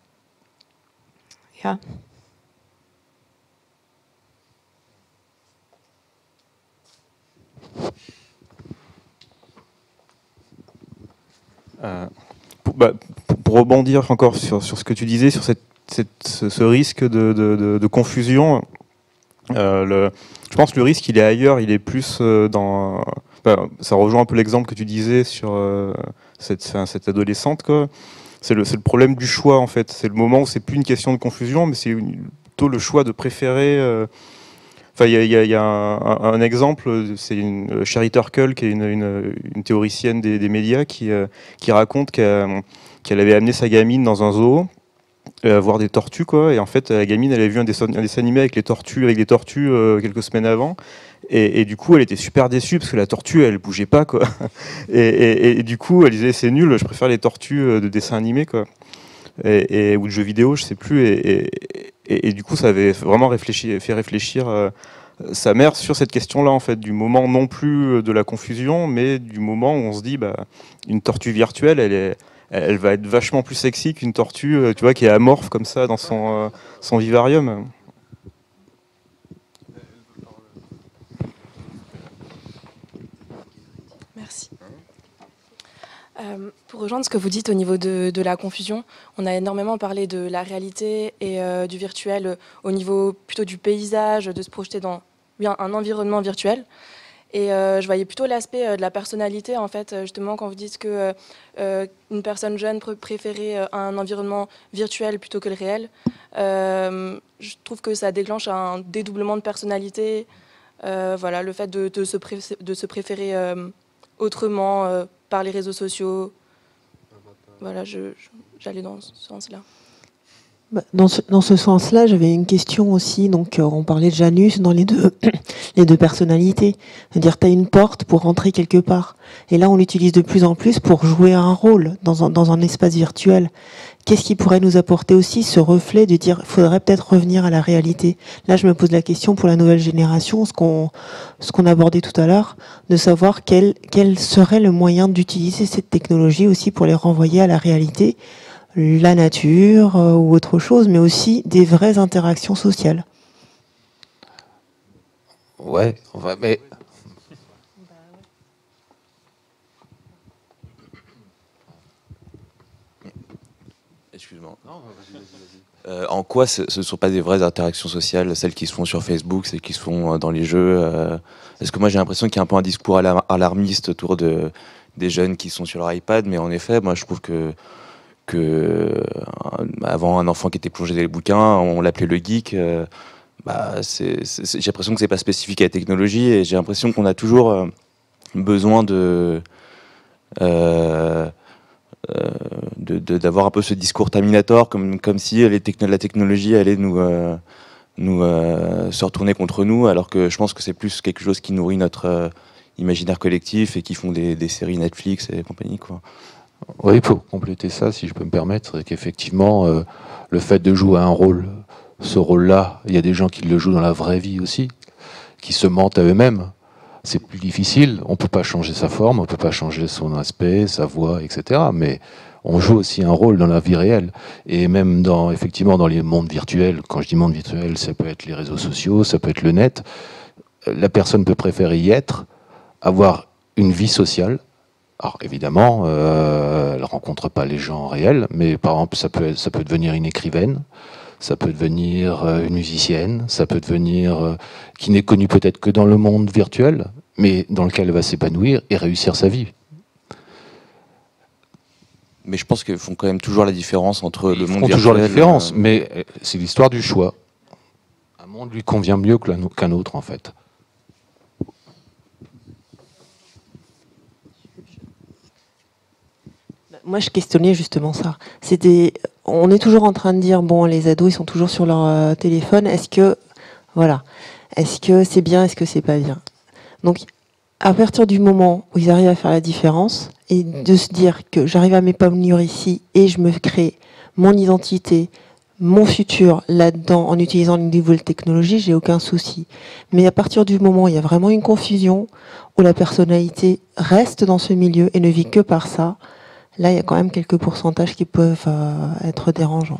Yeah. Pour rebondir encore sur ce que tu disais, sur ce risque de confusion, je pense que le risque il est ailleurs, il est plus dans... ça rejoint un peu l'exemple que tu disais sur cette adolescente, quoi. C'est le problème du choix en fait, c'est le moment où c'est plus une question de confusion, mais c'est plutôt le choix de préférer... Enfin, il y a un exemple, c'est Sherry Turkle, qui est une théoricienne des médias, qui raconte qu'elle avait amené sa gamine dans un zoo voir des tortues, quoi. Et en fait, la gamine, elle avait vu un dessin animé avec des tortues quelques semaines avant. Et du coup, elle était super déçue parce que la tortue, elle bougeait pas, quoi. Et du coup, elle disait c'est nul, je préfère les tortues de dessin animé, quoi. Ou de jeux vidéo, je sais plus. Et du coup, ça avait vraiment fait réfléchir sa mère sur cette question-là, en fait, du moment non plus de la confusion, mais du moment où on se dit, une tortue virtuelle, elle va être vachement plus sexy qu'une tortue, tu vois, qui est amorphe comme ça dans son vivarium. Merci. Pour rejoindre ce que vous dites au niveau de la confusion, on a énormément parlé de la réalité et du virtuel au niveau plutôt du paysage, de se projeter dans un environnement virtuel. Et je voyais plutôt l'aspect de la personnalité, en fait, justement, quand vous dites que une personne jeune préférait un environnement virtuel plutôt que le réel. Je trouve que ça déclenche un dédoublement de personnalité Voilà, le fait de se préférer autrement par les réseaux sociaux. Voilà, j'allais dans ce sens-là. Dans ce sens-là, j'avais une question aussi. Donc, on parlait de Janus dans les deux personnalités. C'est-à-dire, tu as une porte pour rentrer quelque part. Et là, on l'utilise de plus en plus pour jouer un rôle dans un espace virtuel. Qu'est-ce qui pourrait nous apporter aussi ce reflet de dire, il faudrait peut-être revenir à la réalité. Là, je me pose la question pour la nouvelle génération, ce qu'on abordait tout à l'heure, de savoir quel serait le moyen d'utiliser cette technologie aussi pour les renvoyer à la réalité, la nature ou autre chose, mais aussi des vraies interactions sociales. Ouais, mais... Excuse-moi. En quoi ce ne sont pas des vraies interactions sociales, celles qui se font sur Facebook, celles qui se font dans les jeux Parce que moi j'ai l'impression qu'il y a un peu un discours alarmiste autour des jeunes qui sont sur leur iPad, mais en effet, moi je trouve que avant, un enfant qui était plongé dans les bouquins, on l'appelait le geek. J'ai l'impression que c'est pas spécifique à la technologie, et j'ai l'impression qu'on a toujours besoin d'avoir un peu ce discours terminator, comme si la technologie allait nous se retourner contre nous, alors que je pense que c'est plus quelque chose qui nourrit notre imaginaire collectif et qui font des séries Netflix et compagnie, quoi. Oui, pour compléter ça, si je peux me permettre, c'est qu'effectivement, le fait de jouer un rôle, ce rôle-là, il y a des gens qui le jouent dans la vraie vie aussi, qui se mentent à eux-mêmes. C'est plus difficile, on ne peut pas changer sa forme, on ne peut pas changer son aspect, sa voix, etc. Mais on joue aussi un rôle dans la vie réelle. Et même effectivement dans les mondes virtuels, quand je dis monde virtuel, ça peut être les réseaux sociaux, ça peut être le net, la personne peut préférer y être, avoir une vie sociale. Alors évidemment, elle ne rencontre pas les gens réels, mais par exemple, ça peut devenir une écrivaine, ça peut devenir une musicienne, ça peut devenir qui n'est connue peut-être que dans le monde virtuel, mais dans lequel elle va s'épanouir et réussir sa vie. Mais je pense qu'ils font quand même toujours la différence entre le monde virtuel... Ils font toujours la différence, mais c'est l'histoire du choix. Un monde lui convient mieux qu'un autre, en fait. Moi, je questionnais justement ça. On est toujours en train de dire, bon, les ados, ils sont toujours sur leur téléphone. Est-ce que c'est bien, est-ce que c'est pas bien? Donc, à partir du moment où ils arrivent à faire la différence et de se dire que j'arrive à m'épanouir ici et je me crée mon identité, mon futur là-dedans en utilisant une nouvelle technologie, j'ai aucun souci. Mais à partir du moment où il y a vraiment une confusion, où la personnalité reste dans ce milieu et ne vit que par ça, là, il y a quand même quelques pourcentages qui peuvent être dérangeants.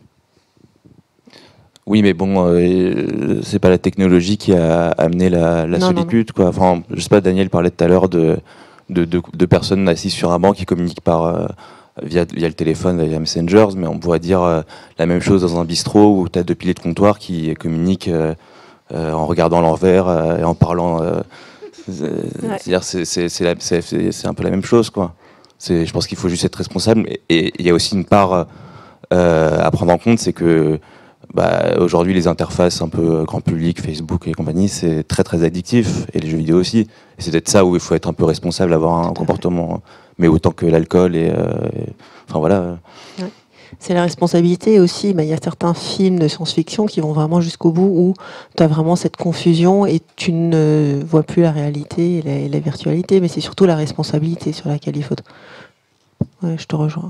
Oui, mais bon, c'est pas la technologie qui a amené la solitude, quoi. Enfin, je sais pas, Daniel parlait tout à l'heure de personnes assises sur un banc qui communiquent via le téléphone, via Messengers, mais on pourrait dire la même chose dans un bistrot où tu as deux piliers de comptoir qui communiquent en regardant leur verre et en parlant. C'est-à-dire, c'est un peu la même chose, quoi. Je pense qu'il faut juste être responsable, et il y a aussi une part à prendre en compte, c'est que aujourd'hui les interfaces un peu grand public, Facebook et compagnie, c'est très très addictif, et les jeux vidéo aussi. Et c'est peut-être ça où il faut être un peu responsable, avoir un comportement, mais autant que l'alcool enfin voilà. Ouais. C'est la responsabilité aussi. Il y a certains films de science-fiction qui vont vraiment jusqu'au bout, où tu as vraiment cette confusion et tu ne vois plus la réalité et la virtualité, mais c'est surtout la responsabilité sur laquelle il faut. Ouais, je te rejoins.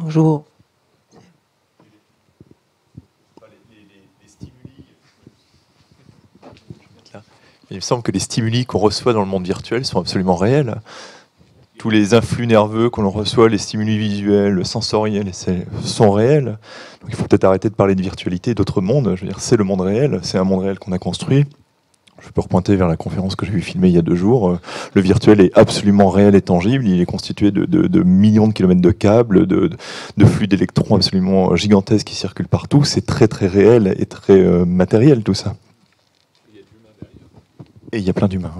Il me semble que les stimuli qu'on reçoit dans le monde virtuel sont absolument réels. Tous les influx nerveux qu'on reçoit, les stimuli visuels, sensoriels, sont réels. Donc il faut peut-être arrêter de parler de virtualité, d'autres mondes. Je veux dire, c'est le monde réel, c'est un monde réel qu'on a construit. Je peux repointer vers la conférence que j'ai vu filmer il y a 2 jours. Le virtuel est absolument réel et tangible. Il est constitué de millions de kilomètres de câbles, de flux d'électrons absolument gigantesques qui circulent partout. C'est très très réel et très matériel, tout ça. Et il y a plein d'humains, oui.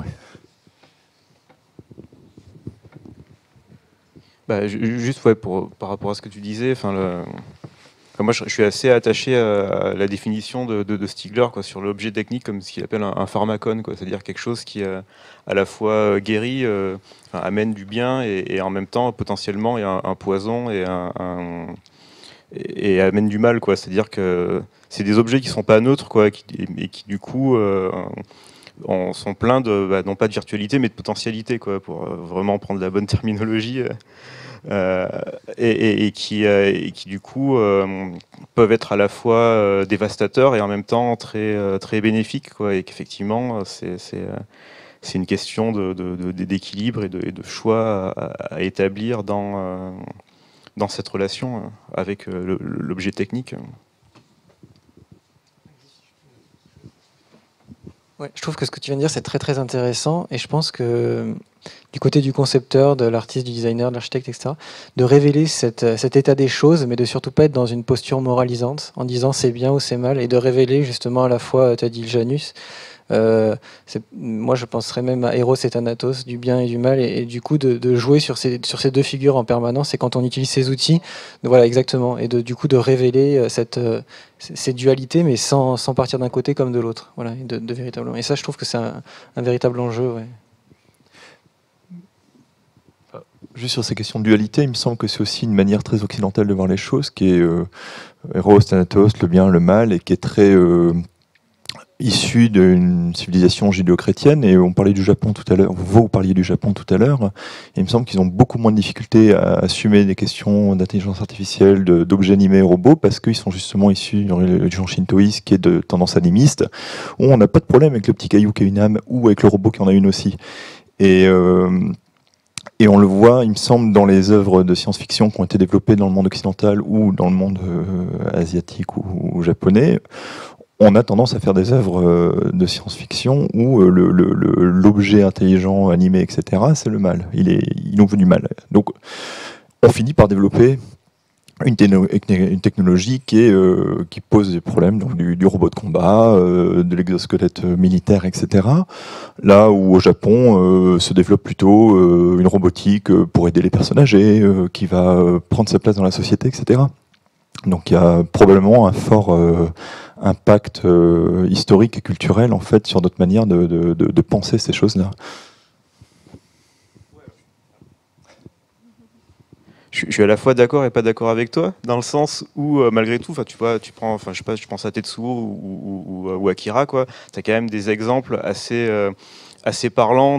Juste par rapport à ce que tu disais, Moi, je suis assez attaché à la définition de Stigler, quoi, sur l'objet technique comme ce qu'il appelle un pharmacone, quoi, c'est-à-dire quelque chose qui à la fois guérit, amène du bien et en même temps potentiellement est un poison et et amène du mal, quoi. C'est-à-dire que c'est des objets qui sont pas neutres, quoi, et qui du coup sont pleins de non pas de virtualité mais de potentialité, quoi, pour vraiment prendre la bonne terminologie. Et qui du coup peuvent être à la fois dévastateurs et en même temps très bénéfiques, quoi, et qu'effectivement c'est une question d'équilibre et de choix à établir dans cette relation avec l'objet technique. Ouais, je trouve que ce que tu viens de dire, c'est très très intéressant, et je pense que du côté du concepteur, de l'artiste, du designer, de l'architecte, etc., de révéler cet état des choses, mais de surtout pas être dans une posture moralisante, en disant c'est bien ou c'est mal, et de révéler justement à la fois, tu as dit le Janus, moi je penserais même à Eros et Thanatos, du bien et du mal, et du coup de jouer sur ces deux figures en permanence, et quand on utilise ces outils, voilà exactement, et du coup de révéler ces dualités, mais sans partir d'un côté comme de l'autre, voilà, et de véritablement. Et ça, je trouve que c'est un véritable enjeu. Ouais. Juste sur ces questions de dualité, il me semble que c'est aussi une manière très occidentale de voir les choses, qui est Eros, Thanatos, le bien, le mal, et qui est très issu d'une civilisation judéo-chrétienne. Et on parlait du Japon tout à l'heure, vous parliez du Japon tout à l'heure, et il me semble qu'ils ont beaucoup moins de difficultés à assumer des questions d'intelligence artificielle, d'objets animés et robots, parce qu'ils sont justement issus du religion shintoïste, qui est de tendance animiste, où on n'a pas de problème avec le petit caillou qui a une âme, ou avec le robot qui en a une aussi. Et on le voit, il me semble, dans les œuvres de science-fiction qui ont été développées dans le monde occidental ou dans le monde asiatique ou japonais. On a tendance à faire des œuvres de science-fiction où l'objet intelligent, animé, etc., c'est le mal. Il nous veut du mal. Donc, on finit par développer une technologie qui pose des problèmes, donc du robot de combat, de l'exosquelette militaire, etc. Là où au Japon se développe plutôt une robotique pour aider les personnes âgées, qui va prendre sa place dans la société, etc. Donc il y a probablement un fort impact historique et culturel en fait sur notre manière de penser ces choses-là. Je suis à la fois d'accord et pas d'accord avec toi, dans le sens où malgré tout, tu vois, je pense à Tetsuo ou Akira, quoi. T'as quand même des exemples assez parlant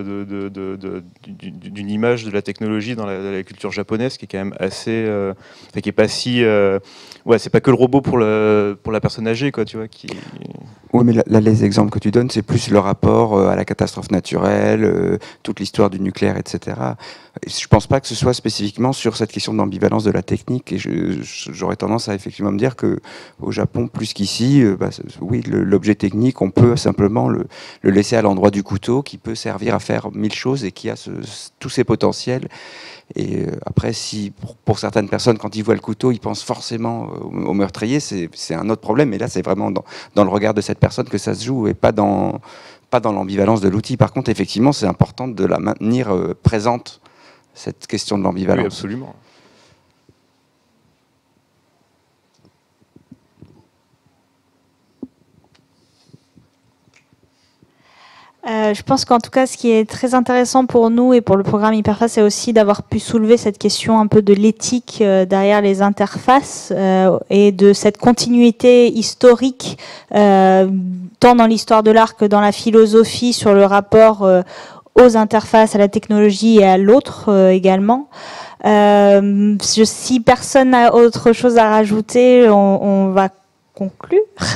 d'une image de la technologie dans la culture japonaise qui est quand même assez, qui est pas si, c'est pas que le robot pour la personne âgée, quoi, tu vois. Oui, mais là, les exemples que tu donnes, c'est plus le rapport à la catastrophe naturelle, toute l'histoire du nucléaire, etc. Je pense pas que ce soit spécifiquement sur cette question d'ambivalence de la technique, et j'aurais tendance à effectivement me dire que au Japon, plus qu'ici, oui, l'objet technique, on peut simplement le laisser à l'endroit du couteau, qui peut servir à faire 1000 choses et qui a tous ses potentiels. Et après, si pour certaines personnes, quand ils voient le couteau, ils pensent forcément au meurtrier, c'est un autre problème. Mais là, c'est vraiment dans le regard de cette personne que ça se joue, et pas dans l'ambivalence de l'outil. Par contre, effectivement, c'est important de la maintenir présente, cette question de l'ambivalence. Oui, absolument. Je pense qu'en tout cas, ce qui est très intéressant pour nous et pour le programme Hyperface, c'est aussi d'avoir pu soulever cette question un peu de l'éthique derrière les interfaces et de cette continuité historique, tant dans l'histoire de l'art que dans la philosophie, sur le rapport aux interfaces, à la technologie et à l'autre également. Si personne n'a autre chose à rajouter, on va conclure.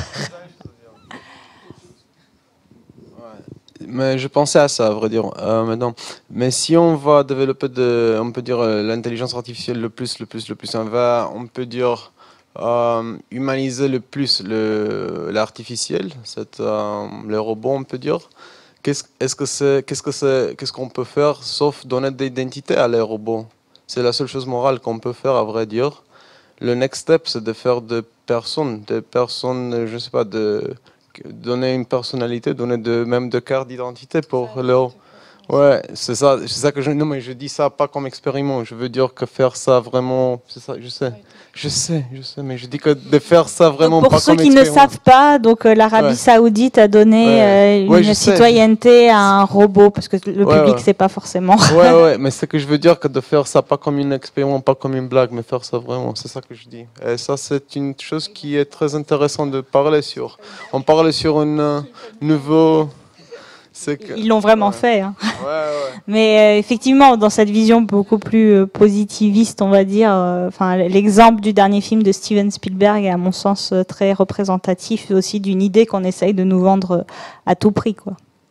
Mais je pensais à ça, à vrai dire, maintenant. Mais si on va développer, on peut dire, l'intelligence artificielle le plus, on peut dire, humaniser le plus l'artificiel, le robot, on peut dire. Qu'est-ce qu'on peut faire sauf donner des identités à les robots? C'est la seule chose morale qu'on peut faire, à vrai dire. Le next step, c'est de faire des personnes, je ne sais pas, donner une personnalité, donner même de carte d'identité pour leur... Ouais, c'est ça que je... Non, mais je dis ça pas comme expériment. Je veux dire que faire ça vraiment... C'est ça, je sais, mais je dis que de faire ça vraiment pas comme expériment. Pour ceux qui ne savent pas, donc l'Arabie Saoudite a donné une citoyenneté à un robot, parce que le public sait pas forcément. Ouais, mais c'est que je veux dire que de faire ça pas comme un expériment, pas comme une blague, mais faire ça vraiment, c'est ça que je dis. Et ça, c'est une chose qui est très intéressante de parler sur. On parle sur un nouveau... Ils l'ont vraiment fait. Hein. Mais effectivement, dans cette vision beaucoup plus positiviste, on va dire, l'exemple du dernier film de Steven Spielberg est à mon sens très représentatif aussi d'une idée qu'on essaye de nous vendre à tout prix, quoi.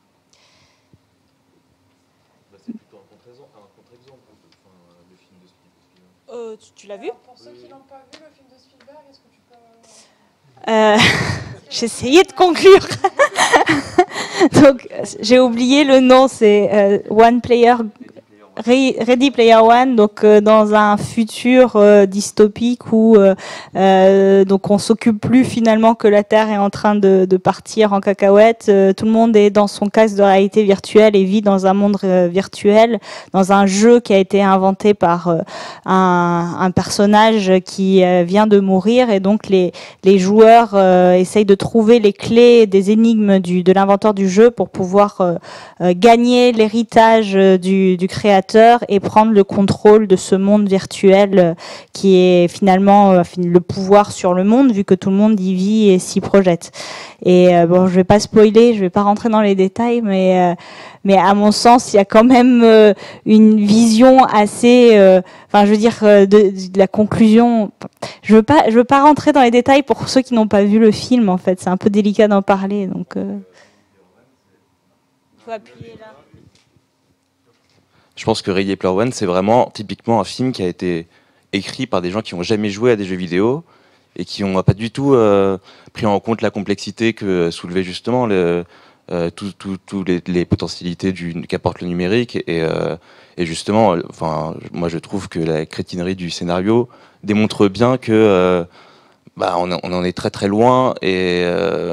C'est plutôt un contre-exemple, le film de Spielberg. Tu l'as vu? Pour ceux qui n'ont pas vu le film de Spielberg, est-ce que tu peux... J'essayais de conclure. Donc, j'ai oublié le nom, c'est Ready Player One, donc dans un futur dystopique où donc on s'occupe plus finalement que la Terre est en train de partir en cacahuète. Tout le monde est dans son casque de réalité virtuelle et vit dans un monde virtuel, dans un jeu qui a été inventé par un personnage qui vient de mourir, et donc les joueurs essayent de trouver les clés des énigmes de l'inventeur du jeu pour pouvoir gagner l'héritage du créateur et prendre le contrôle de ce monde virtuel qui est finalement le pouvoir sur le monde, vu que tout le monde y vit et s'y projette. Et bon, je vais pas spoiler, je vais pas rentrer dans les détails, mais à mon sens, il y a quand même une vision assez, je veux dire, de la conclusion. Je veux pas rentrer dans les détails pour ceux qui n'ont pas vu le film. En fait, c'est un peu délicat d'en parler, donc. Il faut appuyer là. Je pense que Ready Player One, c'est vraiment typiquement un film qui a été écrit par des gens qui n'ont jamais joué à des jeux vidéo et qui n'ont pas du tout pris en compte la complexité que soulevait justement toutes les potentialités qu'apporte le numérique. Et justement, moi je trouve que la crétinerie du scénario démontre bien que on en est très très loin. Et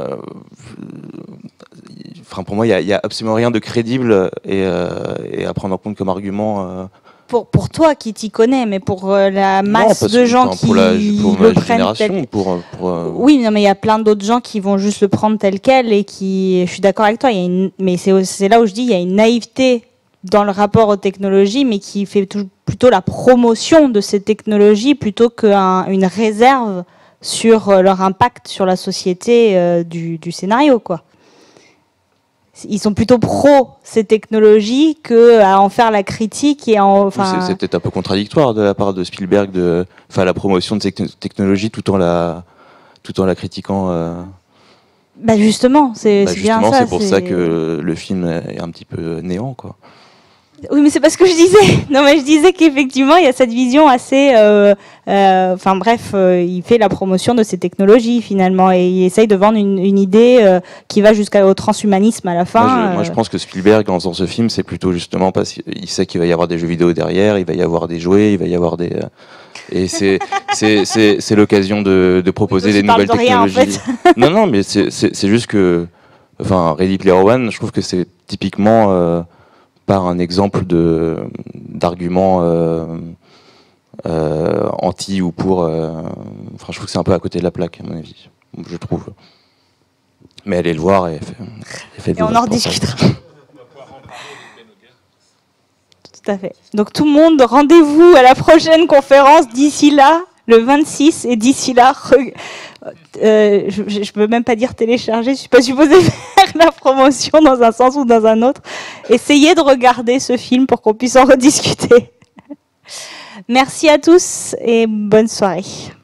pour moi, il n'y a absolument rien de crédible et à prendre en compte comme argument. Pour toi qui t'y connais, mais pour la masse de gens qui le prennent tel quel. Oui, non, mais il y a plein d'autres gens qui vont juste le prendre tel quel et qui. Je suis d'accord avec toi. Mais c'est là où je dis il y a une naïveté dans le rapport aux technologies, mais qui fait plutôt la promotion de ces technologies plutôt qu'une réserve sur leur impact sur la société du scénario, quoi. Ils sont plutôt pro ces technologies qu'à en faire la critique et C'est peut-être un peu contradictoire de la part de Spielberg de faire la promotion de ces technologies tout en la critiquant. Justement, c'est bien ça. C'est pour ça que le film est un petit peu néant, quoi. Oui, mais c'est pas ce que je disais. Non, mais je disais qu'effectivement, il y a cette vision assez... il fait la promotion de ces technologies, finalement, et il essaye de vendre une idée qui va jusqu'au transhumanisme à la fin. Moi, je pense que Spielberg, en faisant ce film, c'est plutôt justement parce qu'il sait qu'il va y avoir des jeux vidéo derrière, il va y avoir des jouets, il va y avoir des... Et c'est l'occasion de proposer des nouvelles technologies. En fait. Non, mais c'est juste que... Ready Player One, je trouve que c'est typiquement... par un exemple d'argument anti ou pour. Je trouve que c'est un peu à côté de la plaque, à mon avis. Je trouve. Mais allez le voir et faites et on en rediscutera. Tout à fait. Donc tout le monde, rendez-vous à la prochaine conférence d'ici là, le 26, et d'ici là, je ne peux même pas dire télécharger, je ne suis pas supposée faire la promotion dans un sens ou dans un autre. Essayez de regarder ce film pour qu'on puisse en rediscuter. Merci à tous et bonne soirée.